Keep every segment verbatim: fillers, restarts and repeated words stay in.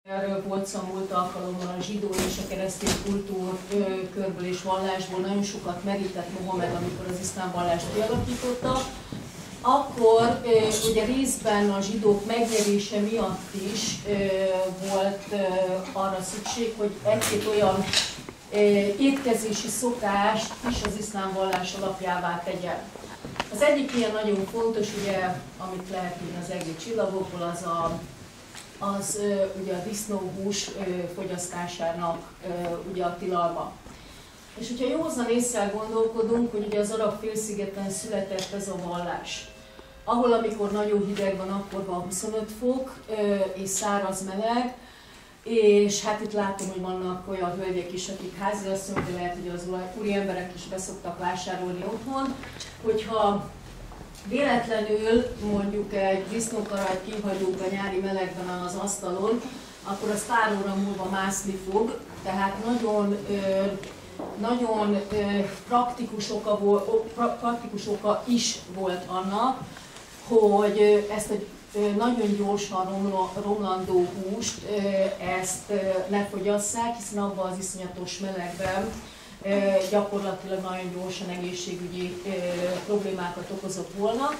Erről volt szó múlt alkalommal a zsidó és a keresztény kultúrkörből és vallásból nagyon sokat merített Mohamed, amikor az iszlám vallást kialakította. Akkor ugye részben a zsidók megnyerése miatt is volt arra szükség, hogy egy-két olyan étkezési szokást is az iszlám vallás alapjává tegyen. Az egyik ilyen nagyon fontos, ugye, amit lehet írni az egri csillagokból, az a az ugye a disznóhús fogyasztásának ugye a tilalma. És hogyha józan ésszel gondolkodunk, hogy ugye az Arab-félszigeten született ez a vallás, ahol amikor nagyon hideg van, akkor van huszonöt fok, és száraz meleg, és hát itt látom, hogy vannak olyan hölgyek is, akik háziasszonyok, de lehet, hogy az úri emberek is beszoktak vásárolni otthon, hogyha véletlenül mondjuk egy disznókarajt kihagyunk a nyári melegben az asztalon, akkor az pár óra múlva mászni fog, tehát nagyon, nagyon praktikus oka, praktikus oka is volt annak, hogy ezt a nagyon gyorsan romlandó húst ezt ne fogyasszák, hiszen abban az iszonyatos melegben gyakorlatilag nagyon gyorsan egészségügyi problémákat okozott volna.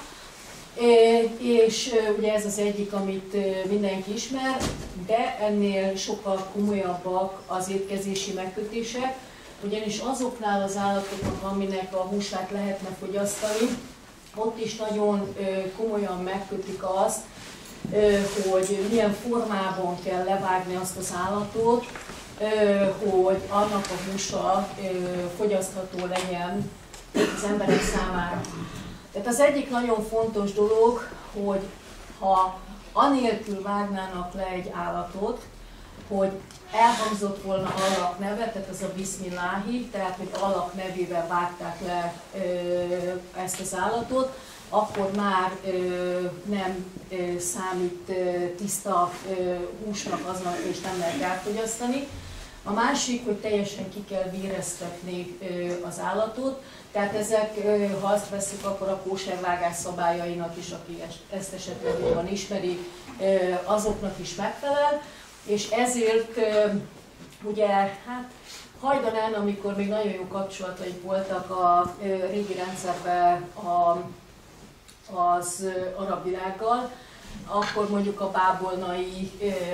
És ugye ez az egyik, amit mindenki ismer, de ennél sokkal komolyabbak az étkezési megkötések, ugyanis azoknál az állatoknak, aminek a húsát lehetne fogyasztani, ott is nagyon komolyan megkötik azt, hogy milyen formában kell levágni azt az állatot, hogy annak a húsa fogyasztható legyen az emberek számára. Tehát az egyik nagyon fontos dolog, hogy ha anélkül vágnának le egy állatot, hogy elhangzott volna alak neve, tehát az a Bismillahi, tehát hogy alak nevével vágták le ezt az állatot, akkor már nem számít tiszta húsnak aznak, és nem lehet elfogyasztani. A másik, hogy teljesen ki kell véreztetni az állatot, tehát ezek, ha azt veszik, akkor a kóservágás szabályainak is, aki ezt esetleg jobban ismeri, azoknak is megfelel, és ezért ugye, hát hajdanán, amikor még nagyon jó kapcsolataik voltak a régi rendszerben a, az arab világgal, akkor mondjuk a bábolnai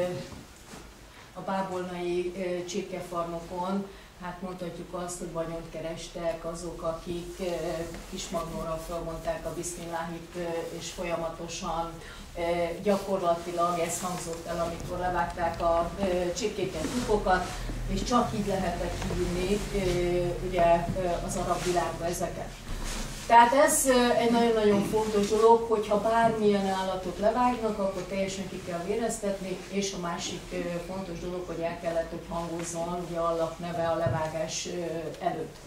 a bábolnai csirkefarmokon, hát mondhatjuk azt, hogy vagyont kerestek azok, akik kismagnóra felmondták a Bismillahit, és folyamatosan gyakorlatilag ez hangzott el, amikor levágták a csirkéket, tyúkokat, és csak így lehetett kivinni ugye az arab világba ezeket. Tehát ez egy nagyon-nagyon fontos dolog, hogyha bármilyen állatot levágnak, akkor teljesen ki kell véreztetni, és a másik fontos dolog, hogy el kellett, hogy hangozzon ugye Allah neve a levágás előtt.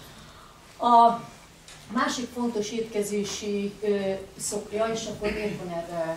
A másik fontos étkezési szokja, és akkor miért van erre,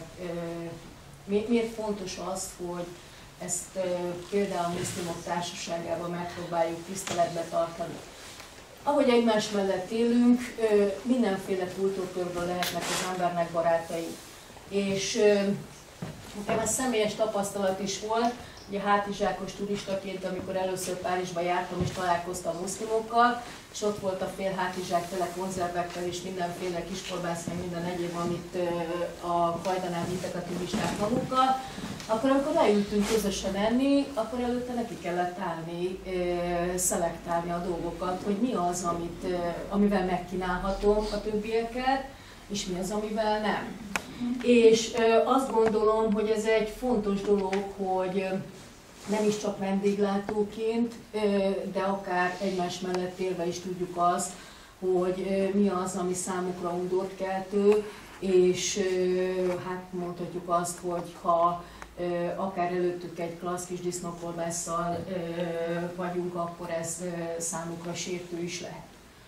miért fontos az, hogy ezt például a muszlimok társaságában megpróbáljuk tiszteletbe tartani. Ahogy egymás mellett élünk, mindenféle kultúrkörből lehetnek az embernek barátai. És nekem ez személyes tapasztalat is volt, ugye hátizsákos turistaként, amikor először Párizsba jártam és találkoztam muszlimokkal, és ott volt a fél hátizsák tele konzervekkel és mindenféle kiskolbász, meg minden egyéb, amit a hajdanán vittek a turisták magukkal. Akkor amikor leültünk közösen enni, akkor előtte neki kellett állni, szelektálni a dolgokat, hogy mi az, amit, amivel megkínálhatom a többieket, és mi az, amivel nem. És azt gondolom, hogy ez egy fontos dolog, hogy nem is csak vendéglátóként, de akár egymás mellett élve is tudjuk azt, hogy mi az, ami számukra undorkeltő, és hát mondhatjuk azt, hogy ha akár előttük egy klassz kis disznókolbásszal vagyunk, akkor ez számukra sértő is lehet.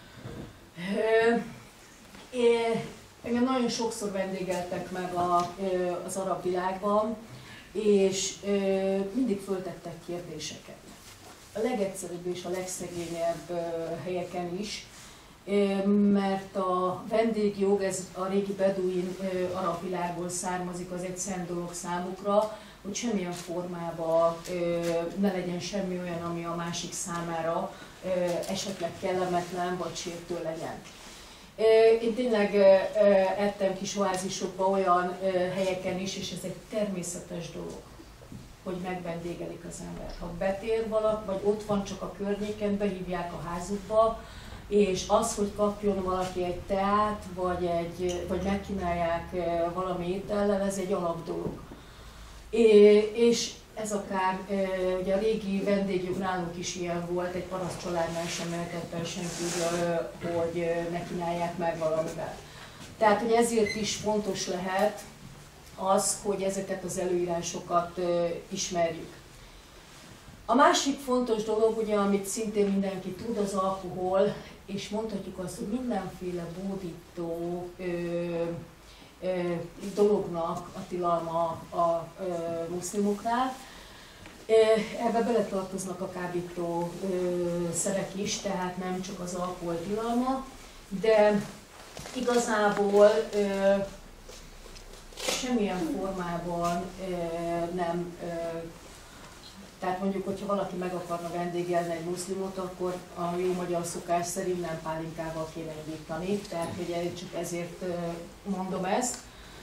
Engem nagyon sokszor vendégeltek meg a, az arab világban, és mindig föltettek kérdéseket. A legegyszerűbb és a legszegényebb helyeken is, mert a vendégjog, ez a régi beduin arab világból származik, az egy szent dolog számukra, hogy semmilyen formában ne legyen semmi olyan, ami a másik számára esetleg kellemetlen vagy sértő legyen. Én tényleg ettem kis oázisokba olyan helyeken is, és ez egy természetes dolog, hogy megvendégelik az embert. Ha betér valaki, vagy ott van csak a környéken, behívják a házukba, és az, hogy kapjon valaki egy teát, vagy, egy, vagy megkínálják valami étellel, ez egy alapdolog. És ez akár, ugye a régi vendégjog nálunk is ilyen volt, egy paraszt családnál sem mehetett el senki, hogy ne kínálják meg valamivel. Tehát, hogy ezért is fontos lehet az, hogy ezeket az előírásokat ismerjük. A másik fontos dolog, ugye, amit szintén mindenki tud, az alkohol, és mondhatjuk azt, hogy mindenféle bódító ö, ö, dolognak a tilalma a, a ö, muszlimoknál. Ebbe beletartoznak a kábító ö, szerek is, tehát nem csak az alkohol tilalma, de igazából ö, semmilyen formában ö, nem. Ö, Tehát mondjuk, hogyha valaki meg akarna vendégelni egy muszlimot, akkor a jó magyar szokás szerint nem pálinkával kéne indítani, tehát ugye csak ezért mondom ezt.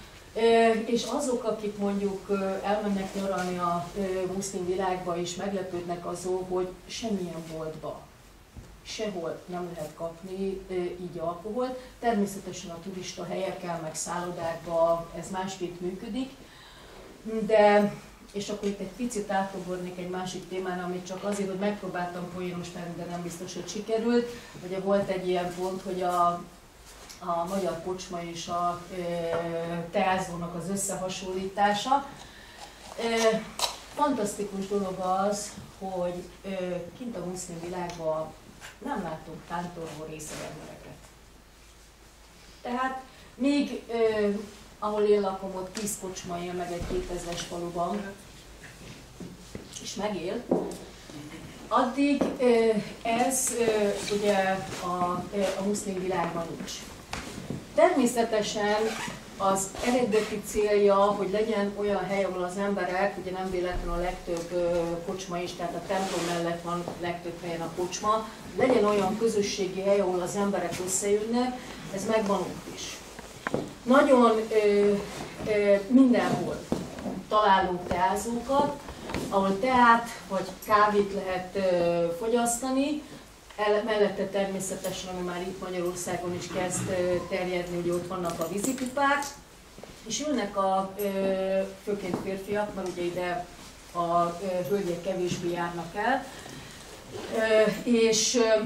És azok, akik mondjuk elmennek nyaralni a muszlim világba és meglepődnek azon, hogy semmilyen boltba, sehol nem lehet kapni így alkoholt. Természetesen a turista helyeken, meg szállodákban ez másképp működik, de és akkor itt egy picit átugornék egy másik témán, amit csak azért, hogy megpróbáltam poénos tenni, de nem biztos, hogy sikerült. Ugye volt egy ilyen pont, hogy a, a magyar kocsma és a e, teázónak az összehasonlítása. E, fantasztikus dolog az, hogy e, kint a muszlim világban nem látunk tántorvó részegembereket. Tehát még e, ahol én lakom, ott tíz kocsma él meg egy kétezres faluban, és megél. Addig ez ugye a, a muszlim világban nincs. Természetesen az eredeti célja, hogy legyen olyan hely, ahol az emberek, ugye nem véletlenül a legtöbb kocsma is, tehát a templom mellett van legtöbb helyen a kocsma, legyen olyan közösségi hely, ahol az emberek összejönnek, ez megvan ott is. Nagyon ö, ö, mindenhol találunk teázókat, ahol teát vagy kávét lehet ö, fogyasztani, El, mellette természetesen, ami már itt Magyarországon is kezd ö, terjedni, hogy ott vannak a vízipipák, és ülnek a, ö, főként férfiak, mert ugye ide a ö, hölgyek kevésbé járnak el, ö, és ö,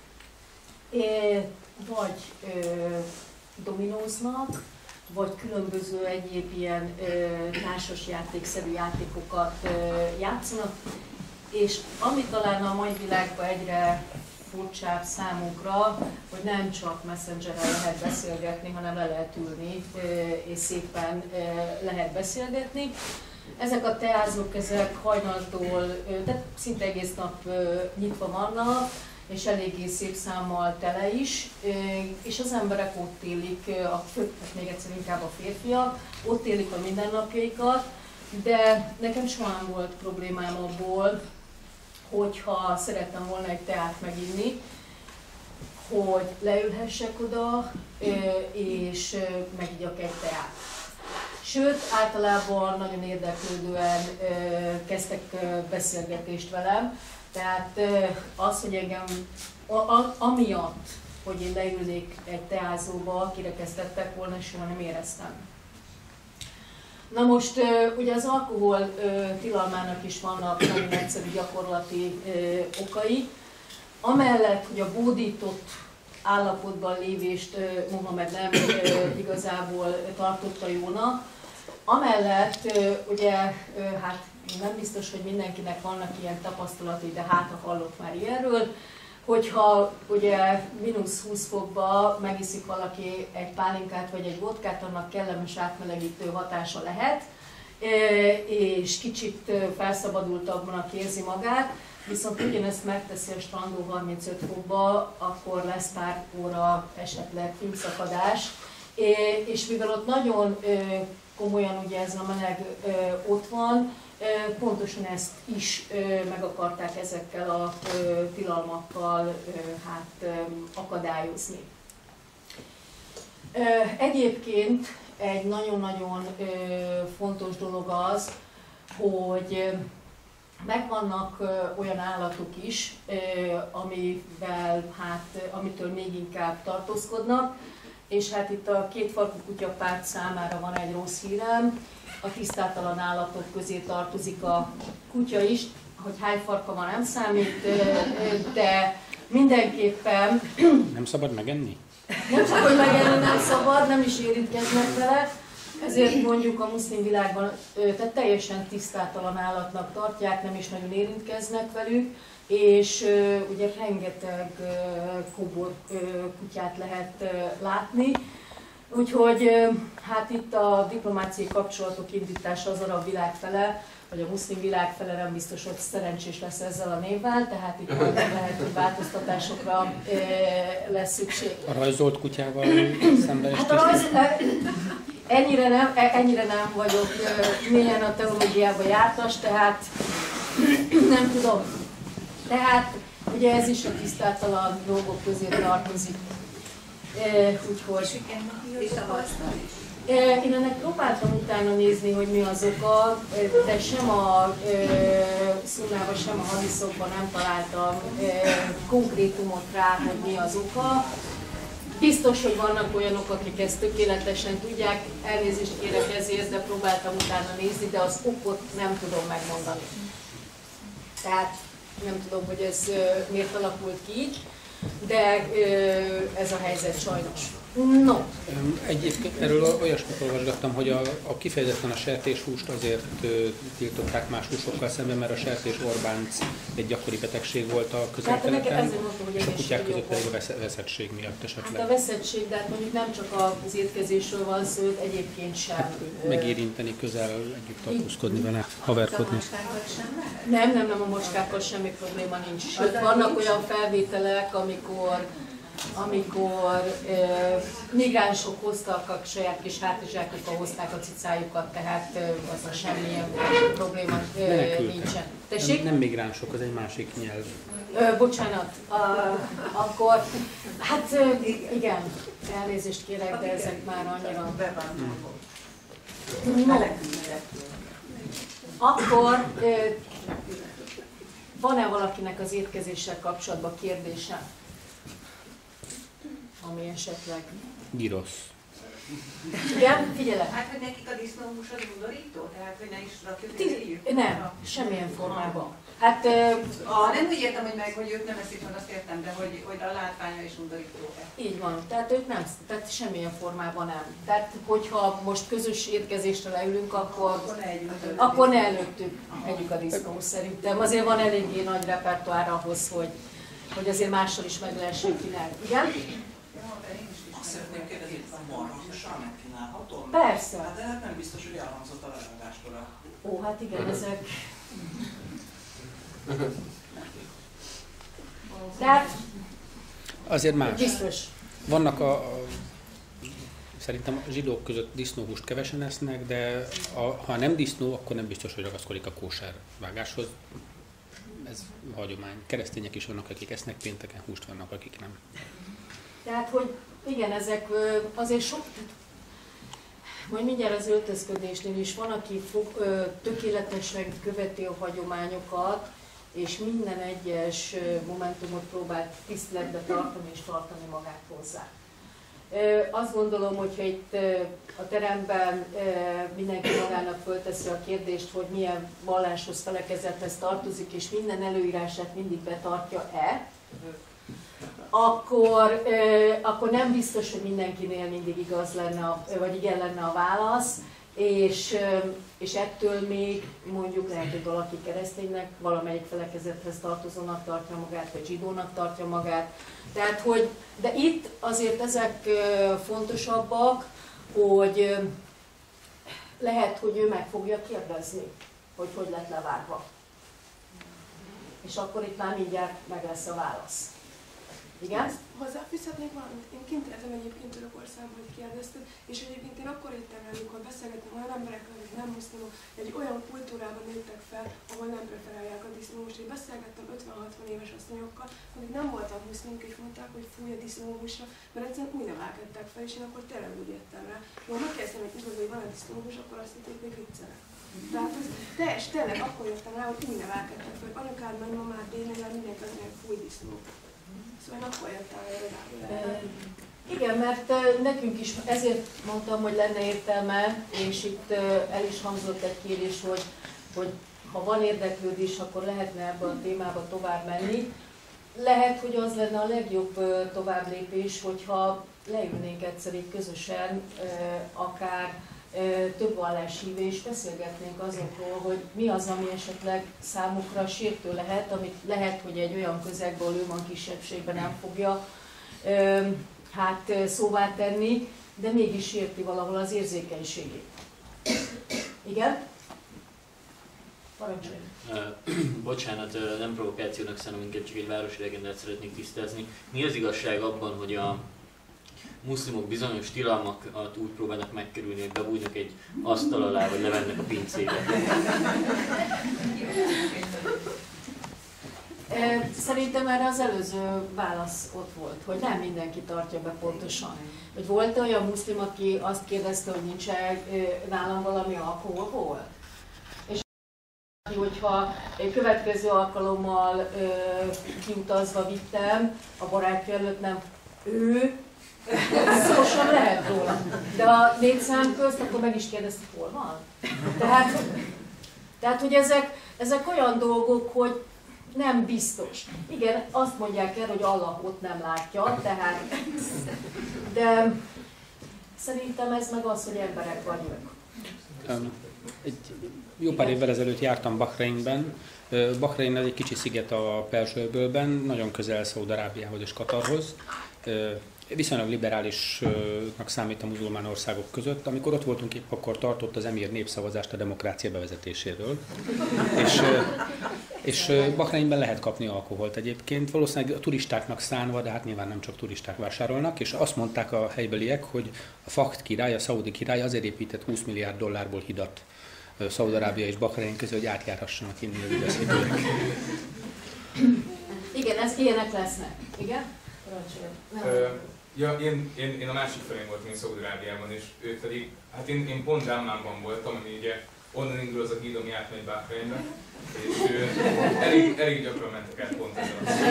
ö, vagy ö, dominóznak, vagy különböző egyéb ilyen ö, társasjátékszerű játékokat ö, játszanak, és ami talán a mai világban egyre furcsább számunkra, hogy nem csak Messengeren lehet beszélgetni, hanem le lehet ülni, ö, és szépen ö, lehet beszélgetni. Ezek a teázók, ezek hajnaltól, ö, de szinte egész nap ö, nyitva vannak, és eléggé szép számmal tele is, és az emberek ott élik, a fő, még egyszer inkább a férfiak, ott élik a mindennapjaikat, de nekem soha nem volt problémám abból, hogyha szerettem volna egy teát meginni, hogy leülhessek oda, és megigyak egy teát. Sőt, általában nagyon érdeklődően kezdtek beszélgetést velem, tehát az, hogy engem amiatt, hogy én leülnék egy teázóba, kirekesztettek volna, soha nem éreztem. Na most ugye az alkohol tilalmának is vannak nagyon egyszerű gyakorlati okai. Amellett, hogy a bódított állapotban lévést Mohamed nem igazából tartotta jónak, amellett ugye hát nem biztos, hogy mindenkinek vannak ilyen tapasztalatai, de hát ha hallott már ilyenről, hogyha ugye mínusz húsz fokba megiszik valaki egy pálinkát vagy egy vodkát, annak kellemes átmelegítő hatása lehet, és kicsit felszabadultabban érzi magát, viszont ugyanezt megteszi a strandon harmincöt fokba, akkor lesz pár óra esetleg filmszakadás, és mivel ott nagyon komolyan ugye ez a meleg ott van, pontosan ezt is meg akarták ezekkel a tilalmakkal hát akadályozni. Egyébként egy nagyon-nagyon fontos dolog az, hogy megvannak olyan állatok is, amivel, hát, amitől még inkább tartózkodnak, és hát itt a kétfarkú kutyapárt számára van egy rossz hírem. A tisztátalan állatok közé tartozik a kutya is, hogy hány farka van nem számít, de mindenképpen... Nem szabad megenni? Nem csak, hogy megenni nem szabad, nem is érintkeznek vele, ezért mondjuk a muszlim világban tehát teljesen tisztátalan állatnak tartják, nem is nagyon érintkeznek velük, és ugye rengeteg kóbor kutyát lehet látni. Úgyhogy hát itt a diplomáciai kapcsolatok indítása az arab világ fele, vagy a muszlim világ fele nem biztos, hogy szerencsés lesz ezzel a névvel, tehát itt majd lehet, hogy változtatásokra lesz szükség. A rajzolt kutyával szemben is hát rajz, ennyire, nem, ennyire nem vagyok mélyen a teológiában jártas, tehát nem tudom. Tehát ugye ez is a tisztátalan dolgok közé tartozik. Úgyhogy... Én ennek próbáltam utána nézni, hogy mi az oka, de sem a szunnában, sem a hadiszokban nem találtam konkrétumot rá, hogy mi az oka. Biztos, hogy vannak olyanok, akik ezt tökéletesen tudják, elnézést kérek ezért, de próbáltam utána nézni, de az okot nem tudom megmondani. Tehát nem tudom, hogy ez miért alakult ki így, de ez a helyzet sajnos. No. Egyébként erről olyasmit olvasgattam, hogy a, a kifejezetten a sertéshúst azért tiltották más húsokkal szemben, mert a sertés Orbánc egy gyakori betegség volt a Közel-Keleten, és a kutyák között pedig a veszettség miatt esetleg. Hát a veszettség, de hát mondjuk nem csak az étkezésről van szó, egyébként sem. Hát, megérinteni, közel együtt tartózkodni vele, haverkodni. Nem, nem, nem, a mocskákkal semmi probléma nincs. Sőt, vannak olyan felvételek, amikor amikor e, migránsok hoztak a saját kis hátizsákokba, hozták a cicájukat, tehát e, az a semmilyen probléma e, nincsen. Nem, nem migránsok, az egy másik nyelv. E, bocsánat, a, akkor, hát e, igen, elnézést kérek, de ezek már annyira... No. Akkor e, van-e valakinek az étkezéssel kapcsolatban kérdése? Ami esetleg... Girosz. Igen, figyelek. Hát, hogy nekik a disznóhús az undorító? Tehát, hogy ne is rakjuk eléjük? Nem, semmilyen formában. Hát a... Nem úgy értem, hogy meg, hogy ők nem eszik, van, azt értem, de hogy, hogy a látványa is undorító-e. Így van, tehát ők nem, tehát semmilyen formában nem. Tehát, hogyha most közös étkezésre leülünk, akkor, akkor ne együk, akkor ne előttük együk a disznóhús szerintem. Azért van eléggé nagy repertoár ahhoz, hogy, hogy azért mással is meg lehessen csinálni. Igen? Azt szeretném kérdezni, hogy marhahússal megkínálhatom? Persze. Hát de hát nem biztos, hogy elhangzott a levágáskor. Ó, hát igen, ezek... Tehát... Azért más. Biztos. Vannak a, a... Szerintem a zsidók között disznóhúst kevesen esznek, de a, ha nem disznó, akkor nem biztos, hogy ragaszkodik a kóser vágáshoz. Ez hagyomány. Keresztények is vannak, akik esznek pénteken húst, vannak, akik nem. Tehát, hogy igen, ezek azért sok, majd mindjárt az öltözködésnél is van, aki fog, ö, tökéletesen követi a hagyományokat, és minden egyes momentumot próbál tiszteletbe tartani és tartani magát hozzá. Ö, azt gondolom, hogyha itt ö, a teremben ö, mindenki magának fölteszi a kérdést, hogy milyen valláshoz, felekezethez tartozik, és minden előírását mindig betartja-e, Akkor, akkor nem biztos, hogy mindenkinél mindig igaz lenne, vagy igen lenne a válasz, és, és ettől még mondjuk lehet, hogy valaki kereszténynek, valamelyik felekezethez tartozónak tartja magát, vagy zsidónak tartja magát. Tehát, hogy, de itt azért ezek fontosabbak, hogy lehet, hogy ő meg fogja kérdezni, hogy hogy lett levágva. És akkor itt már mindjárt meg lesz a válasz. Igen? Hozzáfűzhetnék valamit? Én kint éltem egyébként Törökországban, hogy kérdezted, és egyébként én akkor jöttem el, amikor beszélgettem olyan emberekkel, akik nem muszlimok, egy olyan kultúrában nőttek fel, ahol nem preferálják a disznóhúst. Én beszélgettem ötven-hatvan éves asszonyokkal, akik nem voltak muszlimok, és mondták, hogy fúj a disznóhúsra, mert egyszerűen úgy nevelkedtek fel, és én akkor tényleg úgy jöttem rá. Ha megkérdeztem egy igaz, hogy van a disznóhús, akkor azt hitték, hogy viccelek. Tehát ez teljes, tényleg akkor jöttem rá, hogy úgy nevelkedtek fel, hogy anyukád, nagymamád, dénegyel, mindenki az mondja, hogy fúj disznó. Szóval akkor jöttem rá. Igen, mert nekünk is, ezért mondtam, hogy lenne értelme, és itt el is hangzott egy kérés, hogy, hogy ha van érdeklődés, akkor lehetne ebben a témában tovább menni. Lehet, hogy az lenne a legjobb továbblépés, hogyha leülnénk egyszer így közösen, akár több valláshívő, és beszélgetnénk azokról, hogy mi az, ami esetleg számukra sértő lehet, amit lehet, hogy egy olyan közegből ő van kisebbségben nem fogja hát szóvá tenni, de mégis érti valahol az érzékenységét. Igen? Parancsolj! Bocsánat, nem provokációnak szánom, minket csak egy városi legendát szeretnék tisztázni. Mi az igazság abban, hogy a muszlimok bizonyos tilalmakat úgy próbálnak megkerülni, hogy bebújnak egy asztal alá, vagy levennek a pincébe? Szerintem erre az előző válasz ott volt, hogy nem mindenki tartja be pontosan. Hogy volt olyan muszlim, aki azt kérdezte, hogy nincs nálam valami alkoholból? És hogyha egy következő alkalommal kiutazva vittem, a barátja előtt nem ő, szó sem lehet róla. De a négy szám közt, akkor meg is kérdezte, hol van? Tehát, tehát hogy ezek, ezek olyan dolgok, hogy nem biztos. Igen, azt mondják el, hogy Allah ott nem látja, tehát, de szerintem ez meg az, hogy emberek vagyunk. Egy jó pár évvel ezelőtt jártam Bahreinben. Bahrein egy kicsi sziget a Perzsa-öbölben, nagyon közel Szaúd-Arábiához és Katarhoz. Viszonylag liberálisnak számít a muzulmán országok között. Amikor ott voltunk, épp akkor tartott az emír népszavazást a demokrácia bevezetéséről. És, és Bahreinben lehet kapni alkoholt egyébként, valószínűleg a turistáknak szánva, de hát nyilván nem csak turisták vásárolnak, és azt mondták a helybeliek, hogy a Fahd király, a szaudi király azért épített húsz milliárd dollárból hidat Szaúd-Arábia és Bahrein közül, hogy átjárhassanak innen a ügyveszélyek. Igen, ez ilyenek lesznek. Igen? Ja, én, én, én a másik felén voltam, én Szaúd-Arábiában, és ő pedig, hát én, én pont Dámmánban voltam, ami ugye onnan indul az a híd, ami átmegy Bahreinbe, és ő, elég, elég gyakran mentek át pont ezen.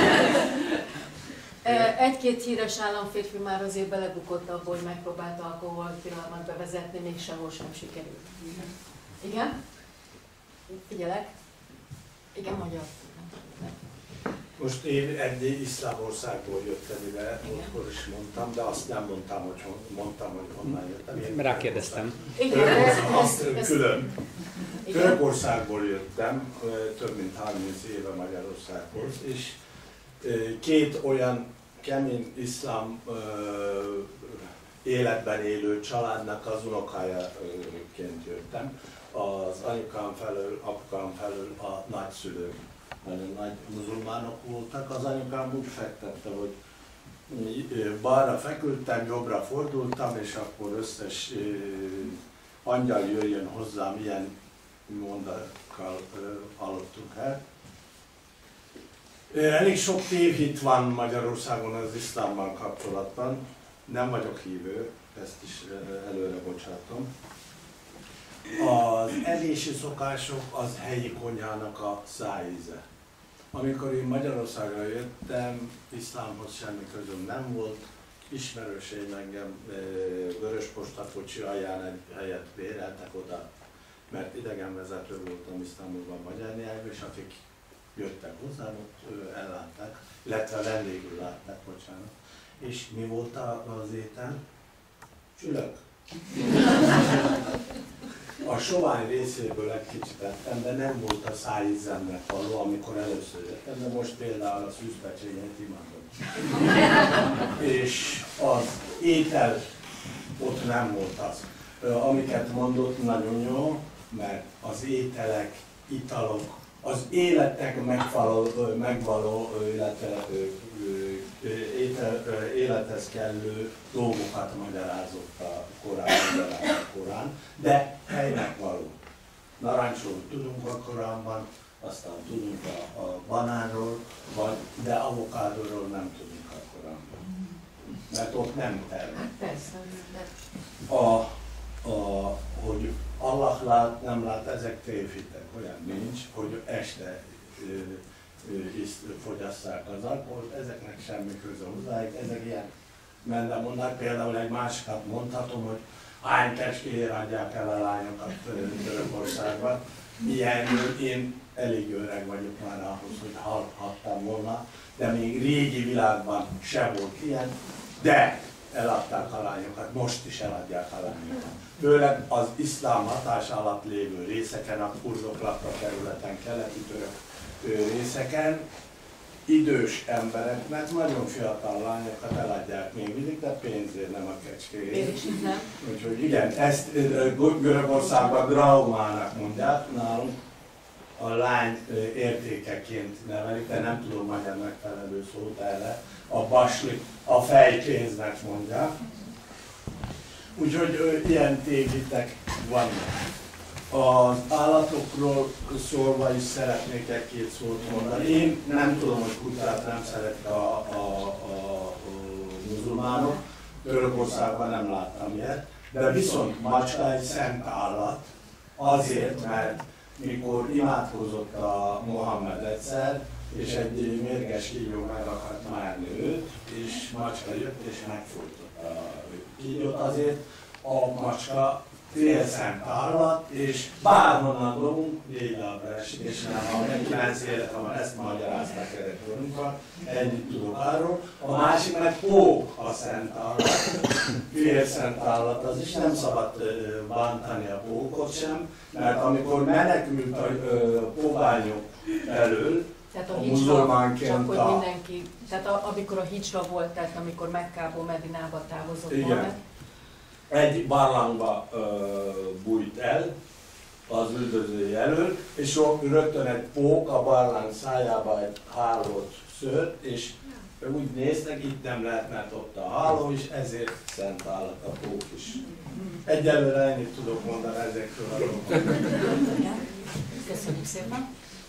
Egy-két híres államférfi már azért belebukott abba, hogy megpróbált alkoholtilalmat bevezetni, még sehol sem sikerült. Igen? Figyelek? Igen, magyar. Most én egy iszlám országból jöttem ide, akkor is mondtam, de azt nem mondtam, hogy mondtam, hogy honnan jöttem. Rákérdeztem. Azt külön. Törökországból jöttem, több mint harminc éve Magyarországhoz, és két olyan kemény iszlám életben élő családnak az unokájaként jöttem. Az anyukám felől, apukám felől a nagyszülők nagyon nagy muzulmánok voltak. Az anyukám úgy fektette, hogy balra feküdtem, jobbra fordultam, és akkor összes angyal jöjjön hozzám, ilyen mondatokkal aludtunk el. Elég sok tévhit van Magyarországon az iszlámmal kapcsolatban. Nem vagyok hívő, ezt is előre bocsátom. Az elési szokások az helyi konyhának a szájíze. Amikor én Magyarországra jöttem, iszlámhoz semmi közöm nem volt. Ismerőseim engem Vörösposta kocsi alján egy helyet béreltek oda, mert idegenvezető voltam Isztambulban magyar nyelvű, és akik jöttek hozzám, ott ellátták, illetve vendégül látták, bocsánat. És mi volt az étel? Csülök. A sovány részéből egy kicsit ettem, de nem volt a szájízemnek való, amikor először jöttem, de most például a szűzpecsényet imádom. És az étel ott nem volt az. Amiket mondott, nagyon jó, mert az ételek, italok az életnek megvaló, megvaló illetve élethez kellő dolgokat magyarázott a Korán, a Korán, de helynek való. Narancsról tudunk a Koránban, aztán tudunk a, a banánról, vagy, de avokádóról nem tudunk a Koránban. Mert ott nem termel. A, a, hogy Allah lát, nem lát, ezek tévhitek, olyan nincs, hogy este is fogyasszák az alkoholt, ezeknek semmi köze hozzájuk, ezek ilyen mendemondák. Például egy másikat mondhatom, hogy hány kecskéért adják el a lányokat Törökországban. Ilyenről én elég öreg vagyok már ahhoz, hogy hallhattam volna, de még régi világban se volt ilyen, de eladták a lányokat, most is eladják a lányokat. Főleg az iszlám hatás alatt lévő részeken, a kurdok lakta területen, keleti török részeken, idős embereknek nagyon fiatal lányokat eladják még mindig, de pénzért, nem a kecskéért. Úgyhogy igen, ezt Görögországban graumának mondják, nálunk a lány értékeként nevelik, de nem tudom magyar megfelelő szót erre, a basli, a fejpénznek mondják. Úgyhogy ilyen tévhitek vannak. Az állatokról szólva is szeretnék egy-két szót mondani. Én nem tudom, hogy kutyát nem szeretik a, a, a, a muzulmánok, Törökországban nem láttam ilyet, de viszont macska egy szent állat, azért, mert mikor imádkozott a Mohamed egyszer, és egy mérges kígyó meg akart márni őt, és macska jött és megfojtotta a kígyót, azért a macska félszent állat, és bárhonnan dobunk, négy lábra esik, és nem a kilenc élete van, ezt magyarázták elektronikban, ennyit tudok arról. A másik meg pók a szent állat, félszent állat, az is nem szabad bántani a pókot sem, mert amikor menekült a poványok elől, tehát a, a hijra, csak hogy a... mindenki, tehát a, amikor a hijra volt, tehát amikor Mekkából Medinába távozott volna. Egy barlangba uh, bújt el az üldözői elől, és rögtön egy pók a barlang szájába egy hálót szőtt, és úgy néztek, itt nem lehet, mert ott a háló is, ezért szent állat a pók is. Egyelőre ennyit tudok mondani ezekről a dolgokról. Köszönjük szépen.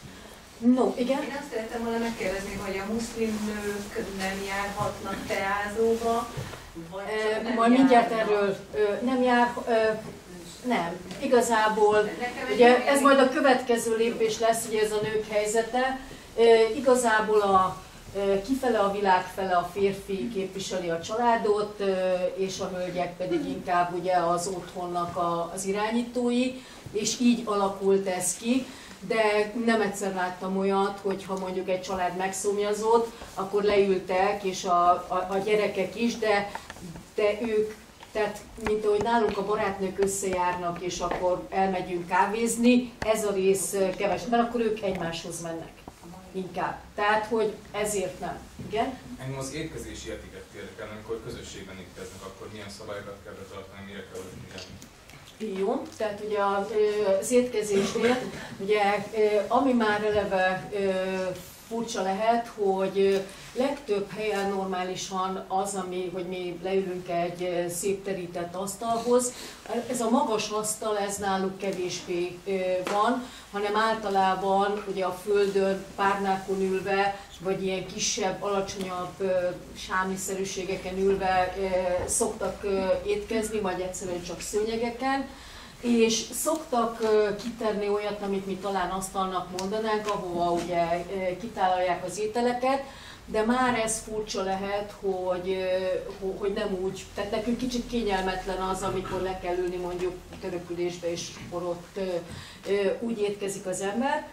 No, igen? Én azt szerettem volna megkérdezni, hogy a muszlim nők nem járhatnak teázóba, E, majd mindjárt erről ö, nem jár, ö, nem, igazából, ugye ez majd a következő lépés lesz, ugye ez a nők helyzete, e, igazából a, e, kifele a világ fele a férfi képviseli a családot, e, és a hölgyek pedig inkább ugye az otthonnak a, az irányítói, és így alakult ez ki. De nem egyszer láttam olyat, hogy ha mondjuk egy család megszomjazott, akkor leültek, és a, a, a gyerekek is, de, de ők, tehát mint ahogy nálunk a barátnők összejárnak, és akkor elmegyünk kávézni, ez a rész kevesebb, mert akkor ők egymáshoz mennek inkább. Tehát, hogy ezért nem. Igen? Engem az étkezési etikett érdekel, amikor közösségben étkeznek, akkor milyen szabályokat kell betartani, mire kell odafigyelni? Jó, tehát ugye az étkezésnél, ugye ami már eleve furcsa lehet, hogy legtöbb helyen normálisan az, ami, hogy mi leülünk egy szép terített asztalhoz. Ez a magas asztal, ez náluk kevésbé van, hanem általában ugye a földön, párnákon ülve, vagy ilyen kisebb, alacsonyabb sámiszerűségeken ülve szoktak étkezni, vagy egyszerűen csak szőnyegeken. És szoktak kitenni olyat, amit mi talán asztalnak mondanánk, ahova ugye kitálalják az ételeket, de már ez furcsa lehet, hogy, hogy nem úgy, tehát nekünk kicsit kényelmetlen az, amikor le kell ülni mondjuk törökülésbe, és akkor ott úgy étkezik az ember.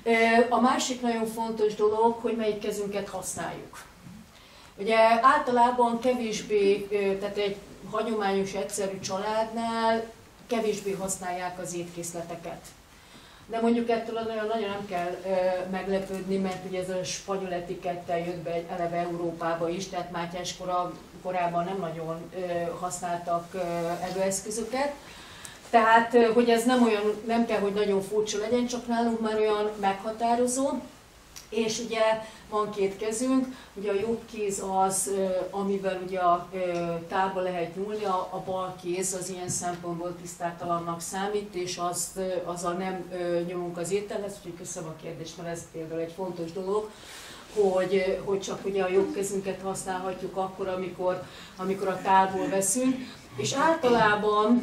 A másik nagyon fontos dolog, hogy melyik kezünket használjuk. Ugye általában kevésbé, tehát egy hagyományos, egyszerű családnál kevésbé használják az étkészleteket. De mondjuk ettől nagyon, nagyon nem kell ö, meglepődni, mert ugye ez a spanyol etikettel jött be eleve Európába is, tehát Mátyás kora, korában nem nagyon ö, használtak ö, előeszközöket. Tehát, hogy ez nem olyan, nem kell, hogy nagyon furcsa legyen, csak nálunk már olyan meghatározó. És ugye van két kezünk, ugye a jobb kéz az, amivel ugye a tálba lehet nyúlni, a bal kéz az ilyen szempontból tisztátalannak számít, és azt, azzal nem nyomunk az ételhez, úgyhogy köszönöm a kérdést, mert ez például egy fontos dolog, hogy, hogy csak ugye a jobb kezünket használhatjuk akkor, amikor, amikor a tálból veszünk, és általában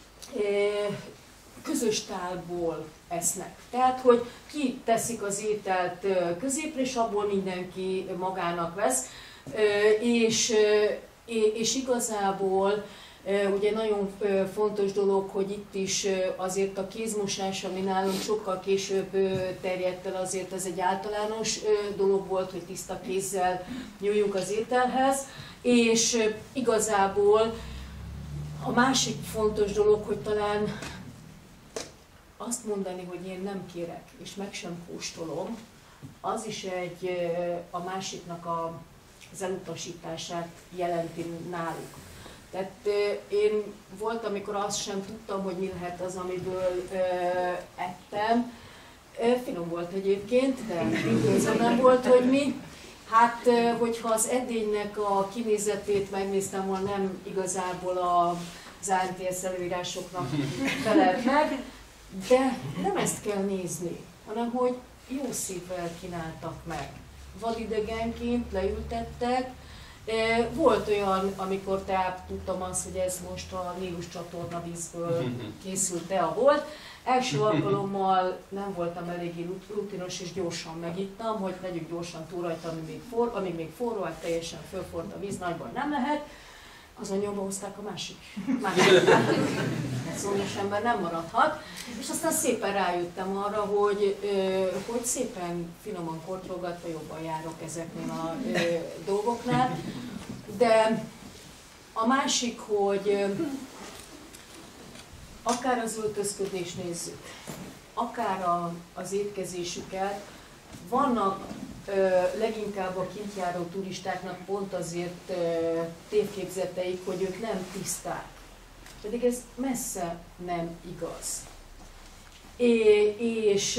közös tálból esznek. Tehát, hogy ki teszik az ételt középre, és abból mindenki magának vesz, és, és igazából ugye nagyon fontos dolog, hogy itt is azért a kézmosás, ami nálunk sokkal később terjedt el, azért ez egy általános dolog volt, hogy tiszta kézzel nyúljunk az ételhez, és igazából a másik fontos dolog, hogy talán azt mondani, hogy én nem kérek, és meg sem kóstolom, az is egy, a másiknak a, az elutasítását jelenti náluk. Tehát én volt, amikor azt sem tudtam, hogy mi lehet az, amiből ettem. Finom volt egyébként, de igazán nem volt, hogy mi. Hát, hogyha az edénynek a kinézetét megnéztem volna, nem igazából az á en té es előírásoknak felelt meg, de nem ezt kell nézni, hanem hogy jó szívvel kínáltak meg. Vadidegenként leültettek. Volt olyan, amikor tehát tudtam azt, hogy ez most a Nílus csatorna vízből készült tea volt. Első alkalommal nem voltam eléggé rutinos, és gyorsan megittam, hogy legyünk gyorsan túl rajta, amíg még, for, amíg még forró, hát teljesen fölforrt a víz, nagyban nem lehet. Azon nyomba hozták a másik. másik. Szomjas ember nem maradhat. És aztán szépen rájöttem arra, hogy, hogy szépen finoman kortolgatva jobban járok ezeknél a dolgoknál. De a másik, hogy akár az öltözködést nézzük, akár a, az étkezésüket, vannak ö, leginkább a kint járó turistáknak pont azért ö, tévképzeteik, hogy ők nem tiszták. Pedig ez messze nem igaz. É, és,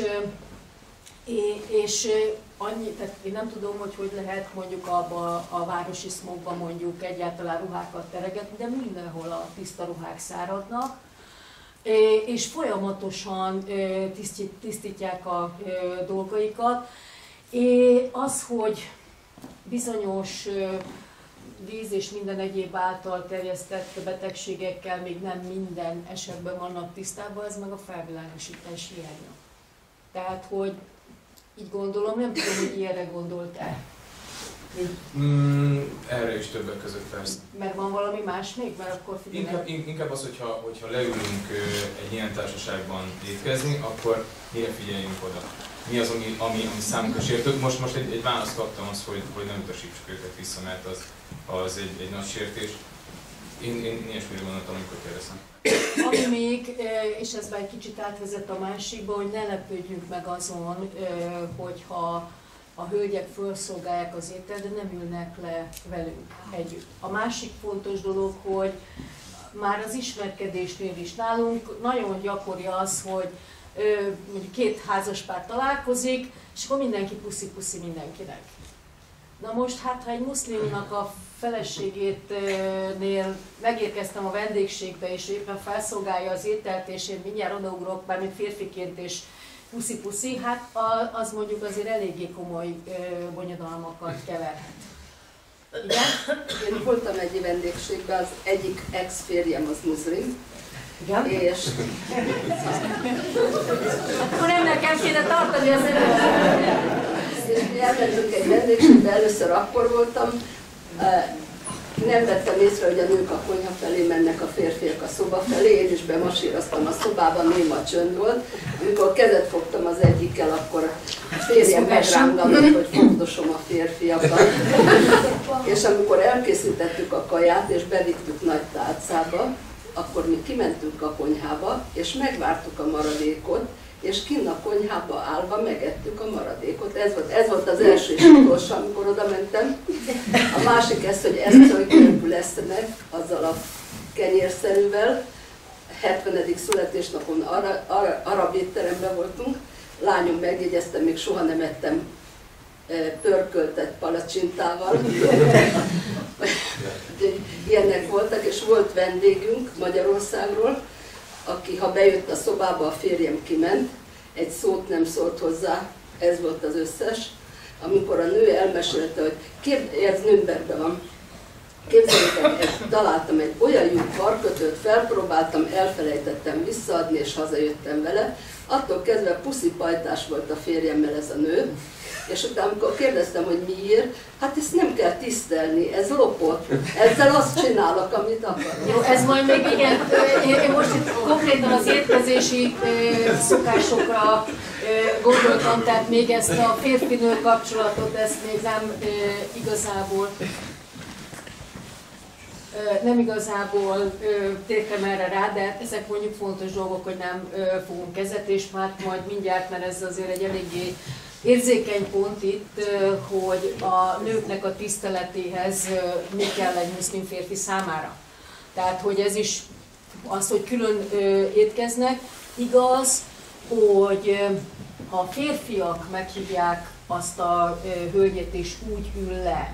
é, és annyi, tehát én nem tudom, hogy hogy lehet mondjuk abba a városi szmogban mondjuk egyáltalán ruhákat teregetni, de mindenhol a tiszta ruhák száradnak, és folyamatosan tisztítják a dolgaikat. És az, hogy bizonyos víz és minden egyéb által terjesztett betegségekkel még nem minden esetben vannak tisztában, ez meg a felvilágosítás hiánya. Tehát, hogy így gondolom, nem tudom, hogy ilyenre gondoltál. Mm, erre is többek között persze. Mert van valami más még? Mert akkor inkább, inkább az, hogyha, hogyha leülünk egy ilyen társaságban étkezni, akkor mire figyeljünk oda? Mi az, ami, ami, ami számunkra sértő? Most, most egy, egy választ kaptam az, hogy, hogy nem utasítsuk őket vissza, mert az, az egy, egy nagy sértés. Én, én ilyesmire gondoltam, amikor kérdezem. Ami még, és ez már egy kicsit átvezet a másikba, hogy ne lepődjünk meg azon, hogyha a hölgyek felszolgálják az ételt, de nem ülnek le velünk együtt. A másik fontos dolog, hogy már az ismerkedésnél is nálunk nagyon gyakori az, hogy mondjuk két házaspár találkozik, és akkor mindenki puszi-puszi mindenkinek. Na most, hát ha egy muszlimnak a feleségétnél megérkeztem a vendégségbe, és éppen felszolgálja az ételt, és én mindjárt odaugrok, bármint férfiként, és puszi-puszi, hát az mondjuk azért eléggé komoly bonyodalmakat keverhet. Igen? Én voltam egy vendégségben, az egyik ex-férjem az muszlim. Igen? És... Akkor ennek el kéne tartani az előtt. És mi elmentünk egy vendégségbe, először akkor voltam, nem vettem észre, hogy a nők a konyha felé mennek, a férfiak a szoba felé, én is bemasíroztam a szobában, néma csönd volt. Amikor kezet fogtam az egyikkel, akkor a férjem megrángatott, hogy fogdosom a férfiakat. És amikor elkészítettük a kaját, és bevittük nagy tálcába, akkor mi kimentünk a konyhába, és megvártuk a maradékot, és kinn a konyhába állva megettük a maradékot. Ez volt, ez volt az első és utolsó, amikor oda mentem. A másik ez, hogy esztől nélkül esznek, azzal a kenyérszerűvel, hetvenedik születésnapon ara, ara, arab étteremben voltunk, lányom megjegyezte, még soha nem ettem pörköltet palacsintával. Ilyenek voltak, és volt vendégünk Magyarországról, aki ha bejött a szobába, a férjem kiment, egy szót nem szólt hozzá, ez volt az összes. Amikor a nő elmesélte, hogy kép, ez Nürnbergben van, képzeljétek, találtam egy olyan jó karkötőt, felpróbáltam, elfelejtettem visszaadni, és hazajöttem vele. Attól kezdve puszipajtás volt a férjemmel ez a nő, és utána, amikor kérdeztem, hogy miért, hát ezt nem kell tisztelni, ez lopott, ezzel azt csinálok, amit akarok. Jó, ez majd még igen, én most itt konkrétan az étkezési szokásokra gondoltam, tehát még ezt a férfi-nő kapcsolatot, ezt még nem igazából nem igazából tértem erre rá, de ezek mondjuk fontos dolgok, hogy nem fogunk kezet, és már majd mindjárt, mert ez azért egy eléggé érzékeny pont itt, hogy a nőknek a tiszteletéhez mi kell egy muszlim férfi számára. Tehát, hogy ez is az, hogy külön étkeznek, igaz, hogy ha a férfiak meghívják azt a hölgyet és úgy ül le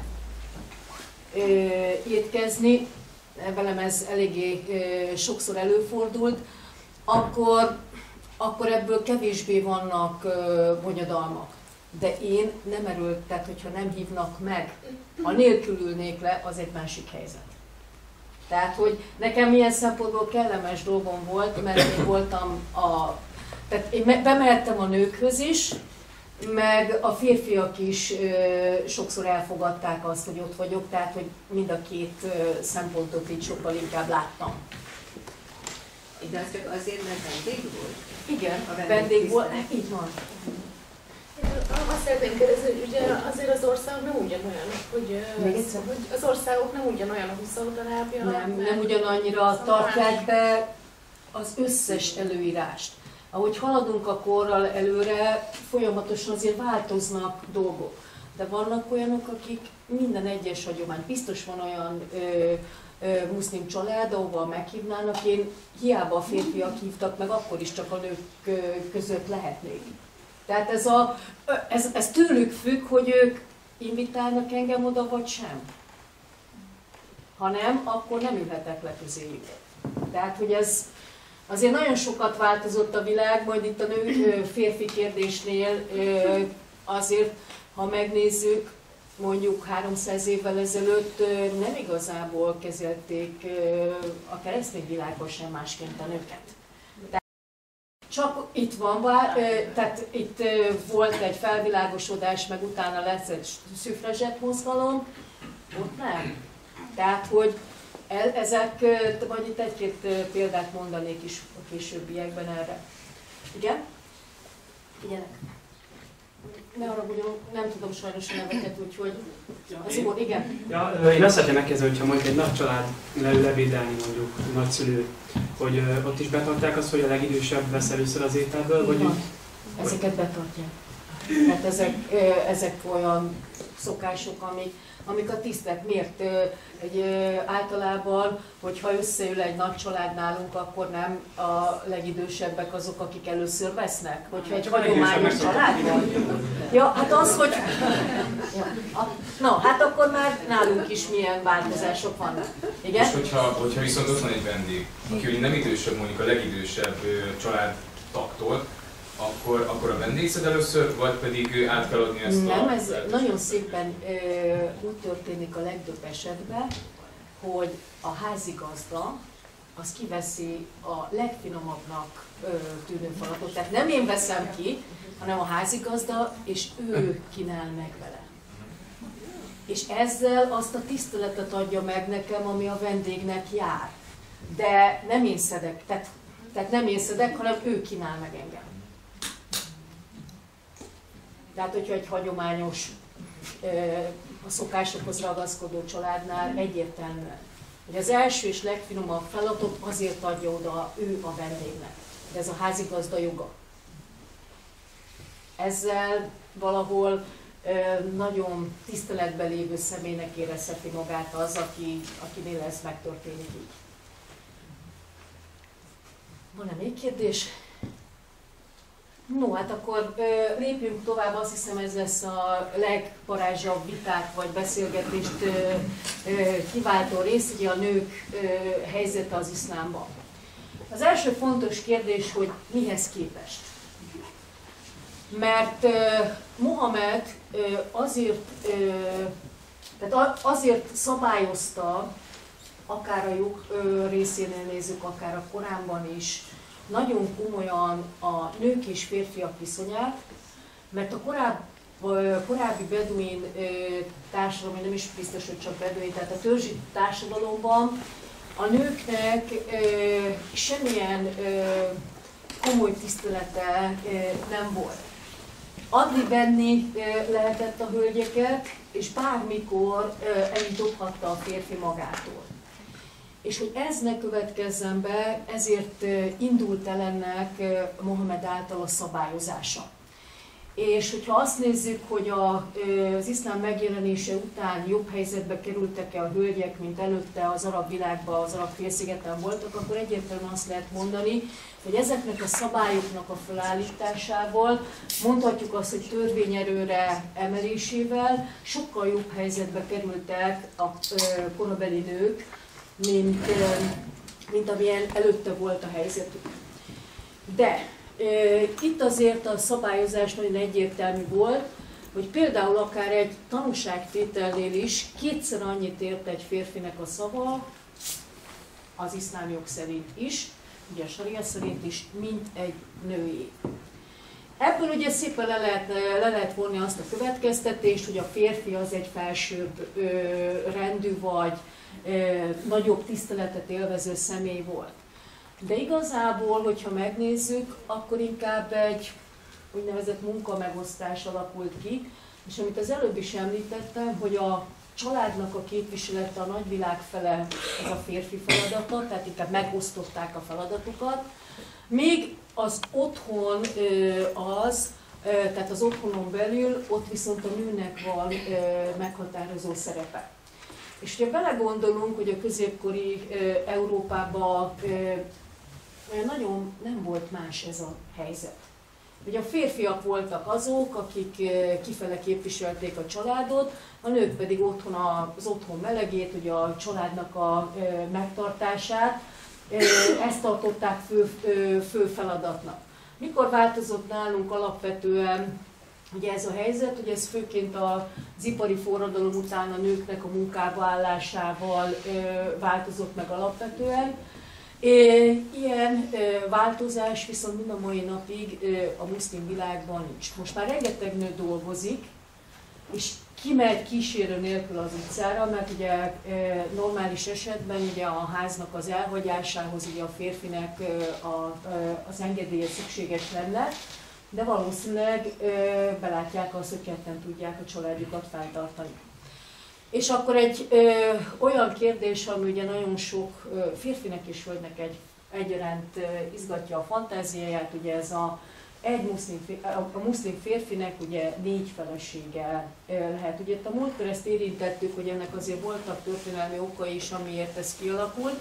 étkezni, velem ez eléggé sokszor előfordult, akkor, akkor ebből kevésbé vannak bonyodalmak. De én nem erőlt, tehát hogyha nem hívnak meg, ha nélkül ülnék le, az egy másik helyzet. Tehát, hogy nekem ilyen szempontból kellemes dolgom volt, mert én voltam a... Tehát én bemehettem a nőkhöz is, meg a férfiak is ö, sokszor elfogadták azt, hogy ott vagyok, tehát hogy mind a két ö, szempontot így sokkal inkább láttam. De az csak azért, mert vendég volt? Igen, a vendég volt, így van. Azt szeretném kérdezni, hogy ugye azért az országok nem ugyanolyanok, hogy, hogy az országok nem ugyanolyanok, hogy Szaúd-Arábia. Nem, nem ugyanannyira tartják be az összes előírást. Ahogy haladunk a korral előre, folyamatosan azért változnak dolgok. De vannak olyanok, akik minden egyes hagyomány, biztos van olyan ö, ö, muszlim család, ahova meghívnának, én hiába a férfiak hívtak meg, akkor is csak a nők között lehetnék. Tehát ez, a, ez, ez tőlük függ, hogy ők invitálnak engem oda, vagy sem. Ha nem, akkor nem ülhetek le közéjük. Tehát, hogy ez azért nagyon sokat változott a világ, majd itt a nő-férfi kérdésnél azért, ha megnézzük, mondjuk háromszáz évvel ezelőtt nem igazából kezelték a keresztény világban sem másként a nőket. Csak itt van, tehát itt volt egy felvilágosodás, meg utána lesz egy szüfrazsett mozgalom, ott nem. Tehát, hogy ezek, vagy itt egy-két példát mondanék is a későbbiekben erre. Igen? Igyenek. Ne haragudjon, nem tudom sajnos a neveket, úgyhogy az jó, igen. Ja, én azt szeretném megkérdezni, hogyha mondjuk egy nagy család leül ebédelni, mondjuk nagyszülő, hogy uh, ott is betartják azt, hogy a legidősebb vesz először az ételből, vagy úgy? Ezeket betartják. Hát ezek, ezek olyan szokások, amik, amik a tisztek. Miért? Egy, általában, hogyha összeül egy nagy család nálunk, akkor nem a legidősebbek azok, akik először vesznek. Hogyha egy hagyományos család van. Ja, hát az, hogy... Ja, a, na, hát akkor már nálunk is milyen változások vannak. Igen? És hogyha, hogyha viszont ott van egy vendég, aki ugye nem idősebb, mondjuk a legidősebb családtagtól, Akkor, akkor a vendég szed először, vagy pedig át kell adni ezt Nem, a... Nem, ez nagyon szépen ö, úgy történik a legtöbb esetben, hogy a házigazda az kiveszi a legfinomabbnak ö, tűnő falatot. Tehát nem én veszem ki, hanem a házigazda, és ő kínál meg vele. És ezzel azt a tiszteletet adja meg nekem, ami a vendégnek jár. De nem én szedek, tehát, tehát nem én szedek, hanem ő kínál meg engem. Tehát, hogyha egy hagyományos, a szokásokhoz ragaszkodó családnál egyértelműen, hogy az első és legfinomabb feladatot azért adja oda ő a vendégnek. De ez a házigazda joga. Ezzel valahol nagyon tiszteletben lévő személynek érezheti magát az, aki, akinél ez megtörténik így. Van-e még kérdés? No, hát akkor ö, lépjünk tovább, azt hiszem ez lesz a legparázsabb viták vagy beszélgetést ö, ö, kiváltó rész, ugye a nők ö, helyzete az iszlámban. Az első fontos kérdés, hogy mihez képest. Mert ö, Mohamed ö, azért, ö, tehát azért szabályozta, akár a jog ö, részénél nézzük, akár a Koránban is, nagyon komolyan a nők és férfiak viszonyát, mert a korábbi, korábbi beduin társadalom, nem is biztos, hogy csak beduin, tehát a törzsi társadalomban a nőknek semmilyen komoly tisztelete nem volt. Adni-venni lehetett a hölgyeket, és bármikor elindulhatta a férfi magától. És hogy ez ne következzen be, ezért indult el ennek Mohamed által a szabályozása. És hogyha azt nézzük, hogy az iszlám megjelenése után jobb helyzetbe kerültek-e a hölgyek, mint előtte az arab világban, az arab félszigeten voltak, akkor egyértelműen azt lehet mondani, hogy ezeknek a szabályoknak a felállításával, mondhatjuk azt, hogy törvényerőre emelésével sokkal jobb helyzetbe kerültek a korabeli nők, mint, mint amilyen előtte volt a helyzetük. De e, itt azért a szabályozás nagyon egyértelmű volt, hogy például akár egy tanúságtételnél is kétszer annyit ért egy férfinek a szava, az iszlám jog szerint is, ugye a saria szerint is, mint egy nőé. Ebből ugye szépen le lehet, le lehet vonni azt a következtetést, hogy a férfi az egy felsőbb ö, rendű vagy ö, nagyobb tiszteletet élvező személy volt. De igazából, hogyha megnézzük, akkor inkább egy úgynevezett munkamegosztás alakult ki, és amit az előbb is említettem, hogy a családnak a képviselete a nagyvilág fele ez a férfi feladata, tehát inkább megosztották a feladatokat, még az otthon az, tehát az otthonon belül, ott viszont a nőnek van meghatározó szerepe. És ugye belegondolunk, hogy a középkori Európában nagyon nem volt más ez a helyzet. Ugye a férfiak voltak azok, akik kifele képviselték a családot, a nők pedig otthon az otthon melegét, ugye a családnak a megtartását, ezt tartották fő, fő feladatnak. Mikor változott nálunk alapvetően ugye ez a helyzet, hogy ez főként az ipari forradalom után a nőknek a munkába állásával változott meg alapvetően. Ilyen változás viszont mind a mai napig a muszlim világban nincs. Most már rengeteg nő dolgozik, és kimegy kísérő nélkül az utcára, mert ugye normális esetben ugye a háznak az elhagyásához ugye a férfinek a, az engedélye szükséges lenne, de valószínűleg belátják azt, hogy ketten tudják a családjukat fenntartani. És akkor egy ö, olyan kérdés, ami ugye nagyon sok ö, férfinek és hölgynek egy, egyaránt ö, izgatja a fantáziáját, ugye ez a, egy muszlim, a, a muszlim férfinek ugye négy felesége ö, lehet. Ugye itt a múltkor ezt érintettük, hogy ennek azért voltak történelmi okai is, amiért ez kialakult,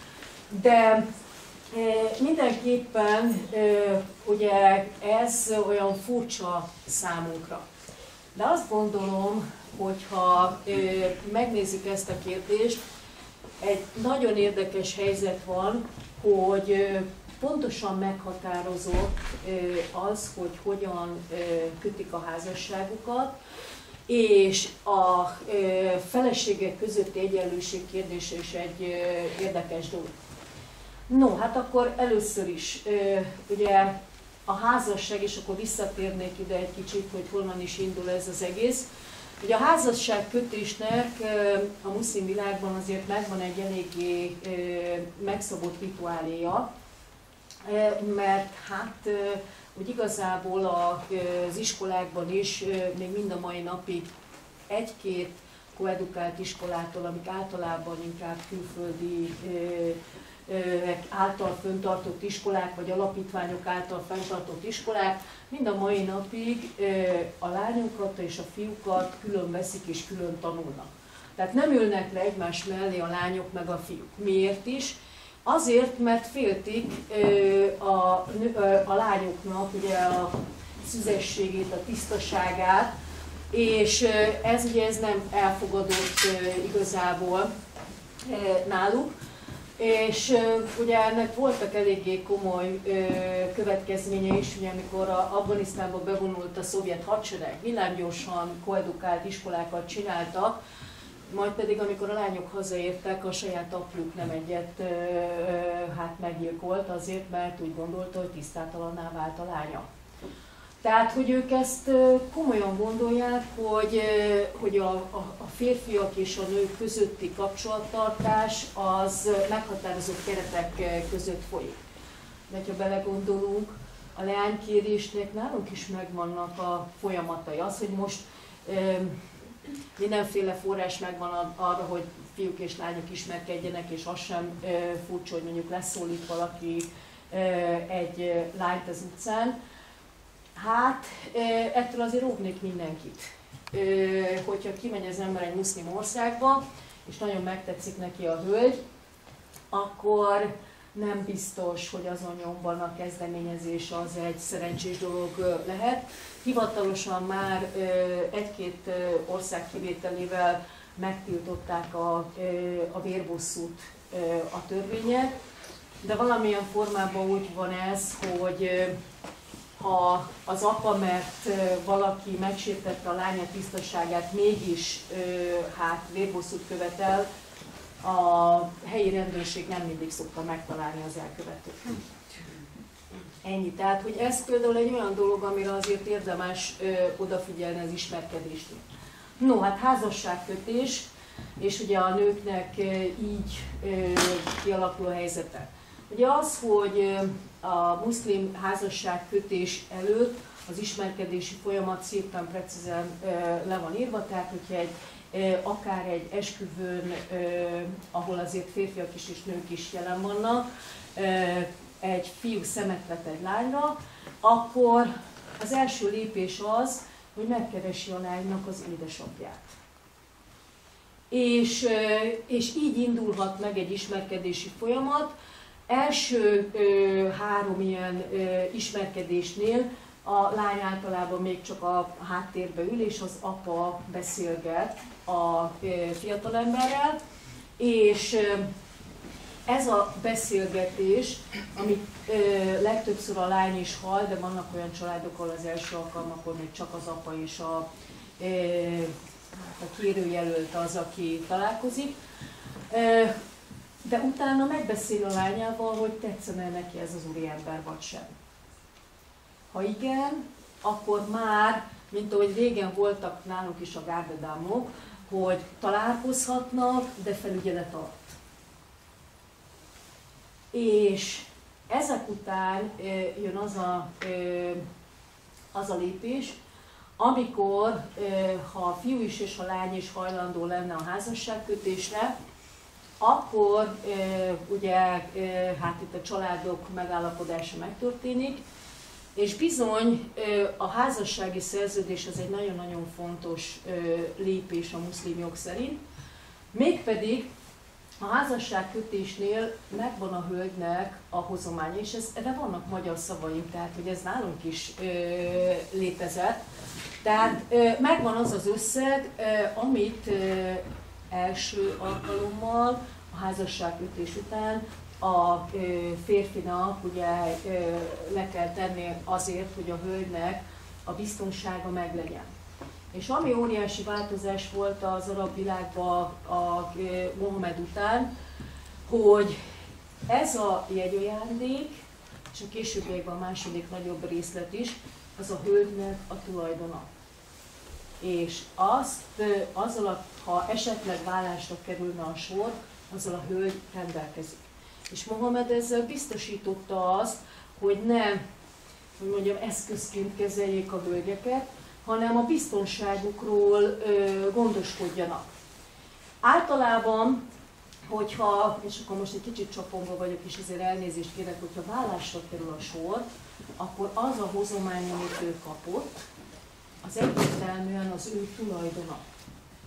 de ö, mindenképpen ö, ugye ez olyan furcsa számunkra. De azt gondolom, hogyha ö, megnézzük ezt a kérdést, egy nagyon érdekes helyzet van, hogy ö, pontosan meghatározott ö, az, hogy hogyan ö, kötik a házasságukat, és a ö, feleségek közötti egyenlőség kérdése is egy ö, érdekes dolog. No, hát akkor először is, ö, ugye a házasság, és akkor visszatérnék ide egy kicsit, hogy honnan is indul ez az egész. Ugye a házasságkötésnek a muszlim világban azért megvan egy eléggé megszabott rituáléja, mert hát úgy igazából az iskolákban is még mind a mai napig egy-két koedukált iskolától, amik általában inkább külföldi által fenntartott iskolák, vagy alapítványok által fenntartott iskolák, mind a mai napig a lányokat és a fiúkat külön veszik és külön tanulnak. Tehát nem ülnek le egymás mellé a lányok meg a fiúk. Miért is? Azért, mert féltik a, a lányoknak ugye a szüzességét, a tisztaságát, és ez ugye ez nem elfogadott igazából náluk. És ugye ennek voltak eléggé komoly következménye is, ugye amikor Afganisztánba bevonult a szovjet hadsereg, villámgyorsan koedukált iskolákat csináltak, majd pedig amikor a lányok hazaértek, a saját apjuk nem egyet hát meggyilkolt azért, mert úgy gondolta, hogy tisztátalanná vált a lánya. Tehát, hogy ők ezt komolyan gondolják, hogy, hogy a, a, a férfiak és a nők közötti kapcsolattartás az meghatározott keretek között folyik. De ha belegondolunk, a leánykérésnek nálunk is megvannak a folyamatai. Az, hogy most mindenféle forrás megvan arra, hogy fiúk és lányok ismerkedjenek, és az sem furcsa, hogy mondjuk leszólít valaki egy lányt az utcán. Hát, ettől azért óvnék mindenkit. Hogyha kimegy az ember egy muszlim országba, és nagyon megtetszik neki a hölgy, akkor nem biztos, hogy azon nyomban a kezdeményezés az egy szerencsés dolog lehet. Hivatalosan már egy-két ország kivételével megtiltották a, a vérbosszút a törvények, de valamilyen formában úgy van ez, hogy ha az apa, mert valaki megsértette a lánya tisztaságát, mégis hát vérbosszút követel, a helyi rendőrség nem mindig szokta megtalálni az elkövetőt. Ennyi. Tehát, hogy ez például egy olyan dolog, amire azért érdemes ö, odafigyelni az ismerkedésnél. No, hát házasságkötés, és ugye a nőknek ö, így ö, kialakul a helyzete. Ugye az, hogy a muszlim házasságkötés előtt az ismerkedési folyamat szépen precízen le van írva, tehát hogyha egy, akár egy esküvőn, ahol azért férfiak is és nők is jelen vannak, egy fiú szemet vet egy lányra, akkor az első lépés az, hogy megkeresi a lánynak az édesapját. És, és így indulhat meg egy ismerkedési folyamat. Első ö, három ilyen ö, ismerkedésnél a lány általában még csak a háttérbe ül, és az apa beszélget a ö, fiatalemberrel, és ö, ez a beszélgetés, amit ö, legtöbbször a lány is hall, de vannak olyan családok, ahol az első alkalmakon még csak az apa és a, ö, a kérőjelölt az, aki találkozik. Ö, De utána megbeszél a lányával, hogy tetszene neki ez az úriember, vagy sem. Ha igen, akkor már, mint ahogy régen voltak nálunk is a gárdadámok, hogy találkozhatnak, de felügyelet alatt. És ezek után jön az a, az a lépés, amikor, ha a fiú is és a lány is hajlandó lenne a házasságkötésre, akkor ugye hát itt a családok megállapodása megtörténik, és bizony a házassági szerződés az egy nagyon-nagyon fontos lépés a muszlim jog szerint, mégpedig a házasságkötésnél megvan a hölgynek a hozománya, és ez, erre vannak magyar szavaink, tehát hogy ez nálunk is létezett. Tehát megvan az az összeg, amit első alkalommal a házasságkötés után a férfinak ugye le kell tenni azért, hogy a hölgynek a biztonsága meglegyen. És ami óriási változás volt az arab világban a Mohamed után, hogy ez a jegyajándék, és a későbbiekben a második nagyobb részlet is, az a hölgynek a tulajdona. És azt, azzal, ha esetleg vállásra kerülne a sor, azzal a hölgy rendelkezik. És Mohamed ezzel biztosította azt, hogy nem, hogy mondjam, eszközként kezeljék a hölgyeket, hanem a biztonságukról ö, gondoskodjanak. Általában, hogyha, és akkor most egy kicsit csapongva vagyok, és ezért elnézést kérek, hogyha vállásra kerül a sor, akkor az a hozomány, amit ő kapott, az egyértelműen az ő tulajdona.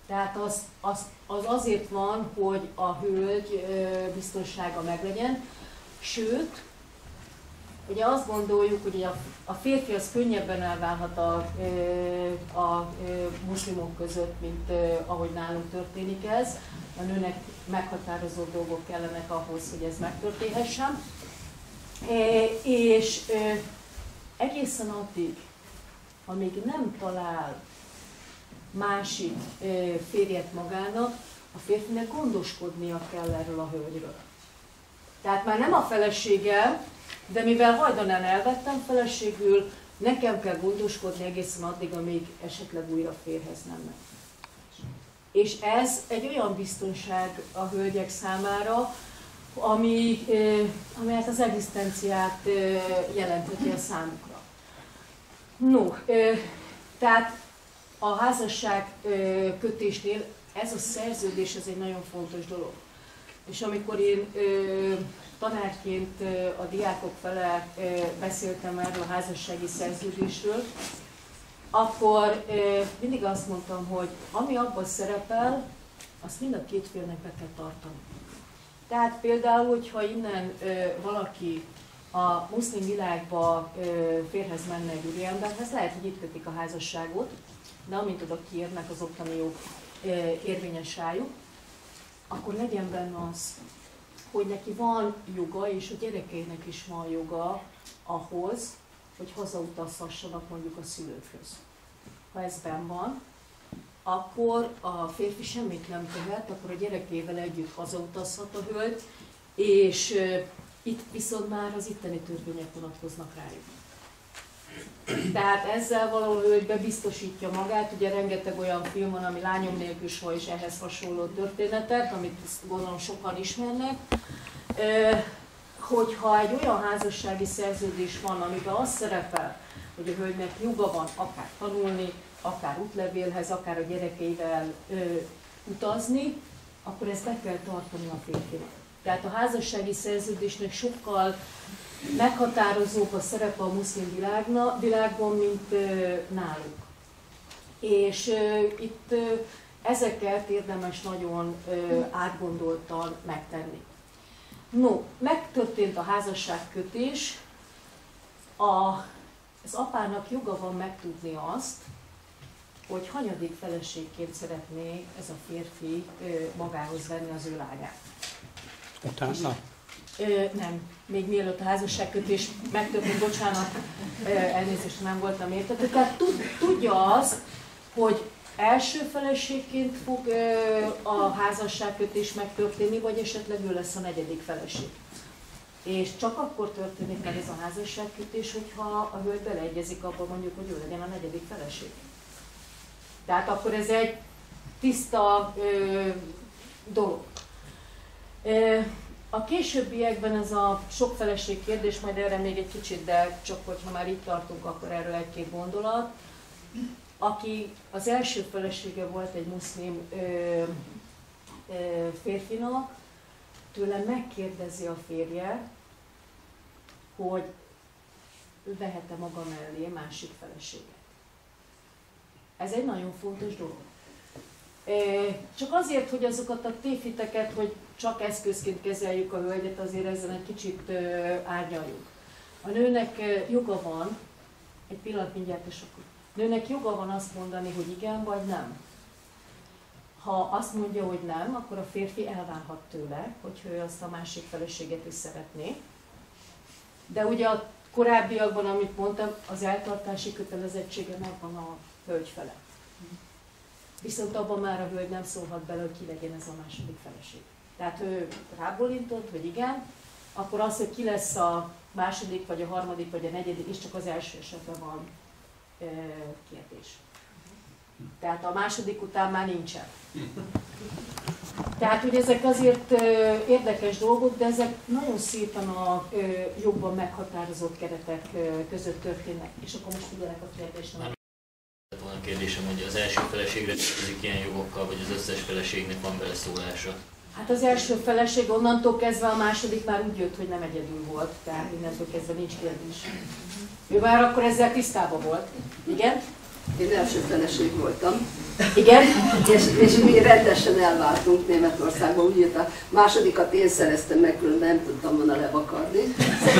Tehát az, az, az azért van, hogy a hölgy biztonsága meglegyen, sőt, ugye azt gondoljuk, hogy a, a férfi az könnyebben elválhat a, a, a muszlimok között, mint ahogy nálunk történik ez. A nőnek meghatározó dolgok kellenek ahhoz, hogy ez megtörténhessen. És egészen addig, amíg nem talál másik férjet magának, a férfinek gondoskodnia kell erről a hölgyről. Tehát már nem a feleséggel, de mivel hajdanán elvettem feleségül, nekem kell gondoskodni egészen addig, amíg esetleg újra férhez nem megy. És ez egy olyan biztonság a hölgyek számára, ami, ami hát az egzisztenciát jelentheti a számukra. No, tehát a házasság kötésnél ez a szerződés, ez egy nagyon fontos dolog. És amikor én tanárként a diákok fele beszéltem erről a házassági szerződésről, akkor mindig azt mondtam, hogy ami abban szerepel, azt mind a két félnek be kell tartani. Tehát például, hogyha innen valaki a muszlim világba férhez menne egy úriemberhez, lehet, hogy itt kötik a házasságot, de amint oda kiérnek, az ottani jog érvényes rájuk, akkor legyen benne az, hogy neki van joga, és a gyerekeinek is van joga ahhoz, hogy hazautazhassanak mondjuk a szülőkhöz. Ha ez benn van, akkor a férfi semmit nem tehet, akkor a gyerekével együtt hazautazhat a hölgy, és uh, itt viszont már az itteni törvények vonatkoznak rájuk. Tehát ezzel valahol a hölgy bebiztosítja magát, ugye rengeteg olyan film van, ami Lányom nélkül soha és ehhez hasonló történetek, amit gondolom sokan ismernek, uh, hogyha egy olyan házassági szerződés van, amiben az szerepel, hogy a hölgynek joga van akár tanulni, akár útlevélhez, akár a gyerekeivel ö, utazni, akkor ezt be kell tartani a férfinak. Tehát a házassági szerződésnek sokkal meghatározóbb a szerepe a muszlim világna, világban, mint ö, náluk. És ö, itt ö, ezeket érdemes nagyon ö, átgondoltan megtenni. No, megtörtént a házasságkötés, a, az apának joga van megtudni azt, hogy hanyadik feleségként szeretné ez a férfi ö, magához venni az ő lányát. Utána? Ö, nem, még mielőtt a házasságkötés megtörtént, bocsánat, ö, elnézést, nem voltam értető. Tehát tud, tudja azt, hogy első feleségként fog ö, a házasságkötés megtörténni, vagy esetleg ő lesz a negyedik feleség. És csak akkor történik meg ez a házasságkötés, hogyha a hölgy beleegyezik abba mondjuk, hogy ő legyen a negyedik feleség. Tehát akkor ez egy tiszta ö, dolog. Ö, a későbbiekben ez a sok feleség kérdés, majd erre még egy kicsit, de csak hogyha már itt tartunk, akkor erről egy-két gondolat. Aki az első felesége volt egy muszlim ö, ö, férfinak, tőle megkérdezi a férje, hogy vehet-e maga mellé másik feleséget. Ez egy nagyon fontos dolog. Csak azért, hogy azokat a tévhiteket, hogy csak eszközként kezeljük a hölgyet, azért ezen egy kicsit árnyaljuk. A nőnek joga van, egy pillanat mindjárt, és akkor nőnek joga van azt mondani, hogy igen vagy nem. Ha azt mondja, hogy nem, akkor a férfi elválhat tőle, hogy ő azt a másik feleséget is szeretné. De ugye a korábbiakban, amit mondtam, az eltartási kötelezettsége megvan a hölgy fele. Viszont abban már a hölgy nem szólhat bele, hogy ki legyen ez a második feleség. Tehát ő rábólintott, hogy igen, akkor az, hogy ki lesz a második, vagy a harmadik, vagy a negyedik, is csak az első esetben van e, kérdés. Tehát a második után már nincsen. Tehát, hogy ezek azért e, érdekes dolgok, de ezek nagyon szépen a e, jogban meghatározott keretek e, között történnek. És akkor most figyelek a kérdésnek. Van a kérdésem, hogy az első feleségre tartozik ilyen jogokkal, vagy az összes feleségnek van beleszólása? Hát az első feleség, onnantól kezdve a második már úgy jött, hogy nem egyedül volt, tehát innentől kezdve nincs kérdés. Ő már akkor ezzel tisztában volt. Igen? Én első feleség voltam. Igen? És, és mi rendesen elváltunk Németországba, úgy jött a másodikat én szereztem meg, különben nem tudtam volna levakarni.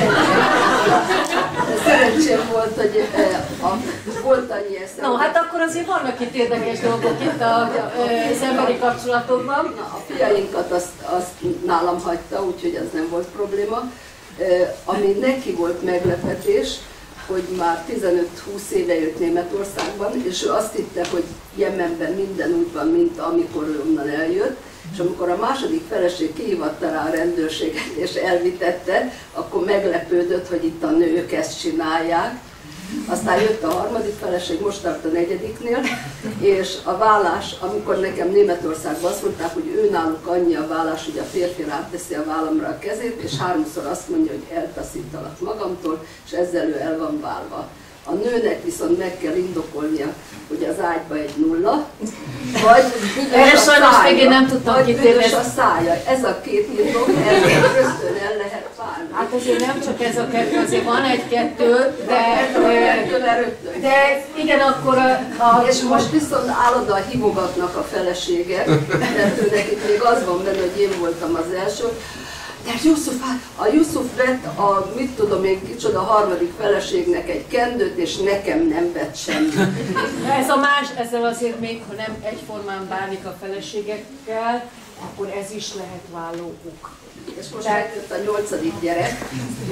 Szerencsém volt, hogy a, volt annyi eszem. No, hát akkor azért vannak itt érdekes dolgok itt a, az emberi kapcsolatokban. Na, a fiainkat azt, azt nálam hagyta, úgyhogy az nem volt probléma. Ami neki volt meglepetés, hogy már tizenöt-húsz éve jött Németországban, és ő azt hitte, hogy Jemenben minden úgy van, mint amikor ő onnan eljött, és amikor a második feleség kihívatta rá a rendőrséget és elvitette, akkor meglepődött, hogy itt a nők ezt csinálják. Aztán jött a harmadik feleség, most tart a negyediknél, és a vállás, amikor nekem Németországban azt mondták, hogy ő náluk annyi a vállás, hogy a férfi ráteszi a vállamra a kezét, és háromszor azt mondja, hogy eltaszítalak magamtól, és ezzel ő el van válva. A nőnek viszont meg kell indokolnia, hogy az ágyba egy nulla, vagy büdös a szája, nem tudtam vagy büdös a szája. Ez a két indok, ez rögtön el lehet válni. Hát azért nem csak ez a kettő, azért van egy-kettő, de, de igen, akkor a, a... És most viszont állandóan hívogatnak a feleségek, mert ő nekik még az van benne, hogy én voltam az első. De Yusuf, a Yusuf vett a, mit tudom én, kicsoda a harmadik feleségnek egy kendőt, és nekem nem vett semmit. Ez a más, ezzel azért még, ha nem egyformán bánik a feleségekkel, akkor ez is lehet váló ok. És most megjött a nyolcadik gyerek,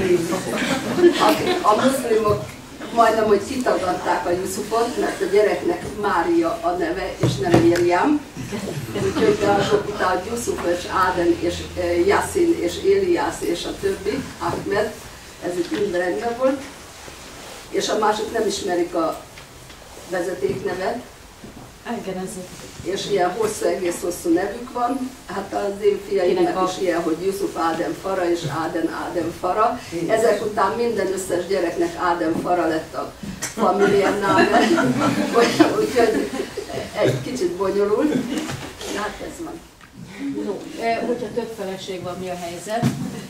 a muszlimok majdnem, hogy kitagadták a Yusufot, mert a gyereknek Mária a neve, és nem Miriam. Úgyhogy azok után, hogy Yusuf és Áden és Yassin és Éliász és a többi, Ahmed, ez itt mind rendben volt. És a másik nem ismerik a vezetéknevet. Igen, ez és ilyen hosszú, egész hosszú nevük van. Hát az én fiaimnak is ilyen, hogy Yusuf Ádem Fara és Áden Ádem Fara. Ezek után minden összes gyereknek Ádem Fara lett a familiám neve. Úgyhogy egy kicsit bonyolult. Hát ez van. No, hogyha több feleség van, mi a helyzet?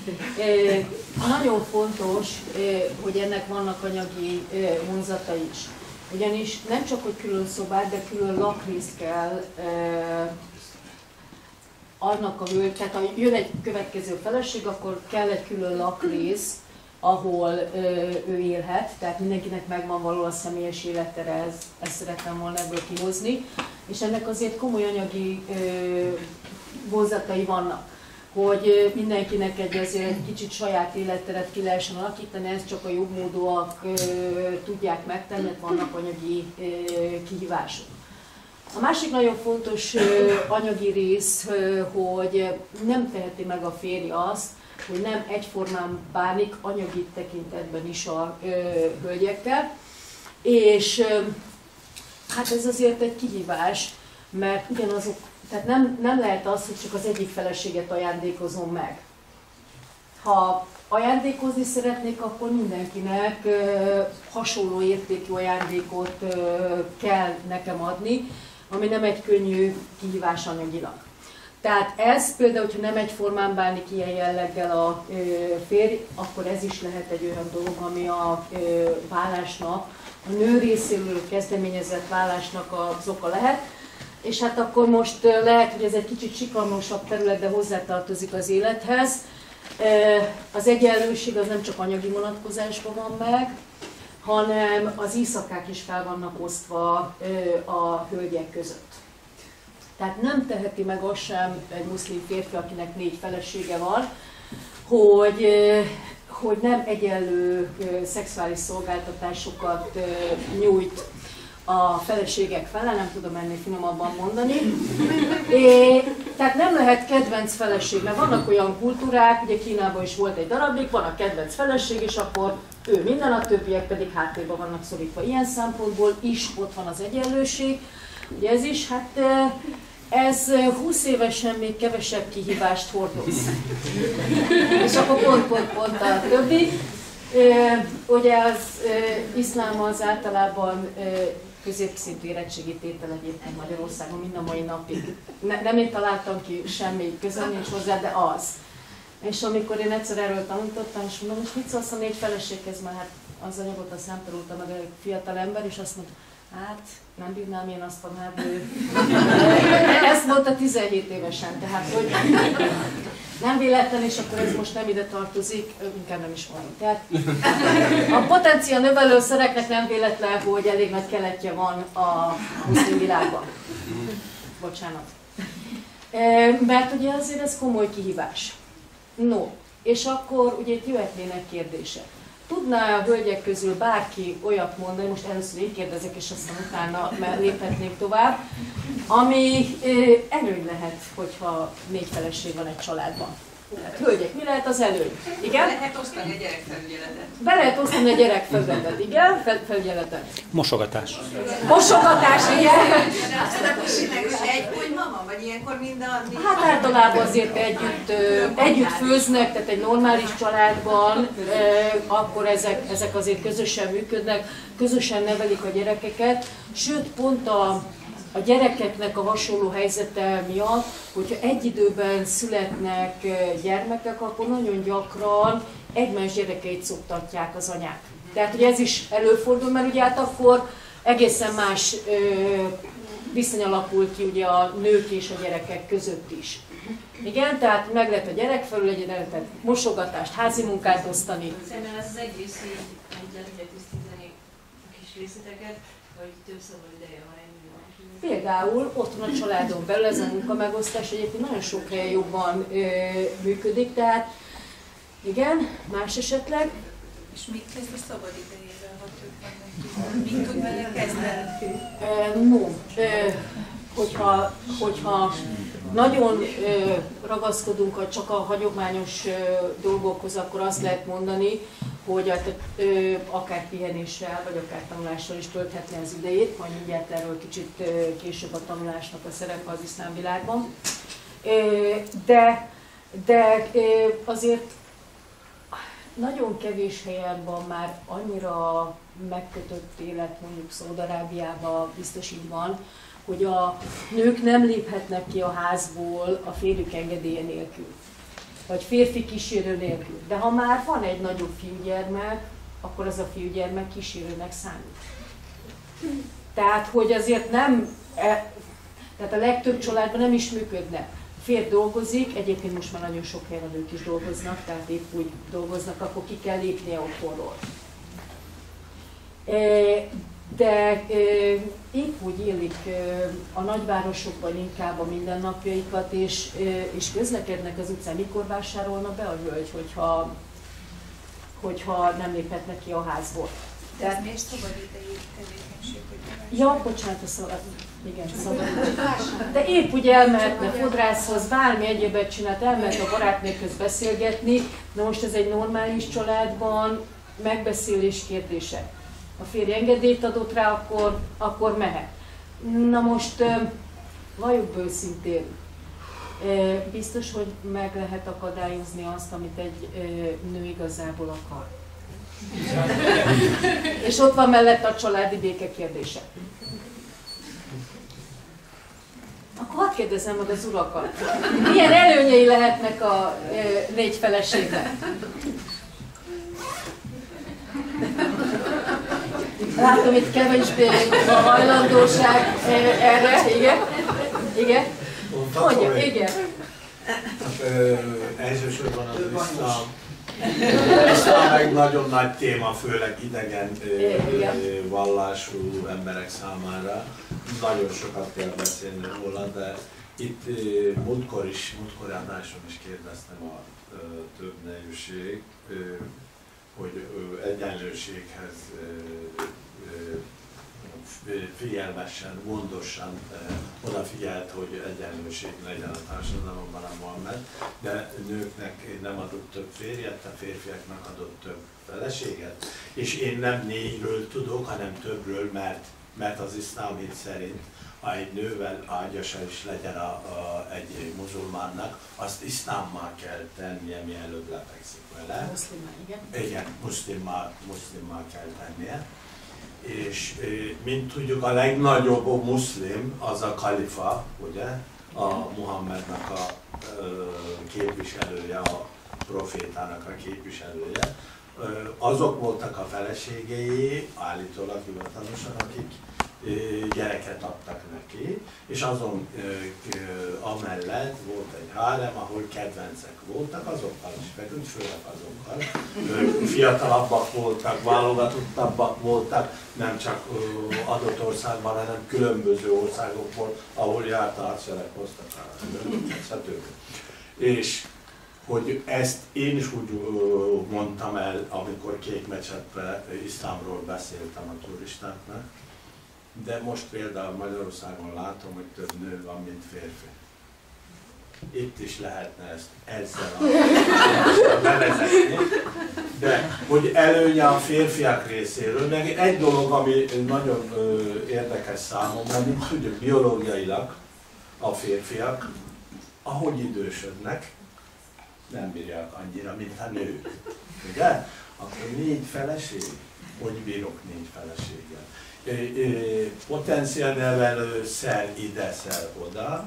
Nagyon fontos, hogy ennek vannak anyagi vonzatai is. Ugyanis nem csak, hogy külön szobát, de külön lakrészt kell eh, annak a hölgy, tehát ha jön egy következő feleség, akkor kell egy külön lakrész, ahol eh, ő élhet, tehát mindenkinek megvan való a személyes élettere, ez, ezt szerettem volna ebből kihozni, és ennek azért komoly anyagi eh, vonzatai vannak, hogy mindenkinek egy azért egy kicsit saját életteret ki lehessen alakítani, ezt csak a jobbmódúak tudják megtenni, mert vannak anyagi ö, kihívások. A másik nagyon fontos ö, anyagi rész, ö, hogy nem teheti meg a férj azt, hogy nem egyformán bánik anyagi tekintetben is a ö, hölgyekkel, és ö, hát ez azért egy kihívás, mert ugyanazok, tehát nem, nem lehet az, hogy csak az egyik feleséget ajándékozom meg. Ha ajándékozni szeretnék, akkor mindenkinek ö, hasonló értékű ajándékot ö, kell nekem adni, ami nem egy könnyű kihívás anyagilag. Tehát ez például, hogyha nem egyformán bánik ilyen jelleggel a ö, férj, akkor ez is lehet egy olyan dolog, ami a ö, vállásnak, a nő részéről kezdeményezett vállásnak az oka lehet. És hát akkor most lehet, hogy ez egy kicsit sikalmasabb terület, de hozzátartozik az élethez. Az egyenlőség az nem csak anyagi vonatkozásban van meg, hanem az éjszakák is fel vannak osztva a hölgyek között. Tehát nem teheti meg azt sem egy muszlim férfi, akinek négy felesége van, hogy, hogy nem egyenlő szexuális szolgáltatásokat nyújt a feleségek fele, nem tudom ennél finomabban mondani. É, tehát nem lehet kedvenc feleség, mert vannak olyan kultúrák, ugye Kínában is volt egy darabig, van a kedvenc feleség, és akkor ő minden, a többiek pedig háttérben vannak szorítva. Ilyen szempontból is ott van az egyenlőség. Ugye ez is, hát ez húsz évesen még kevesebb kihívást hordoz. És akkor pont, pont, pont a többi. Ugye az iszlám az általában középszintű érettségi tétel egyébként Magyarországon mind a mai napig. Ne, nem én találtam ki, semmi közöm nincs hozzá, de az. És amikor én egyszer erről tanítottam, és mondom, most mit szólsz a négy feleséghez, mert hát az anyagot azt nem tanulta meg egy fiatal ember, és azt mondta, Hát, nem bírnám én azt tanárnő. Ezt mondta tizenhét évesen, tehát hogy nem véletlen, és akkor ez most nem ide tartozik, inkább nem is mondom. Tehát a potencia növelőszereknek nem véletlen, hogy elég nagy keletje van a muszlim világban. Bocsánat. Mert ugye azért ez komoly kihívás. No, és akkor ugye itt jöhetnének kérdések. Tudná a hölgyek közül bárki olyat mondani, most először én kérdezek, és aztán utána léphetnék tovább, ami előny lehet, hogyha négy feleség van egy családban. Hát, hölgyek, mi lehet az előny? Igen? Be lehet osztani a gyerekfelügyeletet. Be lehet osztani a gyerekfelügyeletet, igen? Fel, felügyeletet. Mosogatás. Mosogatás, igen. Egy, hogy mama, vagy ilyenkor mind a... Hát általában azért együtt, együtt főznek, tehát egy normális családban, akkor ezek, ezek azért közösen működnek, közösen nevelik a gyerekeket, sőt pont a a gyerekeknek a hasonló helyzete miatt, hogyha egy időben születnek gyermekek, akkor nagyon gyakran egymás gyerekeit szoktatják az anyák. Tehát ugye ez is előfordul, mert ugye hát akkor egészen más ö, viszony alakul ki ugye a nők és a gyerekek között is. Igen, tehát meg lehet a gyerek felül egy lehet mosogatást, házi munkát osztani. Szerintem ez az egész így le tudja tisztítani a kis részleteket, hogy több szabad ideje van egy Például otthon a családon belül ez a munkamegosztás egyébként nagyon sok helyen jobban ö, működik, tehát igen, más esetleg. És mit kezd a szabad idejével, ha több van? Mit tud vele kezdeni? No, ö, hogyha, hogyha nagyon ö, ragaszkodunk a, csak a hagyományos ö, dolgokhoz, akkor azt lehet mondani, hogy a, ö, akár pihenéssel, vagy akár tanulással is tölthetné az idejét, majd mindjárt erről kicsit ö, később a tanulásnak a szerepe az iszlám világban. Ö, de, de ö, azért nagyon kevés helyen van már annyira megkötött élet, mondjuk Szaúd-Arábiában biztos így van, hogy a nők nem léphetnek ki a házból a férjük engedélye nélkül, vagy férfi kísérő nélkül. De ha már van egy nagyobb fiúgyermek, akkor az a fiúgyermek kísérőnek számít. Tehát, hogy azért nem, e, tehát a legtöbb családban nem is működne. A férj dolgozik, egyébként most már nagyon sok helyen a nők is dolgoznak, tehát épp úgy dolgoznak, akkor ki kell lépnie otthonról. De épp úgy élik a nagyvárosokban inkább a mindennapjaikat, és, és közlekednek az utcán. Mikor vásárolna be a hölgy, hogyha, hogyha nem léphetnek ki a házból? De ez miért szabad idejű tevékenység, hogy ja, bocsánat, a szabad, igen, szabad. De épp úgy elmehetne fodrászhoz, bármi egyébet csinált, elmehet a barátnőkhöz beszélgetni, na most ez egy normális családban megbeszélés kérdése. A férj engedélyt adott rá, akkor, akkor mehet. Na most, valljuk be őszintén, biztos, hogy meg lehet akadályozni azt, amit egy nő igazából akar. És ott van mellett a családi béke kérdése. Akkor hadd kérdezzem meg az urakat. Milyen előnyei lehetnek a négy feleségnek? Látom, itt kevésbé a hajlandóság erre, igen? Igen? Mondja, igen. Hát, ö, elsősorban az iszlám, iszlám egy nagyon nagy téma, főleg idegen ö, vallású emberek számára. Nagyon sokat kell beszélni róla, de itt ö, múltkor is, múltkor adáson is kérdeztem a ö, több nejűség, ö, hogy ö, egyenlőséghez ö, figyelmesen, gondosan eh, odafigyelt, hogy egyenlőség legyen a társadalomban a Mohamed, de nőknek nem adott több férjet, a férfiaknak adott több feleséget. És én nem négyről tudok, hanem többről, mert, mert az iszlám hit szerint, ha egy nővel ágyasa is legyen a, a, egy muzulmánnak, azt iszlámmá kell tennie, mielőtt lefekszik vele. Muszlimmá, igen. Igen, muszlimmá, muszlimmá kell tennie. És mint tudjuk, a legnagyobb muszlim az a kalifa, ugye, a Muhammednak a képviselője, a profétának a képviselője. Azok voltak a feleségei, állítólag hivatalosan, akik gyereket adtak neki, és azon amellett volt egy hárem, ahol kedvencek voltak, azokkal is feküdt, főleg azokkal. Fiatalabbak voltak, válogatottabbak voltak, nem csak adott országban, hanem különböző országokból, ahol járt átszerek hoztak stb. És hogy ezt én is úgy mondtam el, amikor Kék mecsetben iszlámról beszéltem a turistáknak, de most például Magyarországon látom, hogy több nő van, mint férfi. Itt is lehetne ezt ezzel a bevezetni, de hogy előnye a férfiak részéről, meg egy dolog, ami nagyon érdekes számomra, mint tudjuk biológiailag a férfiak, ahogy idősödnek, nem bírják annyira, mint a nők. Ugye? Akkor négy feleség, hogy bírok négy feleséggel. Potenciál nevelő szer ide, szer oda.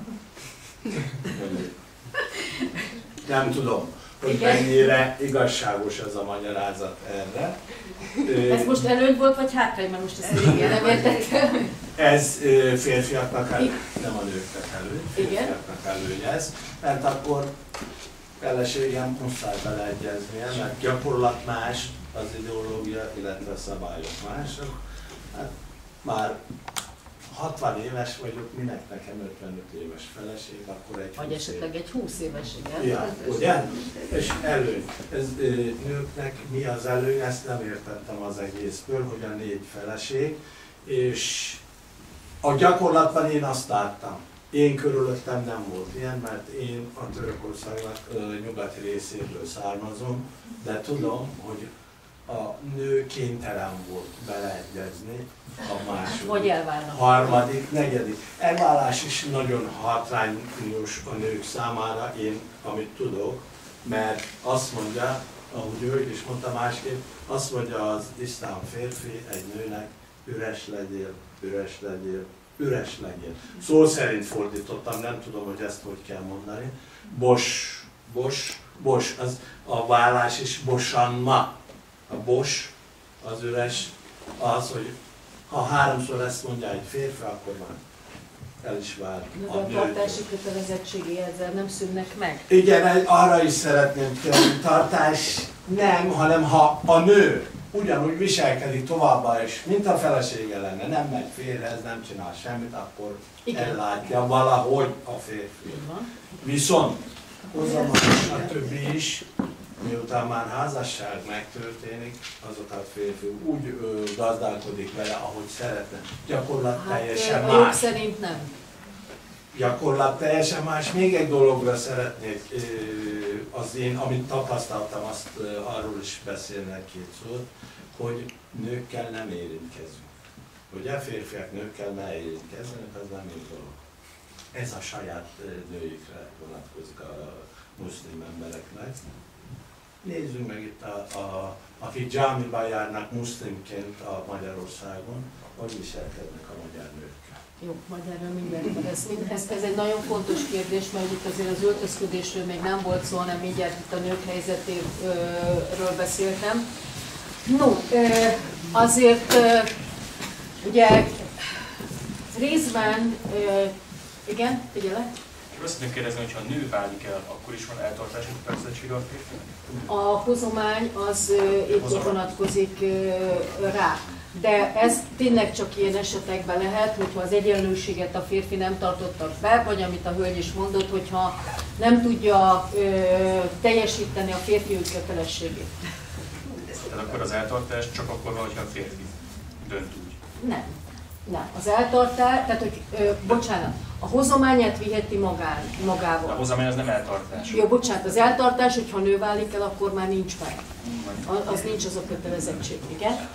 Nem tudom, hogy mennyire igazságos ez a magyarázat erre. Ez most előny volt, vagy hátrány, mert most ezt végén nem értettem. Ez férfiaknak előny, nem a nőknek előny, férfiaknak előny ez, mert akkor feleségem muszáj beleegyeznie, mert gyakorlat más, az ideológia, illetve a szabályok mások. Hát már hatvan éves vagyok, minek nekem ötvenöt éves feleség, akkor egy vagy esetleg egy húsz éves, igen. Ja, ugye? És előny. Ez ö, nőknek mi az előny, ezt nem értettem az egészből, hogy a négy feleség, és a gyakorlatban én azt láttam. Én körülöttem nem volt ilyen, mert én a Törökországnak ö, nyugati részéről származom, de tudom, hogy a nő kénytelen volt beleegyezni a második, vagy elválnak. Harmadik, negyedik. Elvállás is nagyon hátrányos a nők számára, én amit tudok, mert azt mondja, ahogy ő is mondta másképp, azt mondja az iszlám férfi egy nőnek, üres legyél, üres legyél, üres legyél. Szó szerint fordítottam, nem tudom, hogy ezt hogy kell mondani. Bos, bos, bos, az a vállás is bosanma. A bos, az üres, az, hogy ha háromszor ezt mondja egy férfi, akkor már el is vár. De a tartási kötelezettségi ezzel nem szűnnek meg? Igen, arra is szeretném kérni, tartás nem, hanem ha a nő ugyanúgy viselkedik továbbá is, mint a felesége lenne, nem megy férjhez, nem csinál semmit, akkor igen, ellátja valahogy a férfi. Viszont hozzámagas a többi is, miután már házasság megtörténik, azokat férfi úgy ö, gazdálkodik vele, ahogy szeretne. Gyakorlat hát, teljesen más. Jog szerint nem. Gyakorlat teljesen más. Még egy dologra szeretnék, az én, amit tapasztaltam, azt arról is beszélnek két szót, hogy nőkkel nem érintkezünk. Ugye férfiak nőkkel ne érintkezzenek, az nem jó dolog. Ez a saját nőikre vonatkozik a muszlim embereknek. Nézzünk meg itt, a, a, akik dzsámiba járnak muszlimként a Magyarországon, hogy viselkednek a magyar nőkkel. Jó, majd erről mindjárt ez, ez, ez egy nagyon fontos kérdés, mert itt azért az öltözködésről még nem volt szó, hanem mindjárt itt a nők helyzetéről beszéltem. No, azért ugye részben, igen, figyelek. Azt szeretném kérdezni, hogy ha a nő válik el, akkor is van eltartási kötelezettsége a férfinek? A hozomány az épp vonatkozik rá. De ez tényleg csak ilyen esetekben lehet, hogyha az egyenlőséget a férfi nem tartotta be, vagy amit a hölgy is mondott, hogyha nem tudja ö, teljesíteni a férfi kötelességét. Tehát akkor az eltartás csak akkor van, hogyha a férfi dönt úgy? Nem. Nem. Az eltartás, tehát hogy, ö, bocsánat, a hozományát viheti magán, magával. A hozomány az nem eltartás. Jó, bocsánat, az eltartás, hogyha nő válik el, akkor már nincs meg. Az nincs az a kötelezettség, igen?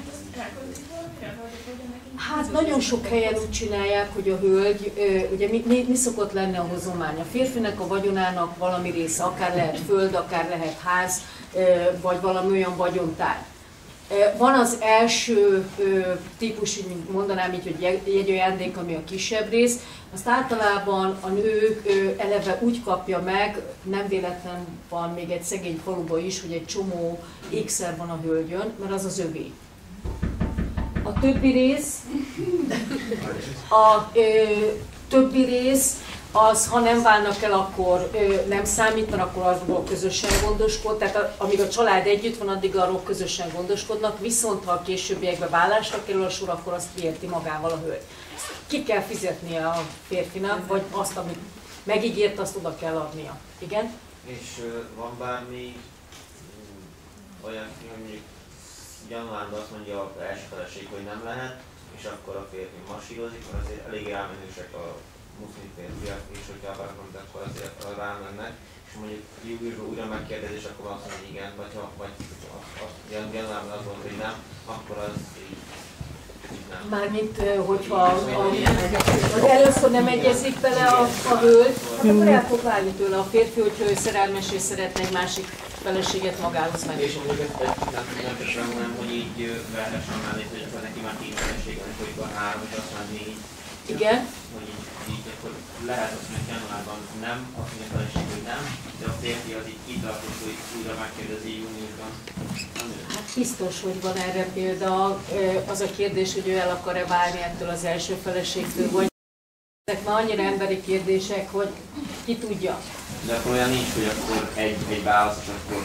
Hát nagyon sok helyen úgy csinálják, hogy a hölgy, ugye mi, mi, mi szokott lenni a hozomány? A férfinek a vagyonának valami része, akár lehet föld, akár lehet ház, vagy valami olyan vagyontár. Van az első típus, így mondanám így, hogy jegyajándék, ami a kisebb rész, azt általában a nő eleve úgy kapja meg, nem véletlen van még egy szegény faluban is, hogy egy csomó ékszer van a hölgyön, mert az az övé. A többi rész, A ö, többi rész, az, ha nem válnak el, akkor ö, nem számít, mert akkor arról közösen gondoskod, tehát a, amíg a család együtt van, addig arról közösen gondoskodnak, viszont ha a későbbiekben vállásra kerül a sor, akkor azt érti magával a hölgy. Ki kell fizetnie a férfinak, vagy azt, amit megígért, azt oda kell adnia. Igen? És uh, van bármi olyan, mondjuk januárban azt mondja az első feleség, hogy nem lehet, és akkor a férfi masírozik, mert azért elég elmenősek a muszlim férfiak, és hogyha akarnak, akkor azért rámennek, és mondjuk júliusban újra megkérdezés, akkor azt mondja, hogy igen, vagy ha vagy a, a, a januárban azt mondja, hogy nem, akkor az így, így nem. Mármint, hogyha a, először nem egyezik bele a, a hölgy, hát akkor el fog válni tőle a férfi, hogyha ő szerelmes és szeretne egy másik feleséget magához menni. És mondjuk ezt nem, nem csak hanem, hogy így verhessen mellé, hogy akkor neki már tíz feleség van, és hogy van három, és azt már négy. Igen. Hogy így, így akkor lehet azt mondani, januárban nem, azt mondja a feleség, hogy nem, de a férfi az így kitartott, hogy újra megkérdezi júniusban. Hát biztos, hogy van erre példa. Az a kérdés, hogy ő el akar-e válni ettől az első feleségtől, vagy ezek már annyira emberi kérdések, hogy ki tudja. De akkor olyan nincs, hogy akkor egy, egy válasz, és akkor...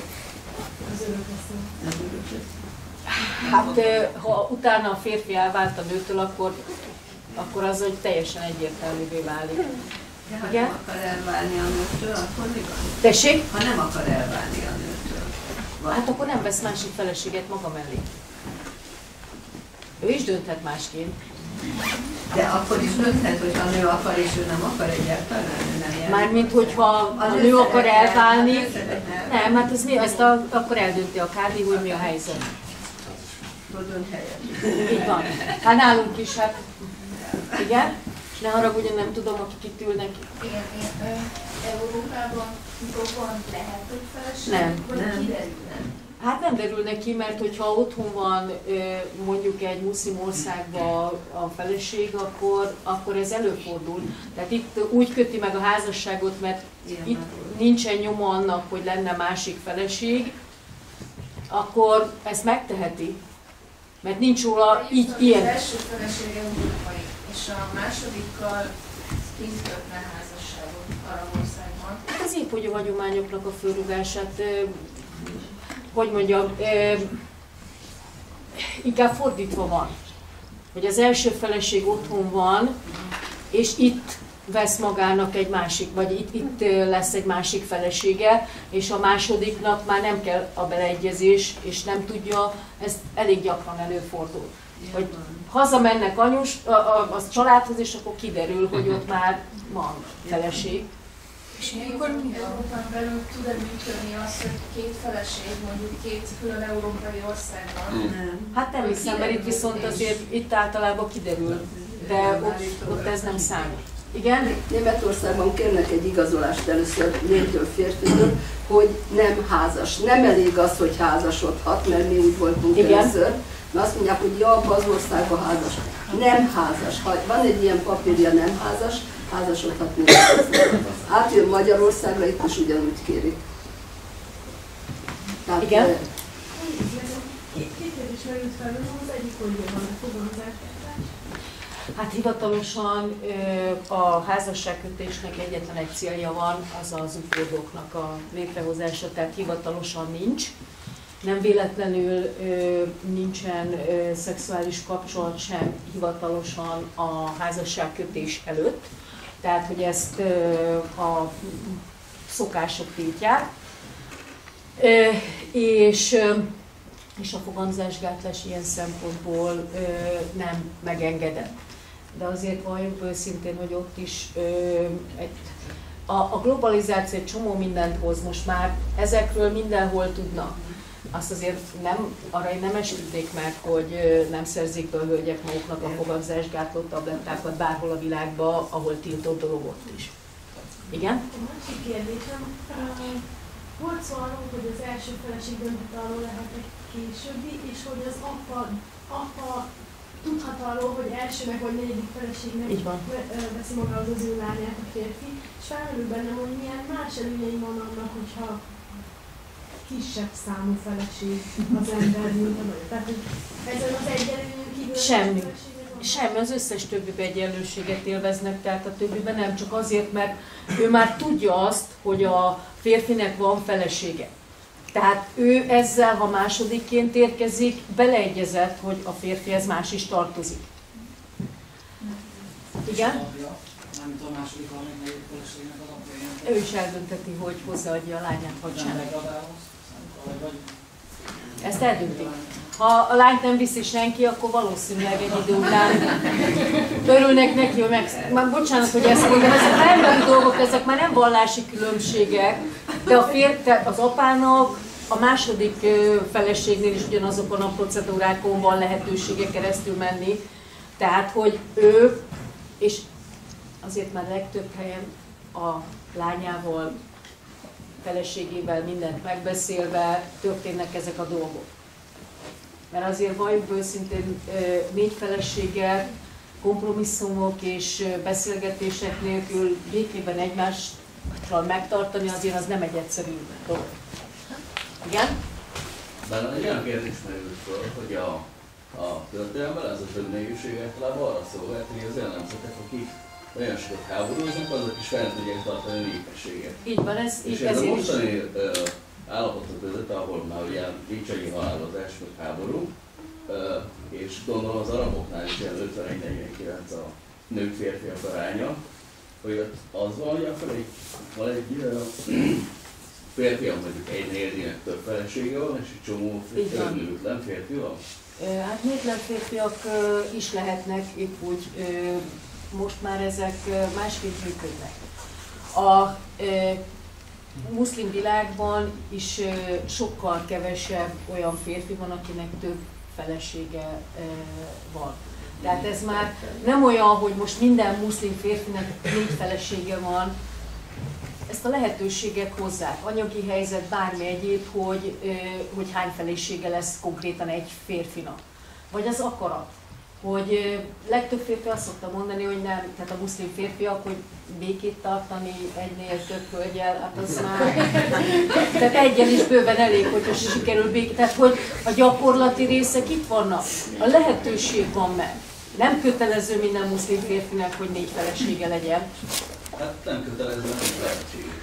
Hát ha utána a férfi elvált a nőtől, akkor, akkor az, hogy teljesen egyértelművé válik. De ha nem akar elválni a nőtől, akkor mi van? Tessék? Ha nem akar elválni a nőtől. Van. Hát akkor nem vesz másik feleséget maga mellé. Ő is dönthet másként. De akkor is dönthet, hogy a nő akar és ő nem akar egyáltalán, nem jel. Mármint, hogyha a, a nő akar elválni, nem, hát ez mi, ezt a, akkor eldönti a kádi, hogy mi a helyzet. Dönt helyet. Így van. Hát nálunk is, hát igen. Ne haragudjon, nem tudom, akik itt ülnek. Igen, én Európában mikor lehet, hogy feleség? Nem. Vagy Nem. kiderül, nem? Hát nem derül neki, mert hogyha otthon van mondjuk egy muszlim országban a feleség, akkor, akkor ez előfordul. Tehát itt úgy köti meg a házasságot, mert itt nincsen nyoma annak, hogy lenne másik feleség, akkor ezt megteheti. Mert nincs róla így ilyen. Az első feleség európai, és a másodikkal kint kötne házasságot Arabországban. Hát az épp, hogy a hagyományoknak a fölrugását, hogy mondjam, inkább fordítva van. Hogy az első feleség otthon van, és itt vesz magának egy másik, vagy itt, itt lesz egy másik felesége, és a másodiknak már nem kell a beleegyezés, és nem tudja, ez elég gyakran előfordul. Hogy hazamennek anyus, a, a, a családhoz, és akkor kiderül, hogy ott már van feleség. És mikor Európán belül tud-e működni az, hogy két feleség, mondjuk két külön európai országban? Nem. Hát nem hiszem, mert itt viszont azért itt általában kiderül, de ott, ott ez nem számít. Igen? Németországban kérnek egy igazolást először nőtől, férfitől, hogy nem házas. Nem elég az, hogy házasodhat, mert mi úgy voltunk igen. először. Mert azt mondják, hogy ja, abban az országban házas. Nem házas. Ha van egy ilyen papírja, nem házas, házasodhat Németországban. Átjön Magyarországra, itt is ugyanúgy kérik. Tehát, igen? Két kérdés merült fel, az egyik, hogy van a fogalmazás. Hát hivatalosan a házasságkötésnek egyetlen egy célja van, az az utódoknak a létrehozása, tehát hivatalosan nincs. Nem véletlenül nincsen szexuális kapcsolat sem hivatalosan a házasságkötés előtt, tehát hogy ezt a szokások tiltják. És és a fogamzásgátlás ilyen szempontból nem megengedett. De azért valljuk őszintén, hogy ott is ö, egy, a, a globalizáció egy csomó mindent hoz most már, ezekről mindenhol tudnak. Azt azért nem, arra én nem esküdnék meg, hogy ö, nem szerzik be a hölgyek maguknak a fogamzásgátló tablettákat bárhol a világban, ahol tiltott dolog ott is. Igen? A másik kérdésem, volt szó arról, hogy az első feleség dönthet arról lehet egy későbbi, és hogy az apa, apa tudhat arról, hogy elsőnek vagy negyedik feleségnek veszi magához az ő lányát a férfi, és felmerül bennem, hogy milyen más előnyei van annak, hogyha kisebb számú feleség az ember, mint a nagyobb. Tehát, hogy ezen az egy előnyön kívül semmi. Semmi, az összes többiben egyenlőséget élveznek, tehát a többiben nem, csak azért, mert ő már tudja azt, hogy a férfinek van felesége. Tehát ő ezzel, ha másodikként érkezik, beleegyezett, hogy a férfihez más is tartozik. Igen? Nem tudom, a második, a negyedik feleségének az apja. Ő is eldönteti, hogy hozzáadja a lányát, vagy sem. Ezt eldönti. Ha a lányt nem viszi senki, akkor valószínűleg egy idő után örülnek neki, hogy meg... Már bocsánat, hogy ezt mondom, ezek már emberi dolgok, ezek már nem vallási különbségek, de a férj, az apának a második feleségnél is ugyanazokon a procedúrákon van lehetősége keresztül menni. Tehát, hogy ő, és azért már legtöbb helyen a lányával, feleségével mindent megbeszélve történnek ezek a dolgok. Mert azért valljuk őszintén négy feleséggel, kompromisszumok és beszélgetések nélkül békében egymással megtartani, azért az nem egy egyszerű dolog. Igen? Bár egy olyan kérdés merült föl, hogy a, a történelemben ez a többnévűség általában arra szolgált, hogy az olyan nemzetek, akik olyan sokat háborúznak, azok is fel tudják tartani a népességet. Így van, ez és így ez a ezért mostani is. uh, állapotok között, ahol már ugye nincs annyi halálozás, meg háború, uh, és gondolom az araboknál is ilyen ötvenegy negyvenkilenc a nők férfiak aránya, hogy ott az van, hogy akkor egy, van egy uh, férfiak mondjuk egy néldinek több felesége van, és egy csomó nőtlen férfi van. Hát nőtlen férfiak is lehetnek, épp úgy most már ezek másképp működnek. A e, muszlim világban is e, sokkal kevesebb olyan férfi van, akinek több felesége e, van. Tehát ez már nem olyan, hogy most minden muszlim férfinek négy felesége van, ezt a lehetőségek hozzák, anyagi helyzet, bármi egyéb, hogy, hogy hány felesége lesz konkrétan egy férfinak. Vagy az akarat, hogy legtöbb férfi azt szokta mondani, hogy nem, tehát a muszlim férfiak, hogy békét tartani egynél több hölgyel, hát az már, tehát egyen is bőven elég, hogyha sikerül békét, tehát hogy a gyakorlati részek itt vannak, a lehetőség van meg. Nem kötelező minden muszlim férfinek, hogy négy felesége legyen. Hát nem kötelező, nem lehetséges.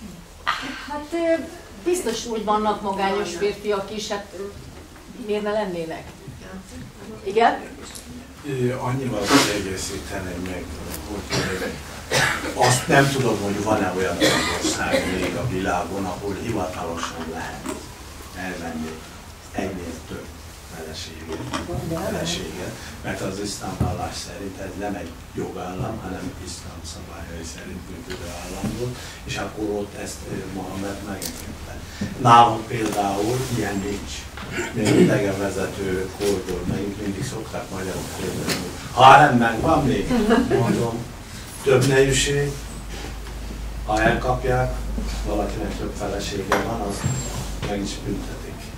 Hát biztos, hogy vannak magányos férfiak is, hát miért ne lennének? Igen? Annyival egészíteném meg, hogy azt nem tudom, hogy van-e olyan ország még a világon, ahol hivatalosan lehet elvenni egynél több feleséget, feleséget, mert az iszlám vallás szerint ez nem egy jogállam, hanem iszlám szabályai szerint működő állam volt, és akkor ott ezt Mohamed megengedte. Nálunk például ilyen nincs. Még idegenvezető korból megint mindig szokták magyarok kérdezni. Haremben van még, mondom, több nejűség, ha elkapják, valakinek több felesége van, az meg is büntetik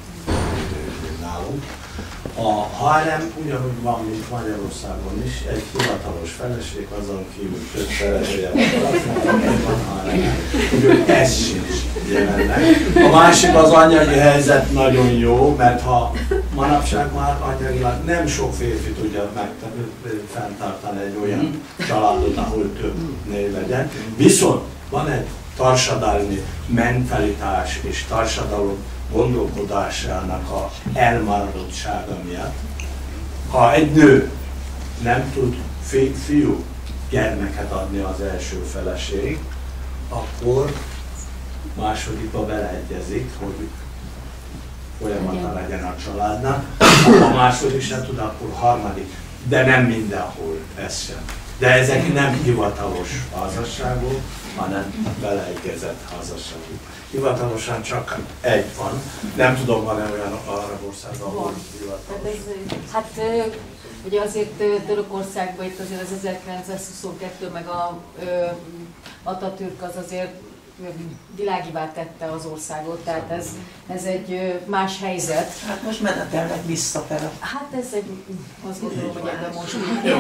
nálunk. A harem ugyanúgy van, mint Magyarországon is, egy hivatalos feleség, azon kívül több felesége van, harem. Úgyhogy ez sincs jelenleg. A másik az anyagi helyzet nagyon jó, mert ha manapság már anyagilag nem sok férfi tudja fenntartani egy olyan családot, ahol több név legyen. Viszont van egy társadalmi mentalitás és társadalom gondolkodásának a elmaradottsága miatt. Ha egy nő nem tud fi, fiú gyermeket adni az első feleség, akkor másodikba beleegyezik, hogy folyamata legyen a családnak. Ha második sem tud, akkor harmadik. De nem mindenhol ez sem. De ezek nem hivatalos házasságok, hanem beleegyezett házasságok. Hivatalosan csak egy van. Nem tudom, van-e olyan arab országban, ahol hivatalos. Hát ugye azért Törökországban itt azért az ezerkilencszázhuszonkettő meg a Atatürk az azért világivá tette az országot, tehát ez, ez egy más helyzet. Hát most menetelnek visszafele. Hát ez egy, azt gondolom, hogy ebben most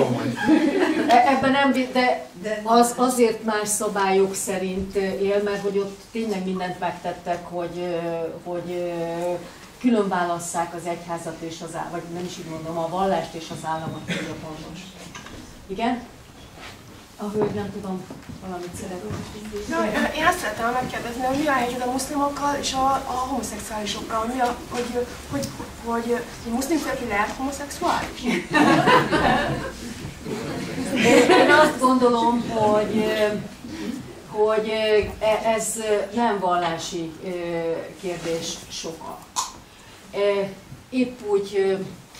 ebben nem, de az azért más szabályok szerint él, mert hogy ott tényleg mindent megtettek, hogy, hogy külön válasszák az egyházat és az államot, vagy nem is így mondom, a vallást és az államot, hogy a fontos. Igen? A hölgy, nem tudom, valamit szeretném. No, én azt szeretném megkérdezni, hogy mi a helyzet a muszlimokkal és a, a homoszexuálisokkal? Mi a, hogy, hogy, hogy, hogy egy muszlim férfi lehet homoszexuális? Én azt gondolom, hogy, hogy ez nem vallási kérdés soha. Épp úgy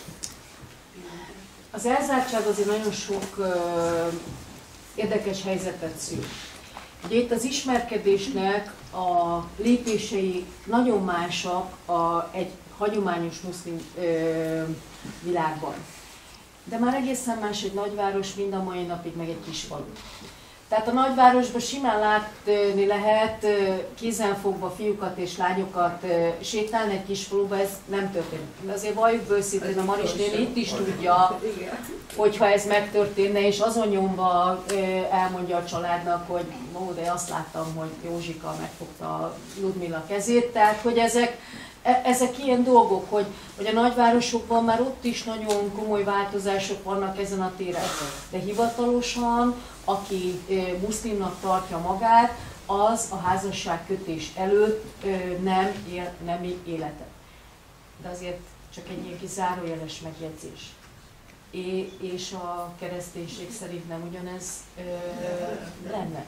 az elzártság azért nagyon sok érdekes helyzetet szül. Ugye itt az ismerkedésnek a lépései nagyon másak a, egy hagyományos muszlim ö, világban. De már egészen más egy nagyváros, mind a mai napig, meg egy kisfalu. Tehát a nagyvárosban simán látni lehet kézenfogva fiúkat és lányokat sétálni, egy kisfaluban ez nem történik. De azért valljuk őszintén, a Maris néni itt is tudja, hogyha ez megtörténne, és azon nyomva elmondja a családnak, hogy ó, de azt láttam, hogy Józsika megfogta Ludmilla kezét, tehát hogy ezek, ezek ilyen dolgok, hogy, hogy a nagyvárosokban már ott is nagyon komoly változások vannak ezen a téren. De hivatalosan, aki muszlimnak tartja magát, az a házasságkötés előtt nem él nemi életet. De azért csak egy ilyen kis zárójeles megjegyzés. É, és a kereszténység szerint nem ugyanez ö, lenne.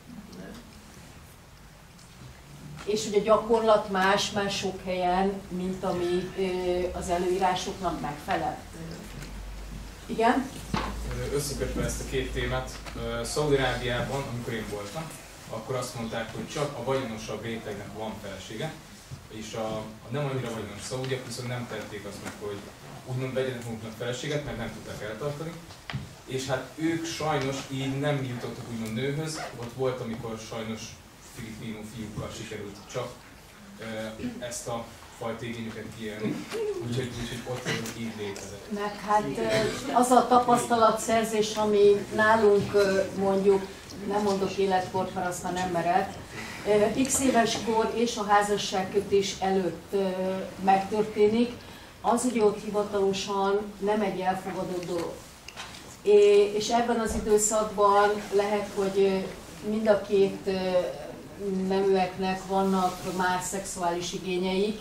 És ugye a gyakorlat más, más sok helyen, mint ami ö, az előírásoknak megfelel. Igen? Összekötve ezt a két témát, Szaúd-Arábiában, amikor én voltam, akkor azt mondták, hogy csak a vagyonosabb rétegnek van felesége, és a, a nem annyira vagyonos szaúdiak viszont nem tették azt meg, hogy úgymond vegyenek maguknak feleséget, mert nem tudták eltartani. És hát ők sajnos így nem jutottak úgymond nőhöz, ott volt, amikor sajnos filipino fiúkkal sikerült csak ezt a fajta igényüket kiélni, úgyhogy, úgyhogy ott így létezett. Meg hát az a tapasztalatszerzés, ami nálunk mondjuk, nem mondok életkort, mert azt már nem mered, x éves kor és a házasságkötés előtt megtörténik, az ugye ott hivatalosan nem egy elfogadott dolog. És ebben az időszakban lehet, hogy mind a két neműeknek vannak más szexuális igényeik,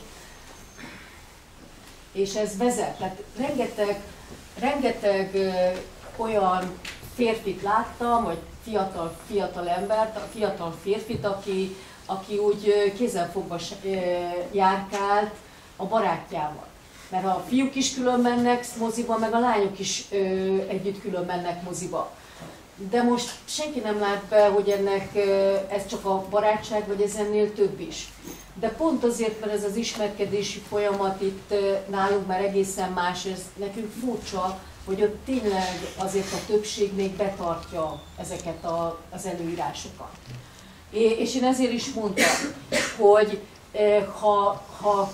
és ez vezet. Tehát rengeteg, rengeteg olyan férfit láttam, vagy fiatal, fiatal embert, fiatal férfit, aki, aki úgy kézenfogva járkált a barátjával. Mert a fiúk is külön mennek moziba, meg a lányok is ö, együtt külön mennek moziba. De most senki nem lát be, hogy ennek ö, ez csak a barátság, vagy ez ennél több is. De pont azért, mert ez az ismerkedési folyamat itt ö, nálunk már egészen más, ez nekünk furcsa, hogy ott tényleg azért a többség még betartja ezeket a, az előírásokat. É, és én ezért is mondtam, hogy ö, ha, ha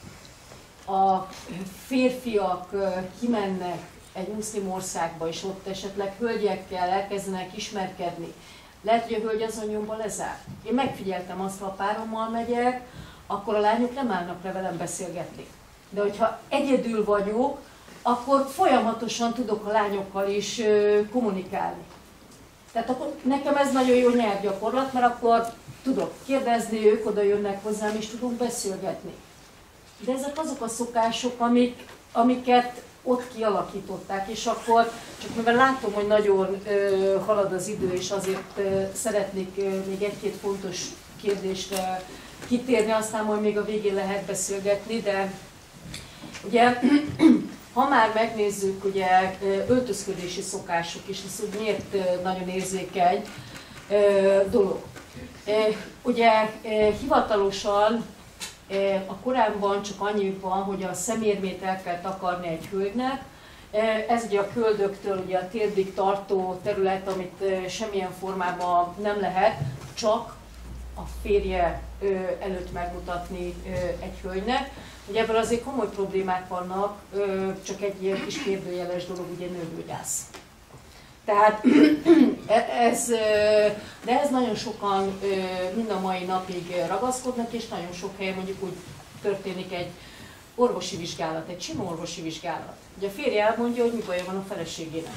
a férfiak kimennek egy muszlim országba, és ott esetleg hölgyekkel elkezdenek ismerkedni, lehet, hogy a hölgy azon nyomban lezár. Én megfigyeltem azt, ha a párommal megyek, akkor a lányok nem állnak le velem beszélgetni. De hogyha egyedül vagyok, akkor folyamatosan tudok a lányokkal is kommunikálni. Tehát akkor nekem ez nagyon jó nyelvgyakorlat, mert akkor tudok kérdezni, ők oda jönnek hozzám, és tudunk beszélgetni. De ezek azok a szokások, amik, amiket ott kialakították, és akkor, csak mivel látom, hogy nagyon ö, halad az idő, és azért ö, szeretnék ö, még egy-két fontos kérdésre kitérni, aztán majd még a végén lehet beszélgetni, de ugye, ha már megnézzük, ugye öltözködési szokások is, ez úgy miért nagyon érzékeny ö, dolog. E, ugye e, hivatalosan a Koránban csak annyi van, hogy a szemérmét el kell takarni egy hölgynek. Ez ugye a köldöktől ugye a térdig tartó terület, amit semmilyen formában nem lehet, csak a férje előtt megmutatni egy hölgynek. Ugye ebből azért komoly problémák vannak, csak egy ilyen kis kérdőjeles dolog, ugye nőgyógyász. Tehát ez, de ez nagyon sokan mind a mai napig ragaszkodnak, és nagyon sok helyen mondjuk úgy történik egy orvosi vizsgálat, egy sima orvosi vizsgálat. Ugye a férje elmondja, hogy mi baja van a feleségének.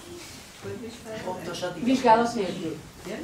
Vizsgálat nélkül.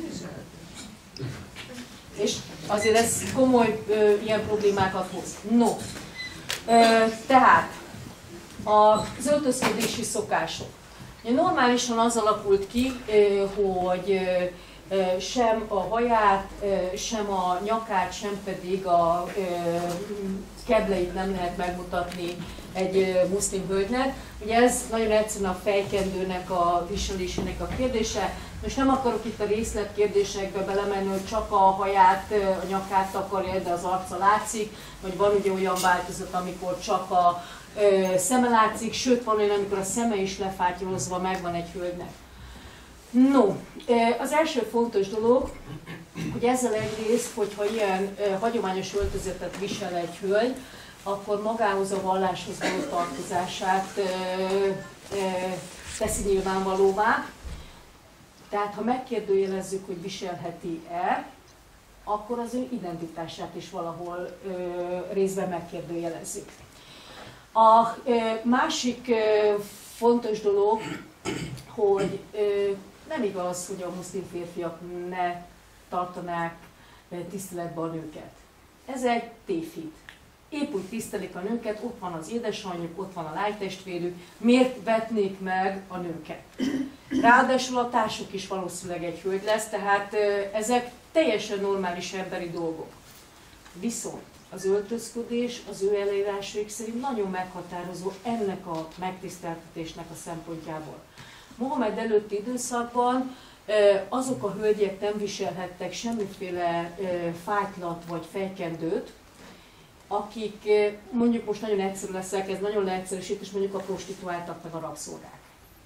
És azért ez komoly ö, ilyen problémákat hoz. No, ö, tehát az öltözködési szokások. Normálisan az alakult ki, ö, hogy ö, sem a haját, ö, sem a nyakát, sem pedig a ö, kebleit nem lehet megmutatni egy muszlim hölgynek. Ugye ez nagyon egyszerűen a fejkendőnek a viselésének a kérdése. Most nem akarok itt a részletkérdésekbe belemenni, hogy csak a haját, a nyakát takarja, de az arca látszik, vagy van ugye olyan változat, amikor csak a ö, szeme látszik, sőt van olyan, amikor a szeme is lefátyolozva megvan egy hölgynek. No, az első fontos dolog, hogy ezzel egyrészt, hogyha ilyen ö, hagyományos öltözetet visel egy hölgy, akkor magához a valláshoz való tartozását ö, ö, teszi nyilvánvalóvá. Tehát ha megkérdőjelezzük, hogy viselheti-e, akkor az ő identitását is valahol ö, részben megkérdőjelezzük. A ö, másik ö, fontos dolog, hogy ö, nem igaz, hogy a muszlim férfiak ne tartanák tiszteletben a nőket. Ez egy tévhit. Épp úgy tisztelik a nőket, ott van az édesanyjuk, ott van a lánytestvérük, miért vetnék meg a nőket? Ráadásul a társuk is valószínűleg egy hölgy lesz, tehát ezek teljesen normális emberi dolgok. Viszont az öltözködés az ő előírásaik szerint nagyon meghatározó ennek a megtiszteltetésnek a szempontjából. Mohamed előtti időszakban azok a hölgyek nem viselhettek semmiféle fájtlat vagy fejkendőt, akik, mondjuk most nagyon egyszerű leszek, ez nagyon leegyszerűsít, és mondjuk a prostituáltak meg a rabszolgák.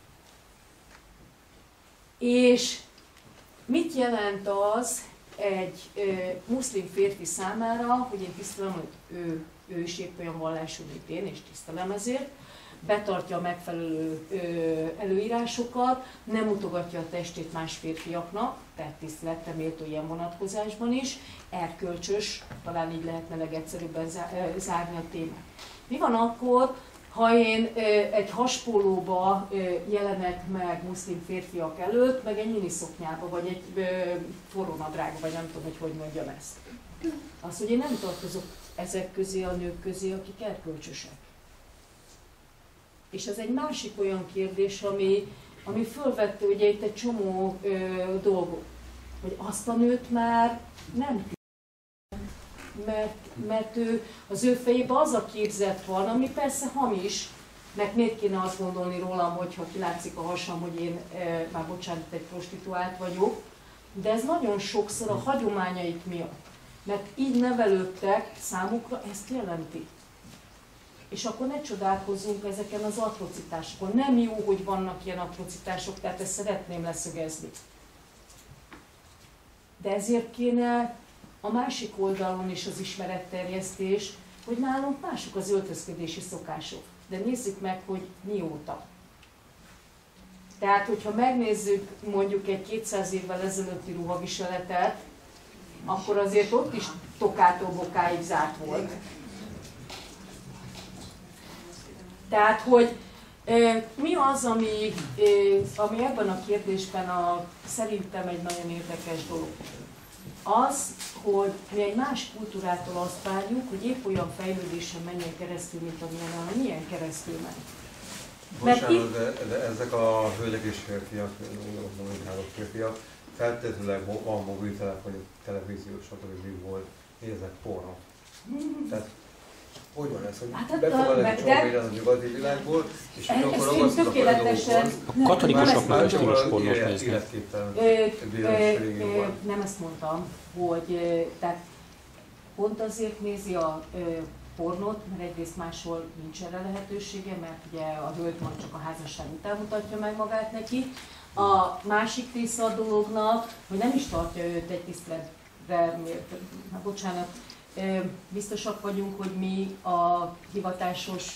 És mit jelent az egy ö, muszlim férfi számára, hogy én tisztelem, hogy ő, ő is épp olyan vallású, mint én, és tisztelem ezért, betartja a megfelelő ö, előírásokat, nem mutogatja a testét más férfiaknak, tehát tiszteletre méltó ilyen vonatkozásban is, erkölcsös, talán így lehetne legegyszerűbben zárni a témát. Mi van akkor, ha én ö, egy haspólóba ö, jelenek meg muszlim férfiak előtt, meg egy miniszoknyába, vagy egy ö, forrónadrágba, vagy nem tudom, hogy hogy mondjam ezt. Az, hogy én nem tartozok ezek közé, a nők közé, akik erkölcsösek. És ez egy másik olyan kérdés, ami, ami fölvette ugye itt egy csomó ö, dolgot, hogy azt a nőt már nem mert, mert ő, az ő fejében az a képzet van, ami persze hamis, mert miért kéne azt gondolni rólam, hogyha kilátszik a hasam, hogy én, e, már bocsánat, egy prostituált vagyok, de ez nagyon sokszor a hagyományaik miatt, mert így nevelődtek, számukra ezt jelenti. És akkor ne csodálkozzunk ezeken az atrocitásokon. Nem jó, hogy vannak ilyen atrocitások, tehát ezt szeretném leszögezni. De ezért kéne a másik oldalon is az ismeretterjesztés, hogy nálunk mások az öltözködési szokások. De nézzük meg, hogy mióta. Tehát, hogyha megnézzük mondjuk egy kétszáz évvel ezelőtti ruhaviseletet, akkor azért ott is tokától bokáig zárt volt. Tehát, hogy e, mi az, ami, e, ami ebben a kérdésben a, szerintem egy nagyon érdekes dolog. Az, hogy mi egy más kultúrától azt várjuk, hogy épp olyan fejlődésen menjen keresztül, mint amilyen, hanem milyen keresztül megy. Bocsánat, de, de ezek a hölgyek és férfiak, mondjuk férfiak, feltétlenül van mobiltelefon, televíziós, stb. Volt, néznek pornót. Tehát hogy van ez, hogy hát, befogadnak egy csomó minden a nyugati világból, és e, akkor ragaszkodnak a dolgokhoz. Katolikusoknak is tilos pornót nézni. Nem ezt mondtam, hogy tehát pont azért nézi a pornót, mert egyrészt máshol nincs erre lehetősége, mert ugye a hölgy majd csak a házasság után mutatja meg magát neki. A másik része a dolognak, hogy nem is tartja őt egy tiszteletre, bocsánat, biztosak vagyunk, hogy mi a hivatásos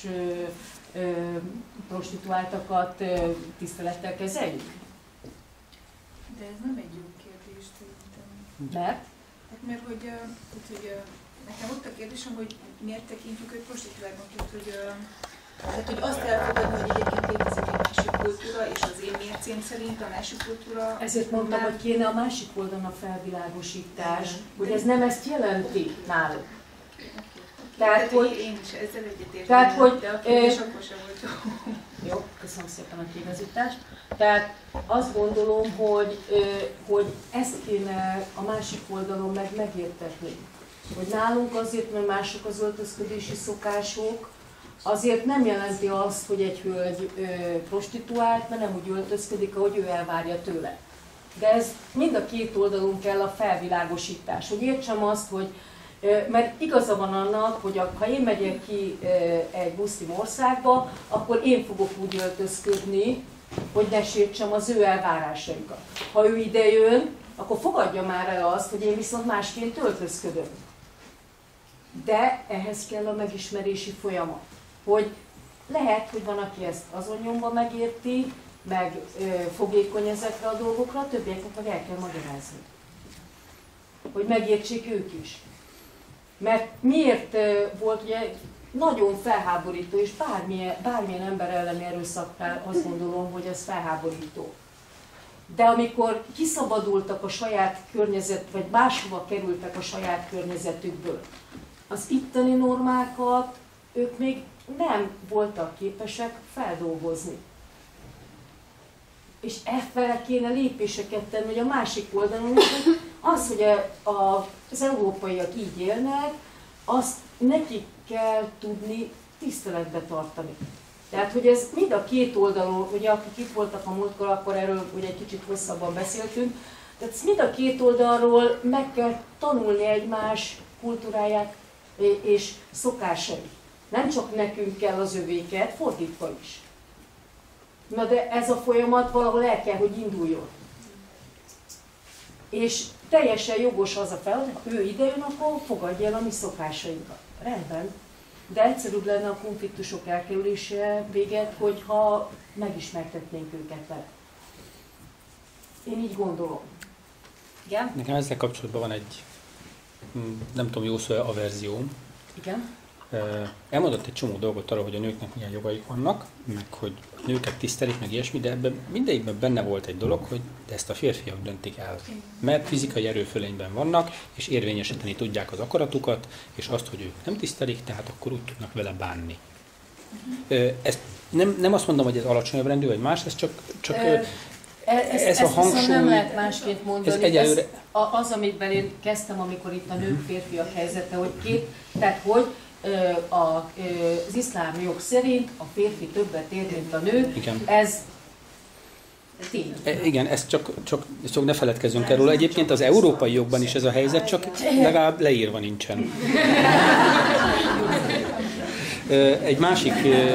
prostituáltakat tisztelettel kezeljük? De ez nem egy jó kérdés szerintem. Mert? Hát mert hogy, tehát, hogy nekem ott a kérdésem, hogy miért tekintjük őt prostituáltnak, tehát hogy, tehát, hogy azt elfogadni, hogy egyébként létezik egy másik kultúra, és az én mércém szerint a másik kultúra... Ezért mondtam, hogy kéne a másik oldalon a felvilágosítás, hogy ez nem ezt jelenti náluk. Tehát, hogy... Én is ezzel egyetértem, tehát, hogy, de a kérdés akkor sem volt jó. Jó, köszönöm szépen a kiigazítást. Tehát azt gondolom, hogy, hogy ezt kéne a másik oldalon meg megértetni. Hogy nálunk azért, mert mások az öltözködési szokások, azért nem jelenti azt, hogy egy hölgy prostituált, mert nem úgy öltözködik, ahogy ő elvárja tőle. De ez mind a két oldalon kell a felvilágosítás, hogy értsem azt, hogy mert igaza van annak, hogy ha én megyek ki egy muszlim országba, akkor én fogok úgy öltözködni, hogy ne sértsem az ő elvárásaikat. Ha ő ide jön, akkor fogadja már el azt, hogy én viszont másként öltözködöm. De ehhez kell a megismerési folyamat. Hogy lehet, hogy van, aki ezt azon nyomban megérti, meg fogékony ezekre a dolgokra, a többieknek meg el kell magyarázni. Hogy megértsék ők is. Mert miért volt ugye nagyon felháborító, és bármilyen, bármilyen ember elleni erőszaknál azt gondolom, hogy ez felháborító. De amikor kiszabadultak a saját környezet, vagy máshova kerültek a saját környezetükből, az itteni normákat ők még nem voltak képesek feldolgozni. És effele kéne lépéseket tenni, hogy a másik oldalon is, hogy az, hogy a, a, az európaiak így élnek, azt nekik kell tudni tiszteletbe tartani. Tehát, hogy ez mind a két oldalon, ugye akik itt voltak a múltkor, akkor erről ugye egy kicsit hosszabban beszéltünk, tehát mind a két oldalról meg kell tanulni egymás kultúráját és szokásait. Nem csak nekünk kell az övéket, fordítva is. Na de ez a folyamat valahol el kell, hogy induljon. És teljesen jogos az a fel, hogy ha ő idejön, akkor fogadja el a mi szokásainkat. Rendben. De egyszerűbb lenne a konfliktusok elkerülése véget, hogyha megismertetnénk őket vele. Én így gondolom. Igen? Nekem ezzel kapcsolatban van egy, nem tudom, jó szó, averzióm. Igen? Elmondott egy csomó dolgot arra, hogy a nőknek milyen jogaik vannak, meg hogy a nőket tisztelik, meg ilyesmi, de ebben mindegyikben benne volt egy dolog, hogy de ezt a férfiak döntik el. Mert fizikai erőfölényben vannak, és érvényesíteni tudják az akaratukat, és azt, hogy ők nem tisztelik, tehát akkor úgy tudnak vele bánni. Ezt nem, nem azt mondom, hogy ez alacsonyabb rendű, vagy más, ez csak... csak Ö, ez, ez a hangsúly, nem lehet másként mondani. Ez egyelőre... ez az, amiben én kezdtem, amikor itt a nők, férfiak helyzete, hogy két, tehát hogy az iszlám jog szerint a férfi többet ér, mint a nő. Igen. Ez tény. Igen, ezt csak, csak, csak ne feledkezzünk erről. Egyébként az európai jogban is ez a helyzet, csak legalább leírva nincsen. Egy másik,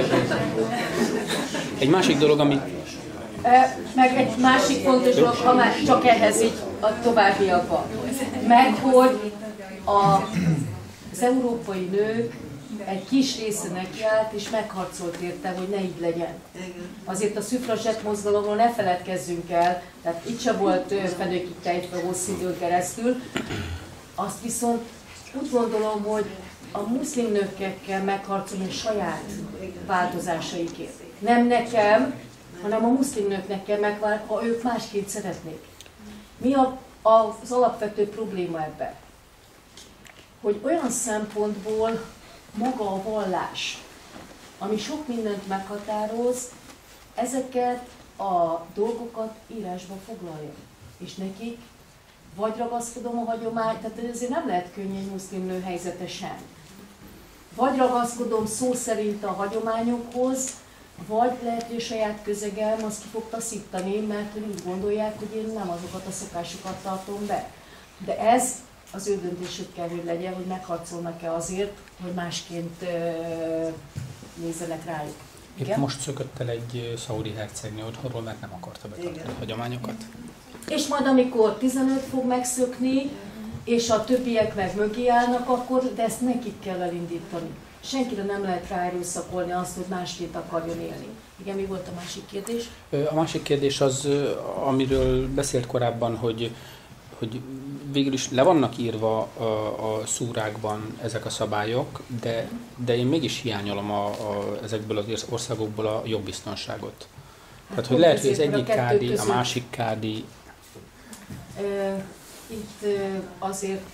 egy másik dolog, ami... Meg egy másik fontos dolog, ha már csak ehhez így a továbbiakban. Meg hogy a az európai nők egy kis része nekiállt és megharcolt érte, hogy ne így legyen. Azért a szüfrazsett mozgalomról ne feledkezzünk el, tehát itt sem volt fenőkig tejtve hosszú időn keresztül. Azt viszont úgy gondolom, hogy a muszlim nőkkel kell megharcolni a saját változásaikért. Nem nekem, hanem a muszlim nőknek kell megválni, ha ők másként szeretnék. Mi a, az alapvető probléma ebben? Hogy olyan szempontból maga a vallás, ami sok mindent meghatároz, ezeket a dolgokat írásba foglalja. És nekik vagy ragaszkodom a hagyomány, tehát ezért nem lehet könnyű egy muszlim nő helyzete sem. Vagy ragaszkodom szó szerint a hagyományokhoz, vagy lehet, hogy a saját közegem azt ki fog taszítani, mert úgy gondolják, hogy én nem azokat a szokásokat tartom be. De ez az ő döntésük kell, hogy legyen, hogy megharcolnak-e azért, hogy másként nézzenek rájuk. Épp most szökött el egy szaudi hercegnő otthonról, mert nem akarta betartani a hagyományokat. És majd amikor tizenöt fog megszökni, és a többiek meg mögé állnak, akkor de ezt nekik kell elindítani. Senkire nem lehet ráerőszakolni azt, hogy másként akarjon élni. Igen, mi volt a másik kérdés? A másik kérdés az, amiről beszélt korábban, hogy hogy végül is le vannak írva a, a szúrákban ezek a szabályok, de, de én mégis hiányolom a, a, ezekből az országokból a jogbiztonságot. Tehát, hogy lehet, hogy az egyik kádi, a másik kádi. Itt azért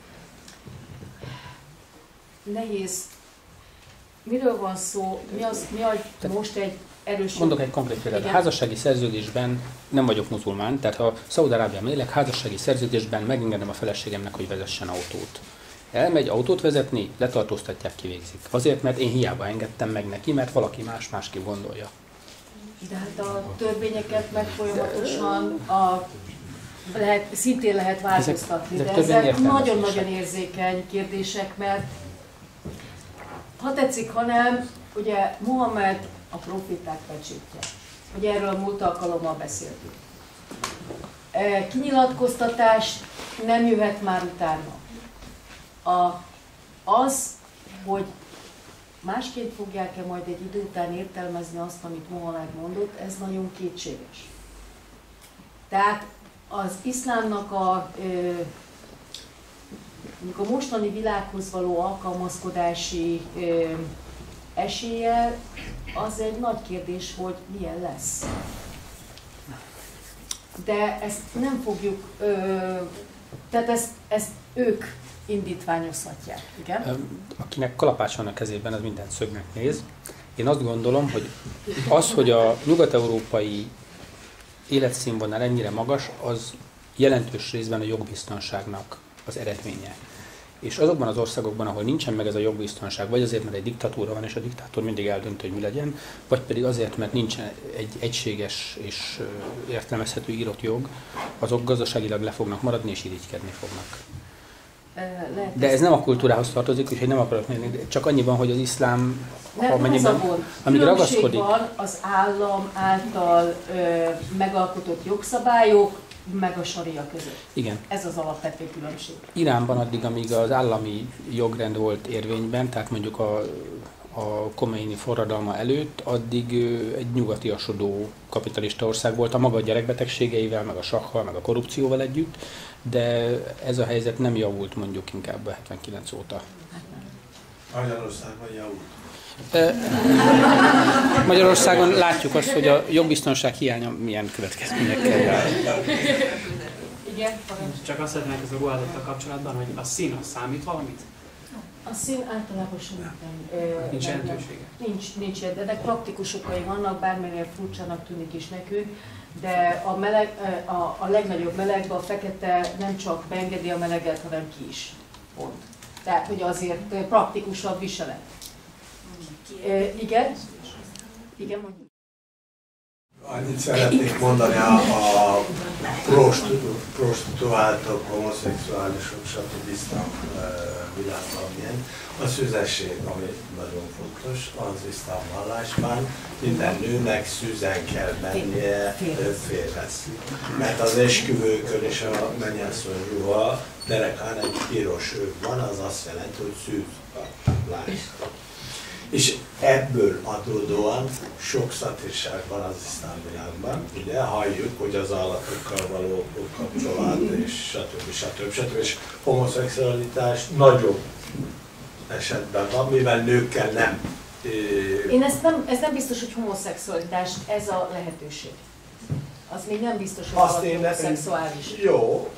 nehéz. Miről van szó? Mi az, mi az most egy erős... Mondok egy konkrét példát. A házassági szerződésben nem vagyok muzulmán, tehát ha Szaúd-Arábiában élek, házassági szerződésben megengedem a feleségemnek, hogy vezessen autót. Elmegy autót vezetni, letartóztatják, kivégzik. Azért, mert én hiába engedtem meg neki, mert valaki más másképp gondolja. De hát a törvényeket meg folyamatosan a, lehet, szintén lehet változtatni, ezek, ezek de ezek nagyon-nagyon érzékeny kérdések, mert ha tetszik, ha nem, ugye Mohamed a proféták pecsétje. Ugye erről a múlt alkalommal beszéltünk. E, kinyilatkoztatás nem jöhet már utána. A, az, hogy másként fogják-e majd egy idő után értelmezni azt, amit Mohamed mondott, ez nagyon kétséges. Tehát az iszlámnak a, ö, a mostani világhoz való alkalmazkodási ö, esélye, az egy nagy kérdés, hogy milyen lesz. De ezt nem fogjuk, ö, tehát ezt, ezt ők indítványozhatják, igen? Akinek kalapács van a kezében, az mindent szögnek néz. Én azt gondolom, hogy az, hogy a nyugat-európai életszínvonal ennyire magas, az jelentős részben a jogbiztonságnak az eredménye. És azokban az országokban, ahol nincsen meg ez a jogbiztonság, vagy azért, mert egy diktatúra van, és a diktátor mindig eldönt, hogy mi legyen, vagy pedig azért, mert nincsen egy egységes és értelmezhető írott jog, azok gazdaságilag le fognak maradni, és irigykedni fognak. De ez nem a kultúrához tartozik, úgyhogy nem akarok nézni, csak annyi van, hogy az iszlám, nem, amennyiben, amíg ragaszkodik. Van az állam által ö, megalkotott jogszabályok, meg a saria között. Igen. Ez az alapvető különbség. Iránban addig, amíg az állami jogrend volt érvényben, tehát mondjuk a, a Khomeini forradalma előtt, addig egy nyugatiasodó kapitalista ország volt a maga gyerekbetegségeivel, meg a sakkal, meg a korrupcióval együtt, de ez a helyzet nem javult mondjuk inkább a hetvenkilenc óta. Magyarországon javult. Magyarországon látjuk azt, hogy a jogbiztonság hiánya milyen következményekkel jár. Igen, csak azt szeretnék ez a ruházattal kapcsolatban, hogy a szín az számít valamit? A szín általában sem nem. Nincs jelentősége? Nincs, nincs, de ennek praktikus okai vannak, bármennyire furcsának tűnik is nekünk, de a, meleg, a, a legnagyobb melegben a fekete nem csak beengedi a meleget, hanem ki is. Pont. Tehát, hogy azért praktikusabb viselet. E, igen? Igen, mondjuk. Annyit szeretnék mondani a, a prostituáltak, homoszexuálisok, stb. Iszlám világban milyen. A szüzesség, ami nagyon fontos, az iszlám vallásban minden nőnek szüzen kell mennie férhez. Mert az esküvőkön és a mennyasszony ruha derekán egy piros öv van, az azt jelenti, hogy szűz a lány. És ebből adódóan sok szatiság van az iszlám világban. Ugye halljuk, hogy az állatokkal való kapcsolat és stb. stb. stb. És homoszexualitás nagyobb esetben van, mivel nőkkel nem. Én ezt nem, ez nem biztos, hogy homoszexualitás, ez a lehetőség. Az még nem biztos, hogy azt én homoszexuális. Jó,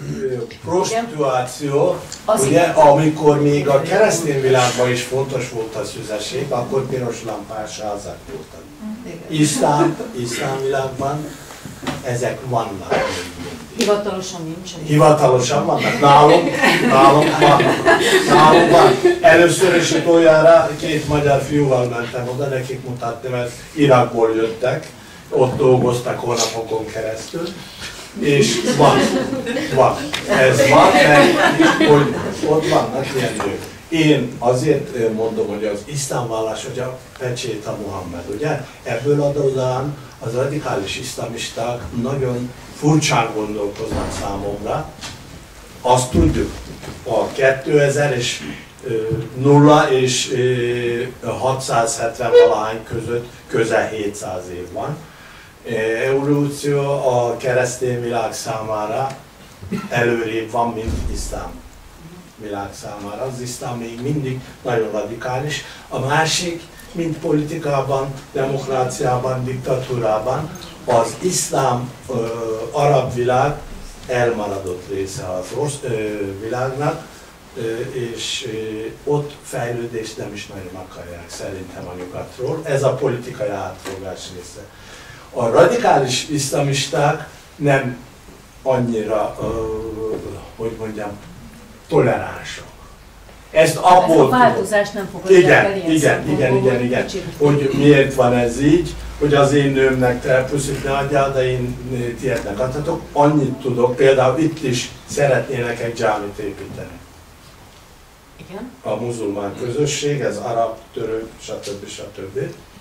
prostituáció, ugye, amikor még a keresztény világban is fontos volt a szüzesség, akkor piros lámpás házak voltak. Iszlám, iszlám világban ezek vannak. Hivatalosan nincsenek. Hivatalosan vannak. Nálunk, nálunk vannak. Nálunk van. Először is utoljára két magyar fiúval mentem oda, nekik mutatni, mert Irakból jöttek, ott dolgoztak hónapokon keresztül, és van, van. Ez van, mert hogy ott vannak ilyen nők. Én azért mondom, hogy az iszlám vallás, hogy a pecsét a Muhammed, ugye? Ebből adódóan az radikális iszlamisták nagyon furcsán gondolkoznak számomra. Azt tudjuk, a kétezer és nulla és hatszázhetven valahány között közel hétszáz év van. Evolúció a keresztény világ számára előrébb van, mint iszlám világ számára. Az iszlám még mindig nagyon radikális. A másik, mint politikában, demokráciában, diktatúrában, az iszlám ö, arab világ elmaradott része az orsz, ö, világnak, ö, és ö, ott fejlődést nem is nagyon akarják szerintem a nyugatról. Ez a politikai átfogás része. A radikális iszlamisták nem annyira, ö, hogy mondjam, toleránsak. Ezt abból Ezt a változást nem fogadják igen, el ilyen igen, igen, igen, igen, hogy miért van ez így, hogy az én nőmnek te puszit ne adjál, de én tiédnek adhatok. Annyit tudok, például itt is szeretnének egy dzsámit építeni. Igen. A muzulmán közösség, ez arab, török, stb. stb.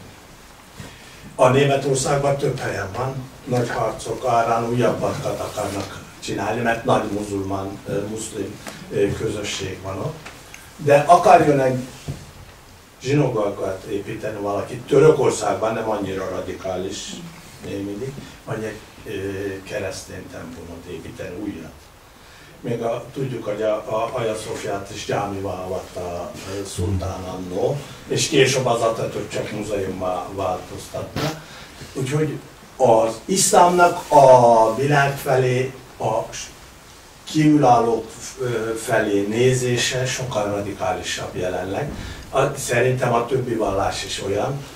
A Németországban több helyen van, nagy harcok árán újabbakat akarnak csinálni, mert nagy muzulmán, muszlim közösség van ott. De akarjon egy zsinagógát építeni valaki Törökországban, nem annyira radikális még mindig, vagy egy keresztény templomot építeni újat. Még a, tudjuk, hogy a, a Hagia Szofiát is dzsámivá avatta a szultán annó, és később az Atatürk csak múzeummá változtatta. Úgyhogy az iszlámnak a világ felé, a kívülállók felé nézése sokkal radikálisabb jelenleg. Szerintem a többi vallás is olyan.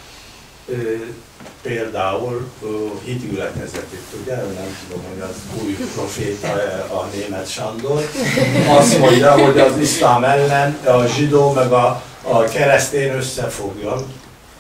Például hitgyülekezetét, ugye, nem tudom, hogy az új proféta, a német Sándor, azt mondja, hogy az iszlám ellen a zsidó meg a, a keresztény összefogjon.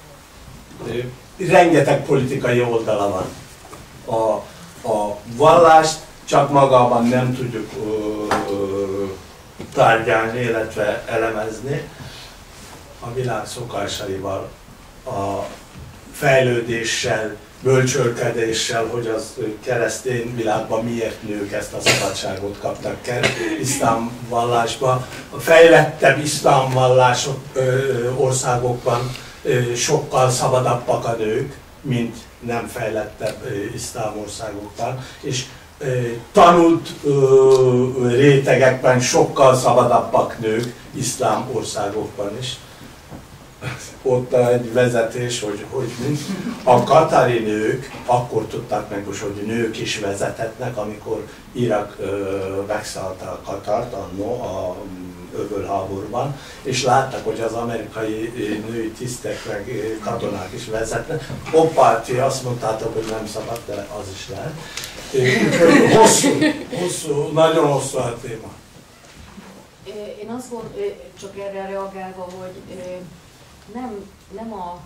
Rengeteg politikai oldala van. A, a vallást csak magában nem tudjuk ö, ö, tárgyalni, illetve elemezni. A világ szokásaival, a fejlődéssel, bölcsölkedéssel, hogy az keresztény világban miért nők ezt a szabadságot kaptak iszlám vallásban. A fejlettebb iszlám vallások ö, országokban ö, sokkal szabadabbak a nők, mint nem fejlettebb ö, iszlám országokban. És tanult ö, rétegekben sokkal szabadabbak nők iszlám országokban is. Ott egy vezetés, hogy, hogy a katari nők akkor tudták meg, hogy nők is vezethetnek, amikor Irak megszállta a Katart annó a öbölháborúban, és látták, hogy az amerikai női tisztek meg katonák is vezetnek. Oppárti azt mondtátok, hogy nem szabad, de az is lehet. Úgyhogy hosszú, hosszú, nagyon hosszú a téma. Én azt gondolom, csak erre reagálva, hogy nem, nem a,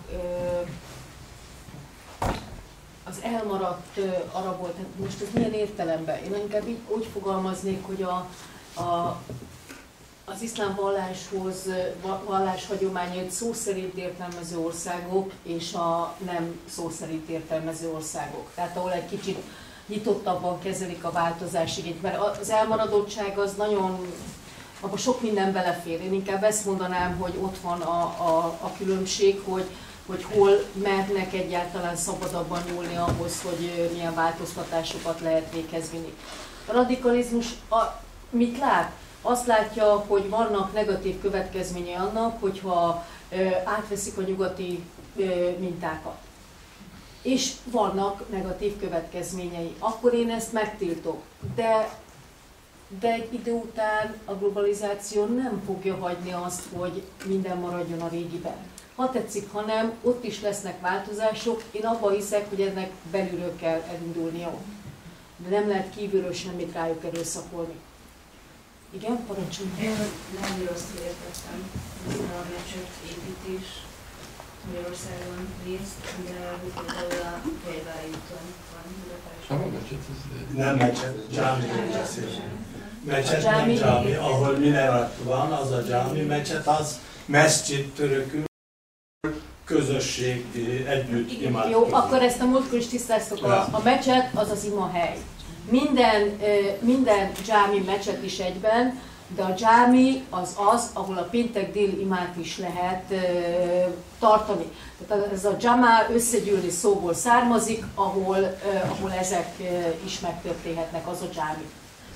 az elmaradt arabból, tehát most ez milyen értelemben? Én inkább így úgy fogalmaznék, hogy a, a, az iszlám valláshoz, vallás hagyományait szó szerint értelmező országok és a nem szó szerint értelmező országok. Tehát ahol egy kicsit nyitottabban kezelik a változás igényt, mert az elmaradottság az nagyon, abban sok minden belefér. Én inkább ezt mondanám, hogy ott van a, a, a különbség, hogy, hogy hol mernek egyáltalán szabadabban nyúlni ahhoz, hogy milyen változtatásokat lehet véghez vinni. A radikalizmus a, mit lát? Azt látja, hogy vannak negatív következményei annak, hogyha ö, átveszik a nyugati ö, mintákat. És vannak negatív következményei. Akkor én ezt megtiltok. De, de egy idő után a globalizáció nem fogja hagyni azt, hogy minden maradjon a régiben. Ha tetszik, ha nem, ott is lesznek változások. Én abban hiszek, hogy ennek belülről kell elindulnia. De nem lehet kívülről semmit rájuk erőszakolni. Igen, parancsoljon. Én nem rosszul értettem, ez a meccsek építés Magyarországon részt, de például a Fejvári úton van Budapest. Nem mecset, dzsámi beszél. Mecset nem dzsámi, ahol minaret van, az a dzsámi. Mecset az meszcsit törökül, közösség együtt imádkozik. Jó, akkor ezt a múltkor is tisztáztok. A, a mecset az az imahely. Minden, minden dzsámi mecset is egyben, de a dzsámi az az, ahol a péntek dél imát is lehet uh, tartani. Tehát ez a dzsámá összegyűlni szóból származik, ahol, uh, ahol ezek uh, is megtörténhetnek, az a dzsámi.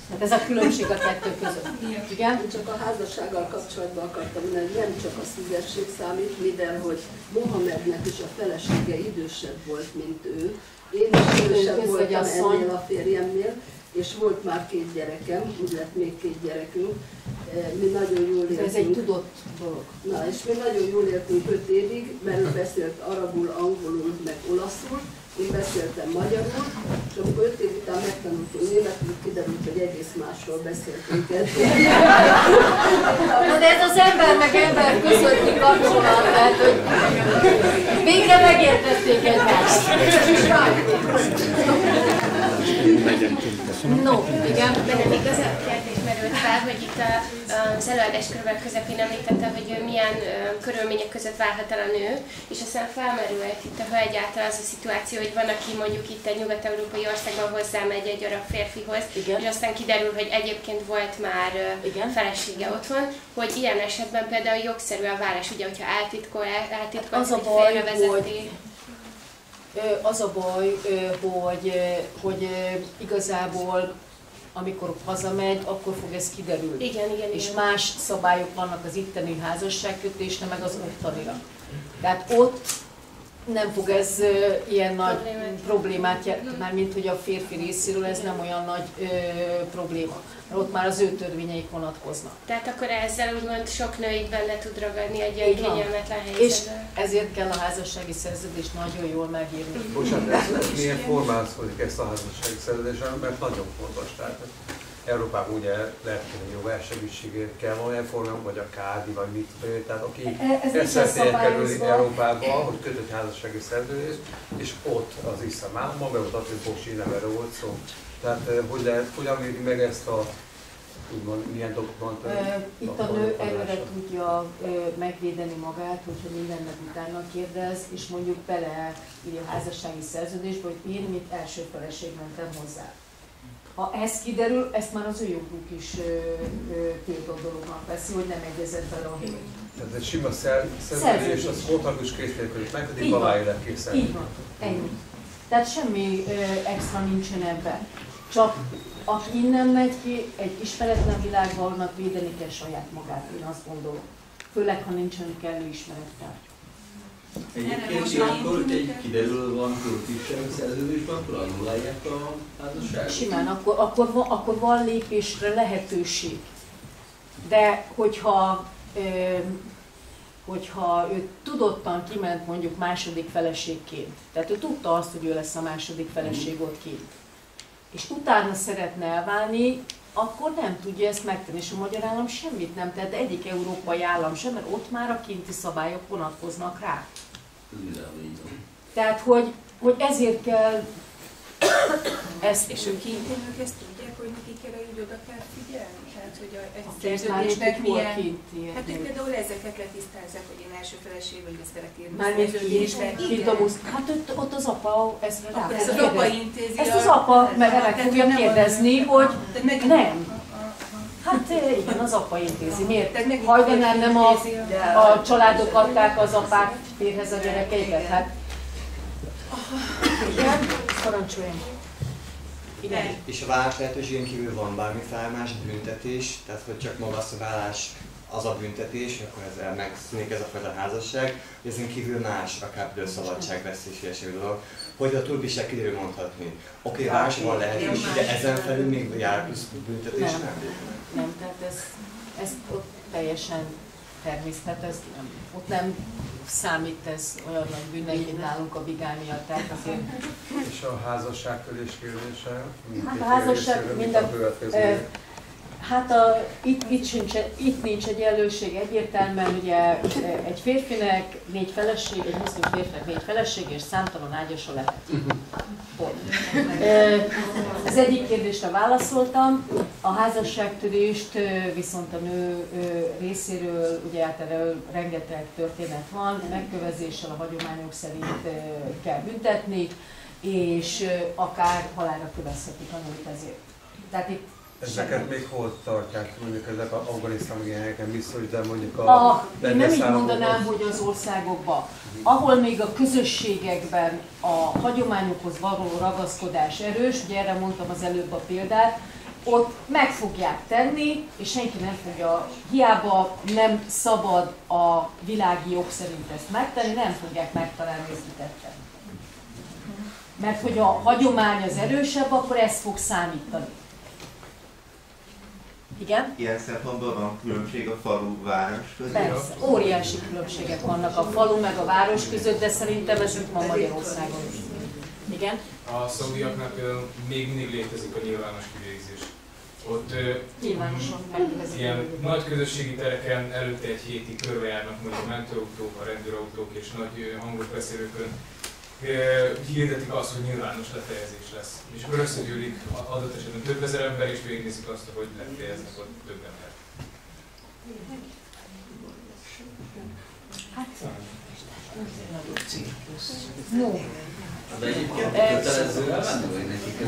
Hát ez a különbség a kettő között. Igen? Csak a házassággal kapcsolatban akartam mondani, hogy nem csak a szívesség számít, mivel hogy Mohamednek is a felesége idősebb volt, mint ő. Én is idősebb voltam ennél a férjemnél, és volt már két gyerekem, úgy lett még két gyerekünk. Mi nagyon jól éltünk. Ez egy tudott dolog. Na, és mi nagyon jól éltünk öt évig, mert ő beszélt arabul, angolul, meg olaszul, én beszéltem magyarul, és amikor öt év után megtanultunk németül, kiderült, hogy egész másról beszéltünk eddig. De ez az ember meg ember közötti kapcsolat, tehát hogy végre megértették egymást. No, igen. Bennem igaz a kérdés merült fel, hogy itt a, az előadás körülbelül közepén említette, hogy milyen körülmények között válhat el a nő, és aztán felmerült itt a hölgy által az a szituáció, hogy van, aki mondjuk itt egy nyugat-európai országban hozzámegy egy arab férfihoz, igen. És aztán kiderül, hogy egyébként volt már igen. felesége otthon, hogy ilyen esetben például jogszerű a vállás, ugye, hogyha eltitkol, eltitkol, az a baj, hogy az a baj, hogy, hogy igazából amikor hazamegy, akkor fog ez kiderülni. Igen, igen, és igen. más szabályok vannak az itteni házasságkötésre, meg az ottanira. Tehát ott nem fog ez uh, ilyen nagy problémát, problémát jelenteni, mármint hogy a férfi részéről ez nem olyan nagy uh, probléma. Mert ott már az ő törvényeik vonatkoznak. Tehát akkor ezzel úgymond sok nő itt benne tud ragadni egy olyan kényelmetlen helyzetben. És ezért kell a házassági szerződést nagyon jól megírni. Bocsánat, ez miért formálódik ezt a házassági szerződést, mert nagyon fontos. Tehát Európában ugye lehet, hogy jó versenysségért kell valamilyen formában, vagy a kádi, vagy mit tudom, tehát aki ezt szeretnél kerülni Európába, hogy kötött házassági szerződést, és ott az iszlám államban, mert ott Atlantboksi nem erre volt szó. Tehát hogy lehet, hogyan védi meg ezt a, úgymond, milyen dokumentumot? Itt a nő előre tudja megvédeni magát, hogyha mindennek utána kérdez, és mondjuk bele írja a házassági szerződésbe, hogy én, mint első feleség mentem hozzá. Ha ez kiderül, ezt már az ő joguk is tiltott dolognak veszi, hogy nem egyezett bele a hölgy. Tehát egy sima szerződés, az kontaktus készítődik meg, pedig aláírják készen. Így van, ennyi. Tehát semmi ö, extra nincsen ebben. Csak aki innen megy ki, egy ismeretlen világban, annak védeni kell saját magát, én azt gondolom. Főleg, ha nincsen kellő ismerettel. Egyébként ilyenkor egy kiderül van körülkísérő szerződésben, akkor annulálják a házasságot? Simán, akkor, akkor, van, akkor van lépésre lehetőség. De hogyha, ö, hogyha ő tudottan kiment mondjuk második feleségként, tehát ő tudta azt, hogy ő lesz a második feleség ott kint, és utána szeretne elválni, akkor nem tudja ezt megtenni, és a magyar állam semmit nem tett, egyik európai állam sem, mert ott már a kinti szabályok vonatkoznak rá. Tehát, hogy, hogy ezért kell ezt... És a kintélők ezt tudják, hogy nekik erre így oda kell figyelni? Tehát, hogy a, a szerződésnek milyen... Kinti, hát ők például ezeket letisztázzák, hogy én első feleség vagyok, ezt szeretném. Mármint kint a musz... Hát ott, ott az apa ezt rá fog kérdezni. Az apa intézi. Ezt az apa meg meg fogja kérdezni, hogy nem. Hát igen, az apa intézi. Miért? Hajdanán nem a, a családok adták az apák férhez a gyerekeiket? Hát... Igen, parancsoljunk. Igen. És a vállás lehetőségen kívül van bármi más büntetés, tehát hogy csak maga a vállás az a büntetés, akkor ezzel megszűnik ez a fajta házasság, hogy ezen kívül más, akár például szabadságvesztés, ilyesmi dolog, hogy a túlbírság kiderül mondhatni. Oké, okay, válásra van lehetőség, de ezen felül még jár plusz büntetés nem? Nem, nem tehát ez, ez ott teljesen természetes, nem. Ott nem számít ez olyan nagy bűnnek, mint nálunk a bigámia, tehát azért... És a házasságtörés kérdése? Hát a házasság minden... Hát a, itt, itt, sincs, itt nincs egyenlőség egyértelműen, ugye egy férfinek négy feleség, egy muszlim férfinek négy feleség, és számtalan ágyasa lehet. Az egyik kérdésre válaszoltam, a házasságtörést viszont a nő részéről, ugye hát erről rengeteg történet van, megkövezéssel a hagyományok szerint kell büntetni, és akár halálra kövezhetik a nőt ezért. Tehát itt ezeket még hol tartják, mondjuk ezek az afganisztáni helyeken biztos, de mondjuk a... a én nem így mondanám, hogy az országokban, ahol még a közösségekben a hagyományokhoz való ragaszkodás erős, ugye erre mondtam az előbb a példát, ott meg fogják tenni, és senki nem fogja, hiába nem szabad a világi jog szerint ezt megtenni, nem fogják megtalálni, ezt tettem. Mert hogy a hagyomány az erősebb, akkor ez fog számítani. Igen? Ilyen szempontból van különbség a falu-város között? Persze, óriási különbségek vannak a falu meg a város között, de szerintem ez itt van Magyarországon is. Igen? A szaudiaknál például még mindig létezik a nyilvános kivégzés. Ott nyilvánosan ilyen nagy közösségi tereken előtte egy hétig körbejárnak mondjuk a mentőautók, a rendőrautók és nagy hangos beszélőkön hirdetik azt, hogy nyilvános lefejezés lesz. És akkor összegyűlik adott esetben több ezer ember, és végignézik azt, hogy lefejeznek ott több ember. Hát, no. De egyébként kötelező elmenni, vagy nekik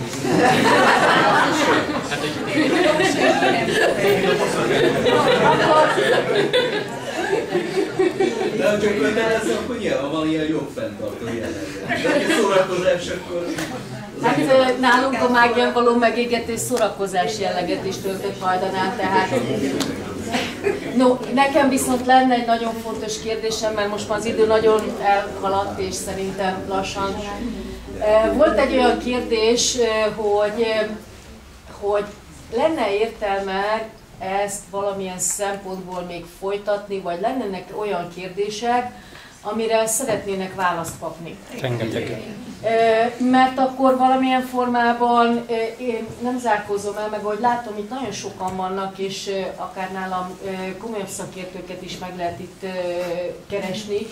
de ha csak kötelező, akkor nyilván van ilyen jogfenntartó jellegű. De egy szórakozás, akkor... Hát nálunk a mágián való megégetés szórakozás jelleget is töltött hajdanán, tehát... No, nekem viszont lenne egy nagyon fontos kérdésem, mert most már az idő nagyon elhaladt, és szerintem lassan. Volt egy olyan kérdés, hogy, hogy lenne értelme ezt valamilyen szempontból még folytatni, vagy lennének olyan kérdések, amire szeretnének választ kapni. Rengeteg. Mert akkor valamilyen formában én nem zárkózom el, meg ahogy látom, itt nagyon sokan vannak, és akár nálam komolyabb szakértőket is meg lehet itt keresni.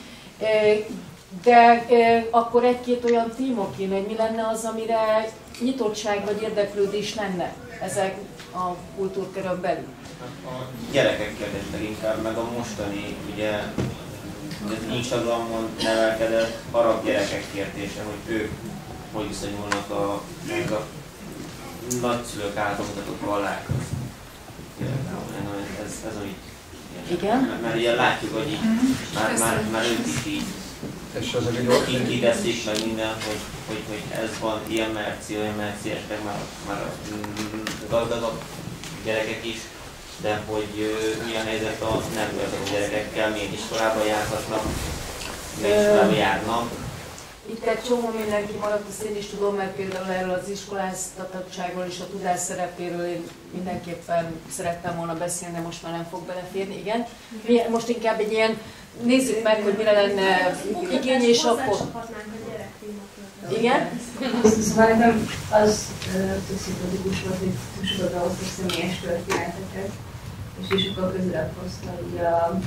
De akkor egy-két olyan téma kéne, hogy mi lenne az, amire nyitottság vagy érdeklődés lenne ezek a kultúrkörön belül. A gyerekek kérdésnek inkább, meg a mostani, ugye, az Instagramon nevelkedett arab gyerekek kérdése, hogy ők hogy viszonyulnak a, a nagyszülők által mutatott valláshoz. Ez, ez úgy, igen? Mert, mert ugye látjuk, hogy így, már, már, már ők is így így kideszik meg minden, hogy, hogy, hogy ez van, ilyen merci, olyan merci, estek már, már a gazdagabb gyerekek is, de hogy uh, milyen helyzet a nem gazdag gyerekekkel, milyen iskolába járhatnak, milyen iskolába járnak. Itt egy csomó mindenki maradt, azt én is tudom, mert például erről az iskoláztatottságról és a tudás szerepéről én mindenképpen szerettem volna beszélni, de most már nem fog beleférni, igen. Mi most inkább egy ilyen, nézzük meg, hogy mire lenne igény, és akkor... Igen? Szóval nekem az tök szimpatikus volt, hogy sokat ahhoz a személyes történeteket, és is sokkal közelebb hozta ugye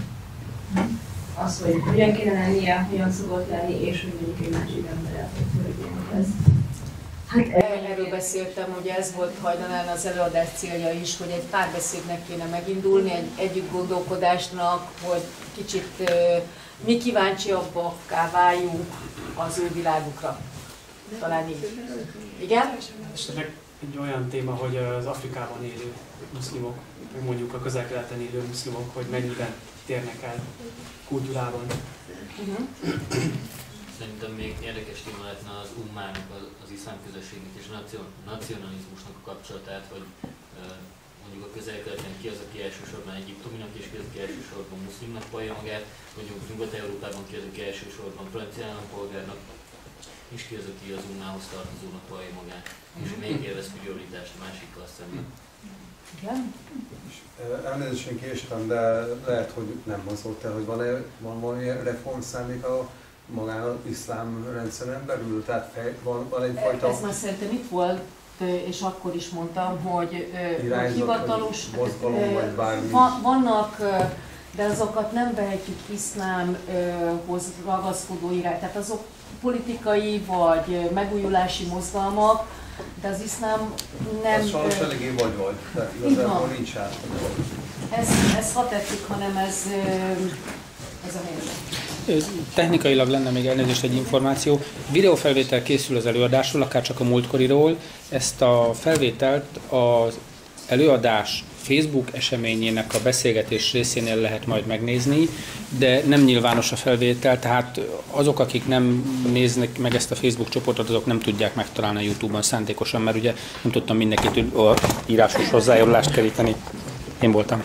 az, hogy hogyan kéne lennie, hogyan szokott lenni, és hogy mondjuk egy másik emberrel történik ez. Hát erről beszéltem, ugye ez volt hajdanán az előadás célja is, hogy egy párbeszédnek kéne megindulni, egy együtt gondolkodásnak, hogy kicsit uh, mi kíváncsiabbakká váljunk az ő világukra. Talán így. Igen? Esetleg egy olyan téma, hogy az Afrikában élő muszlimok, meg mondjuk a közel-keleten élő muszlimok, hogy mennyiben térnek el kultúrában. Uh-huh. Szerintem még érdekes téma lehetne az ummának, az, az iszlám közösségnek és a nacionalizmusnak a kapcsolatát, hogy uh, mondjuk a közel-keleten ki az, aki elsősorban egyiptominak, és ki az, aki elsősorban muszlimnak vallja magát, mondjuk Nyugat-Európában ki az, aki elsősorban francia állampolgárnak, és ki az, aki az ummához tartozónak vallja magát, és melyik élvez prioritást a másikkal szemben. Igen? Elnézést, én késtem, de lehet, hogy nem mozogt el, hogy van-e van valamilyen reformszándék a magán az iszlám rendszeren belül? Tehát fej, van, van egyfajta... Ez már szerintem itt volt, és akkor is mondtam, hogy hivatalos... mozgalom, vagy bármi. Vannak, de azokat nem vehetjük iszlámhoz ragaszkodó irány. Tehát azok politikai vagy megújulási mozgalmak, de az iszlám nem... Az sajnos eléggé vagy-vagy, tehát igazából nincs át. Ez, ez ha tetszik, hanem ez, ez a helyzet. Technikailag lenne még elnézést egy információ. Videófelvétel készül az előadásról, akár csak a múltkoriról. Ezt a felvételt az előadás Facebook eseményének a beszélgetés részénél lehet majd megnézni, de nem nyilvános a felvétel, tehát azok, akik nem néznek meg ezt a Facebook csoportot, azok nem tudják megtalálni a YouTube-on szándékosan, mert ugye nem tudtam mindenkit a írásos hozzájárulást keríteni. Én voltam.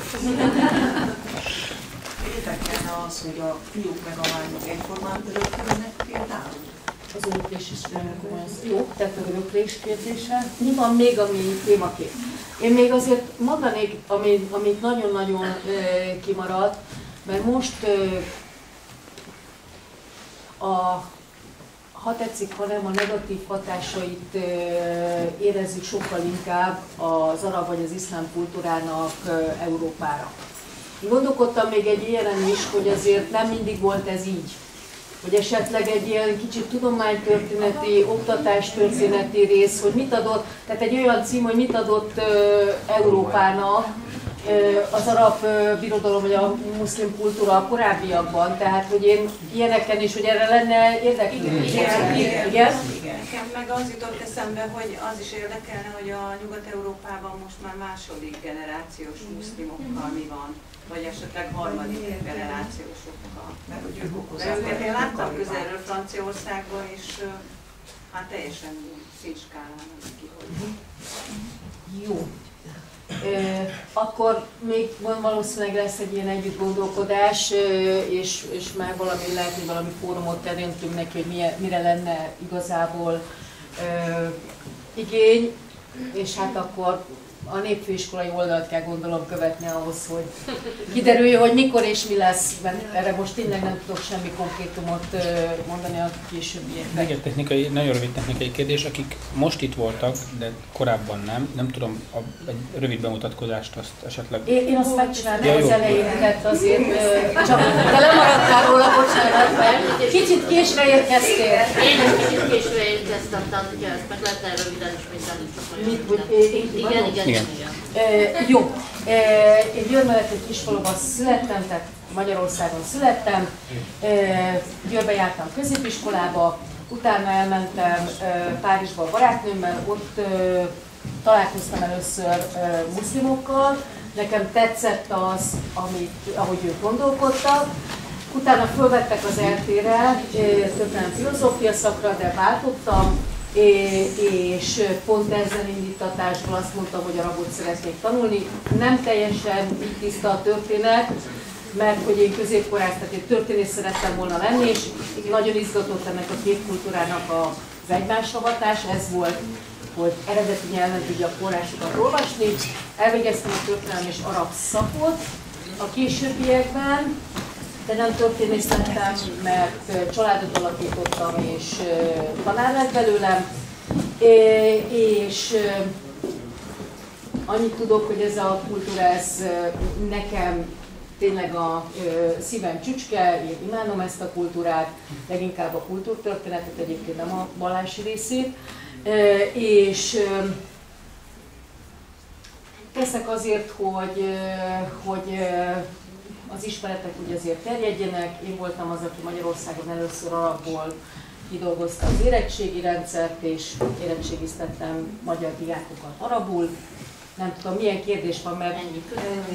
Érdekelne az, hogy a fiúk meg a lányok egyformán örökölnek például? Az öröklés is jó, tehát az öröklés kérdése. Mi van még, ami témaként? Én még azért mondanék, amit, amit nagyon-nagyon e, kimaradt, mert most e, a, ha tetszik, hanem a negatív hatásait e, érezzük sokkal inkább az arab vagy az iszlám kultúrának e, Európára. Gondolkodtam még egy ilyenen is, hogy azért nem mindig volt ez így. Hogy esetleg egy ilyen kicsit tudománytörténeti, oktatástörténeti rész, hogy mit adott, tehát egy olyan cím, hogy mit adott uh, Európának uh, az arab uh, birodalom vagy a muszlim kultúra a korábbiakban, tehát hogy én ilyeneken is, hogy erre lenne érdeklődés. Igen, igen, igen. igen. Nekem meg az jutott eszembe, hogy az is érdekelne, hogy a Nyugat-Európában most már második generációs muszlimokkal mi van. Vagy esetleg harmadik generációsokkal. De őket én láttam közelről Franciaországban, és hát teljesen színskálán ki, hogy... Jó. E, akkor még valószínűleg lesz egy ilyen együtt gondolkodás, és, és már valami lehetni valami fórumot teremtünk neki, hogy milyen, mire lenne igazából e, igény, és hát akkor a népfőiskolai oldalt kell gondolom követni ahhoz, hogy kiderüljön, hogy mikor és mi lesz, mert erre most tényleg nem tudok semmi konkrétumot mondani a későbbiekben. Még egy technikai, nagyon rövid technikai kérdés, akik most itt voltak, de korábban nem, nem tudom, a, egy rövid bemutatkozást azt esetleg... Én, én azt megcsinálom, ja, az elején lett azért, csak te lemaradtál róla, bocsánat, mert kicsit késve érkeztél. Én is kicsit késve érkeztem, tehát ugye ezt meg lehetne röviden ismételni. Igen, igen. Igen. E, jó. E, én Győr egy kisfaluban születtem, tehát Magyarországon születtem. E, Győrbe jártam középiskolába, utána elmentem e, Párizsba a barátnőmmel, ott e, találkoztam először e, muszlimokkal. Nekem tetszett az, amit, ahogy ők gondolkodtak. Utána fölvettek az er té-re, e, többen filozófia szakra, de váltottam. És pont ezzel indítatásból azt mondtam, hogy arabot szeretnék tanulni. Nem teljesen így tiszta a történet, mert hogy én középkorás, tehát én történész szerettem volna lenni, és nagyon izgatott ennek a két kultúrának az egymásra hatás. Ez volt, hogy eredeti nyelven tudja a forrásokat olvasni. Elvégeztem a történelem és arab szakot a későbbiekben, de nem történész lettem, mert családot alapítottam, és tanár lett belőlem. És annyit tudok, hogy ez a kultúra, ez nekem tényleg a szívem csücske, én imádom ezt a kultúrát, leginkább a kultúrtörténetet, egyébként nem a vallási részét. És teszek azért, hogy, hogy az ismeretek úgy azért terjedjenek. Én voltam az, aki Magyarországon először arabból kidolgozta az érettségi rendszert, és érettségiztettem magyar diákokat arabul. Nem tudom, milyen kérdés van, mert... Ennyi.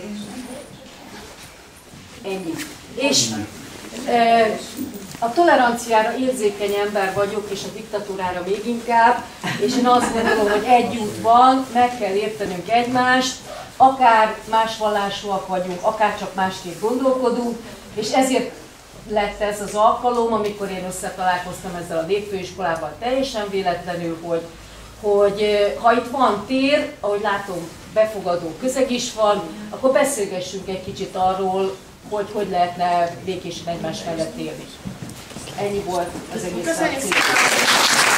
Ennyi. És e, a toleranciára érzékeny ember vagyok, és a diktatúrára még inkább, és én azt gondolom, hogy egy út van, meg kell értenünk egymást, akár más vallásúak vagyunk, akár csak másképp gondolkodunk, és ezért lett ez az alkalom, amikor én összetalálkoztam ezzel a népfőiskolával teljesen véletlenül, hogy, hogy ha itt van tér, ahogy látom, befogadó közeg is van, akkor beszélgessünk egy kicsit arról, hogy hogy lehetne békésen egymás mellett élni. Ennyi volt az egész. Köszönjük szépen!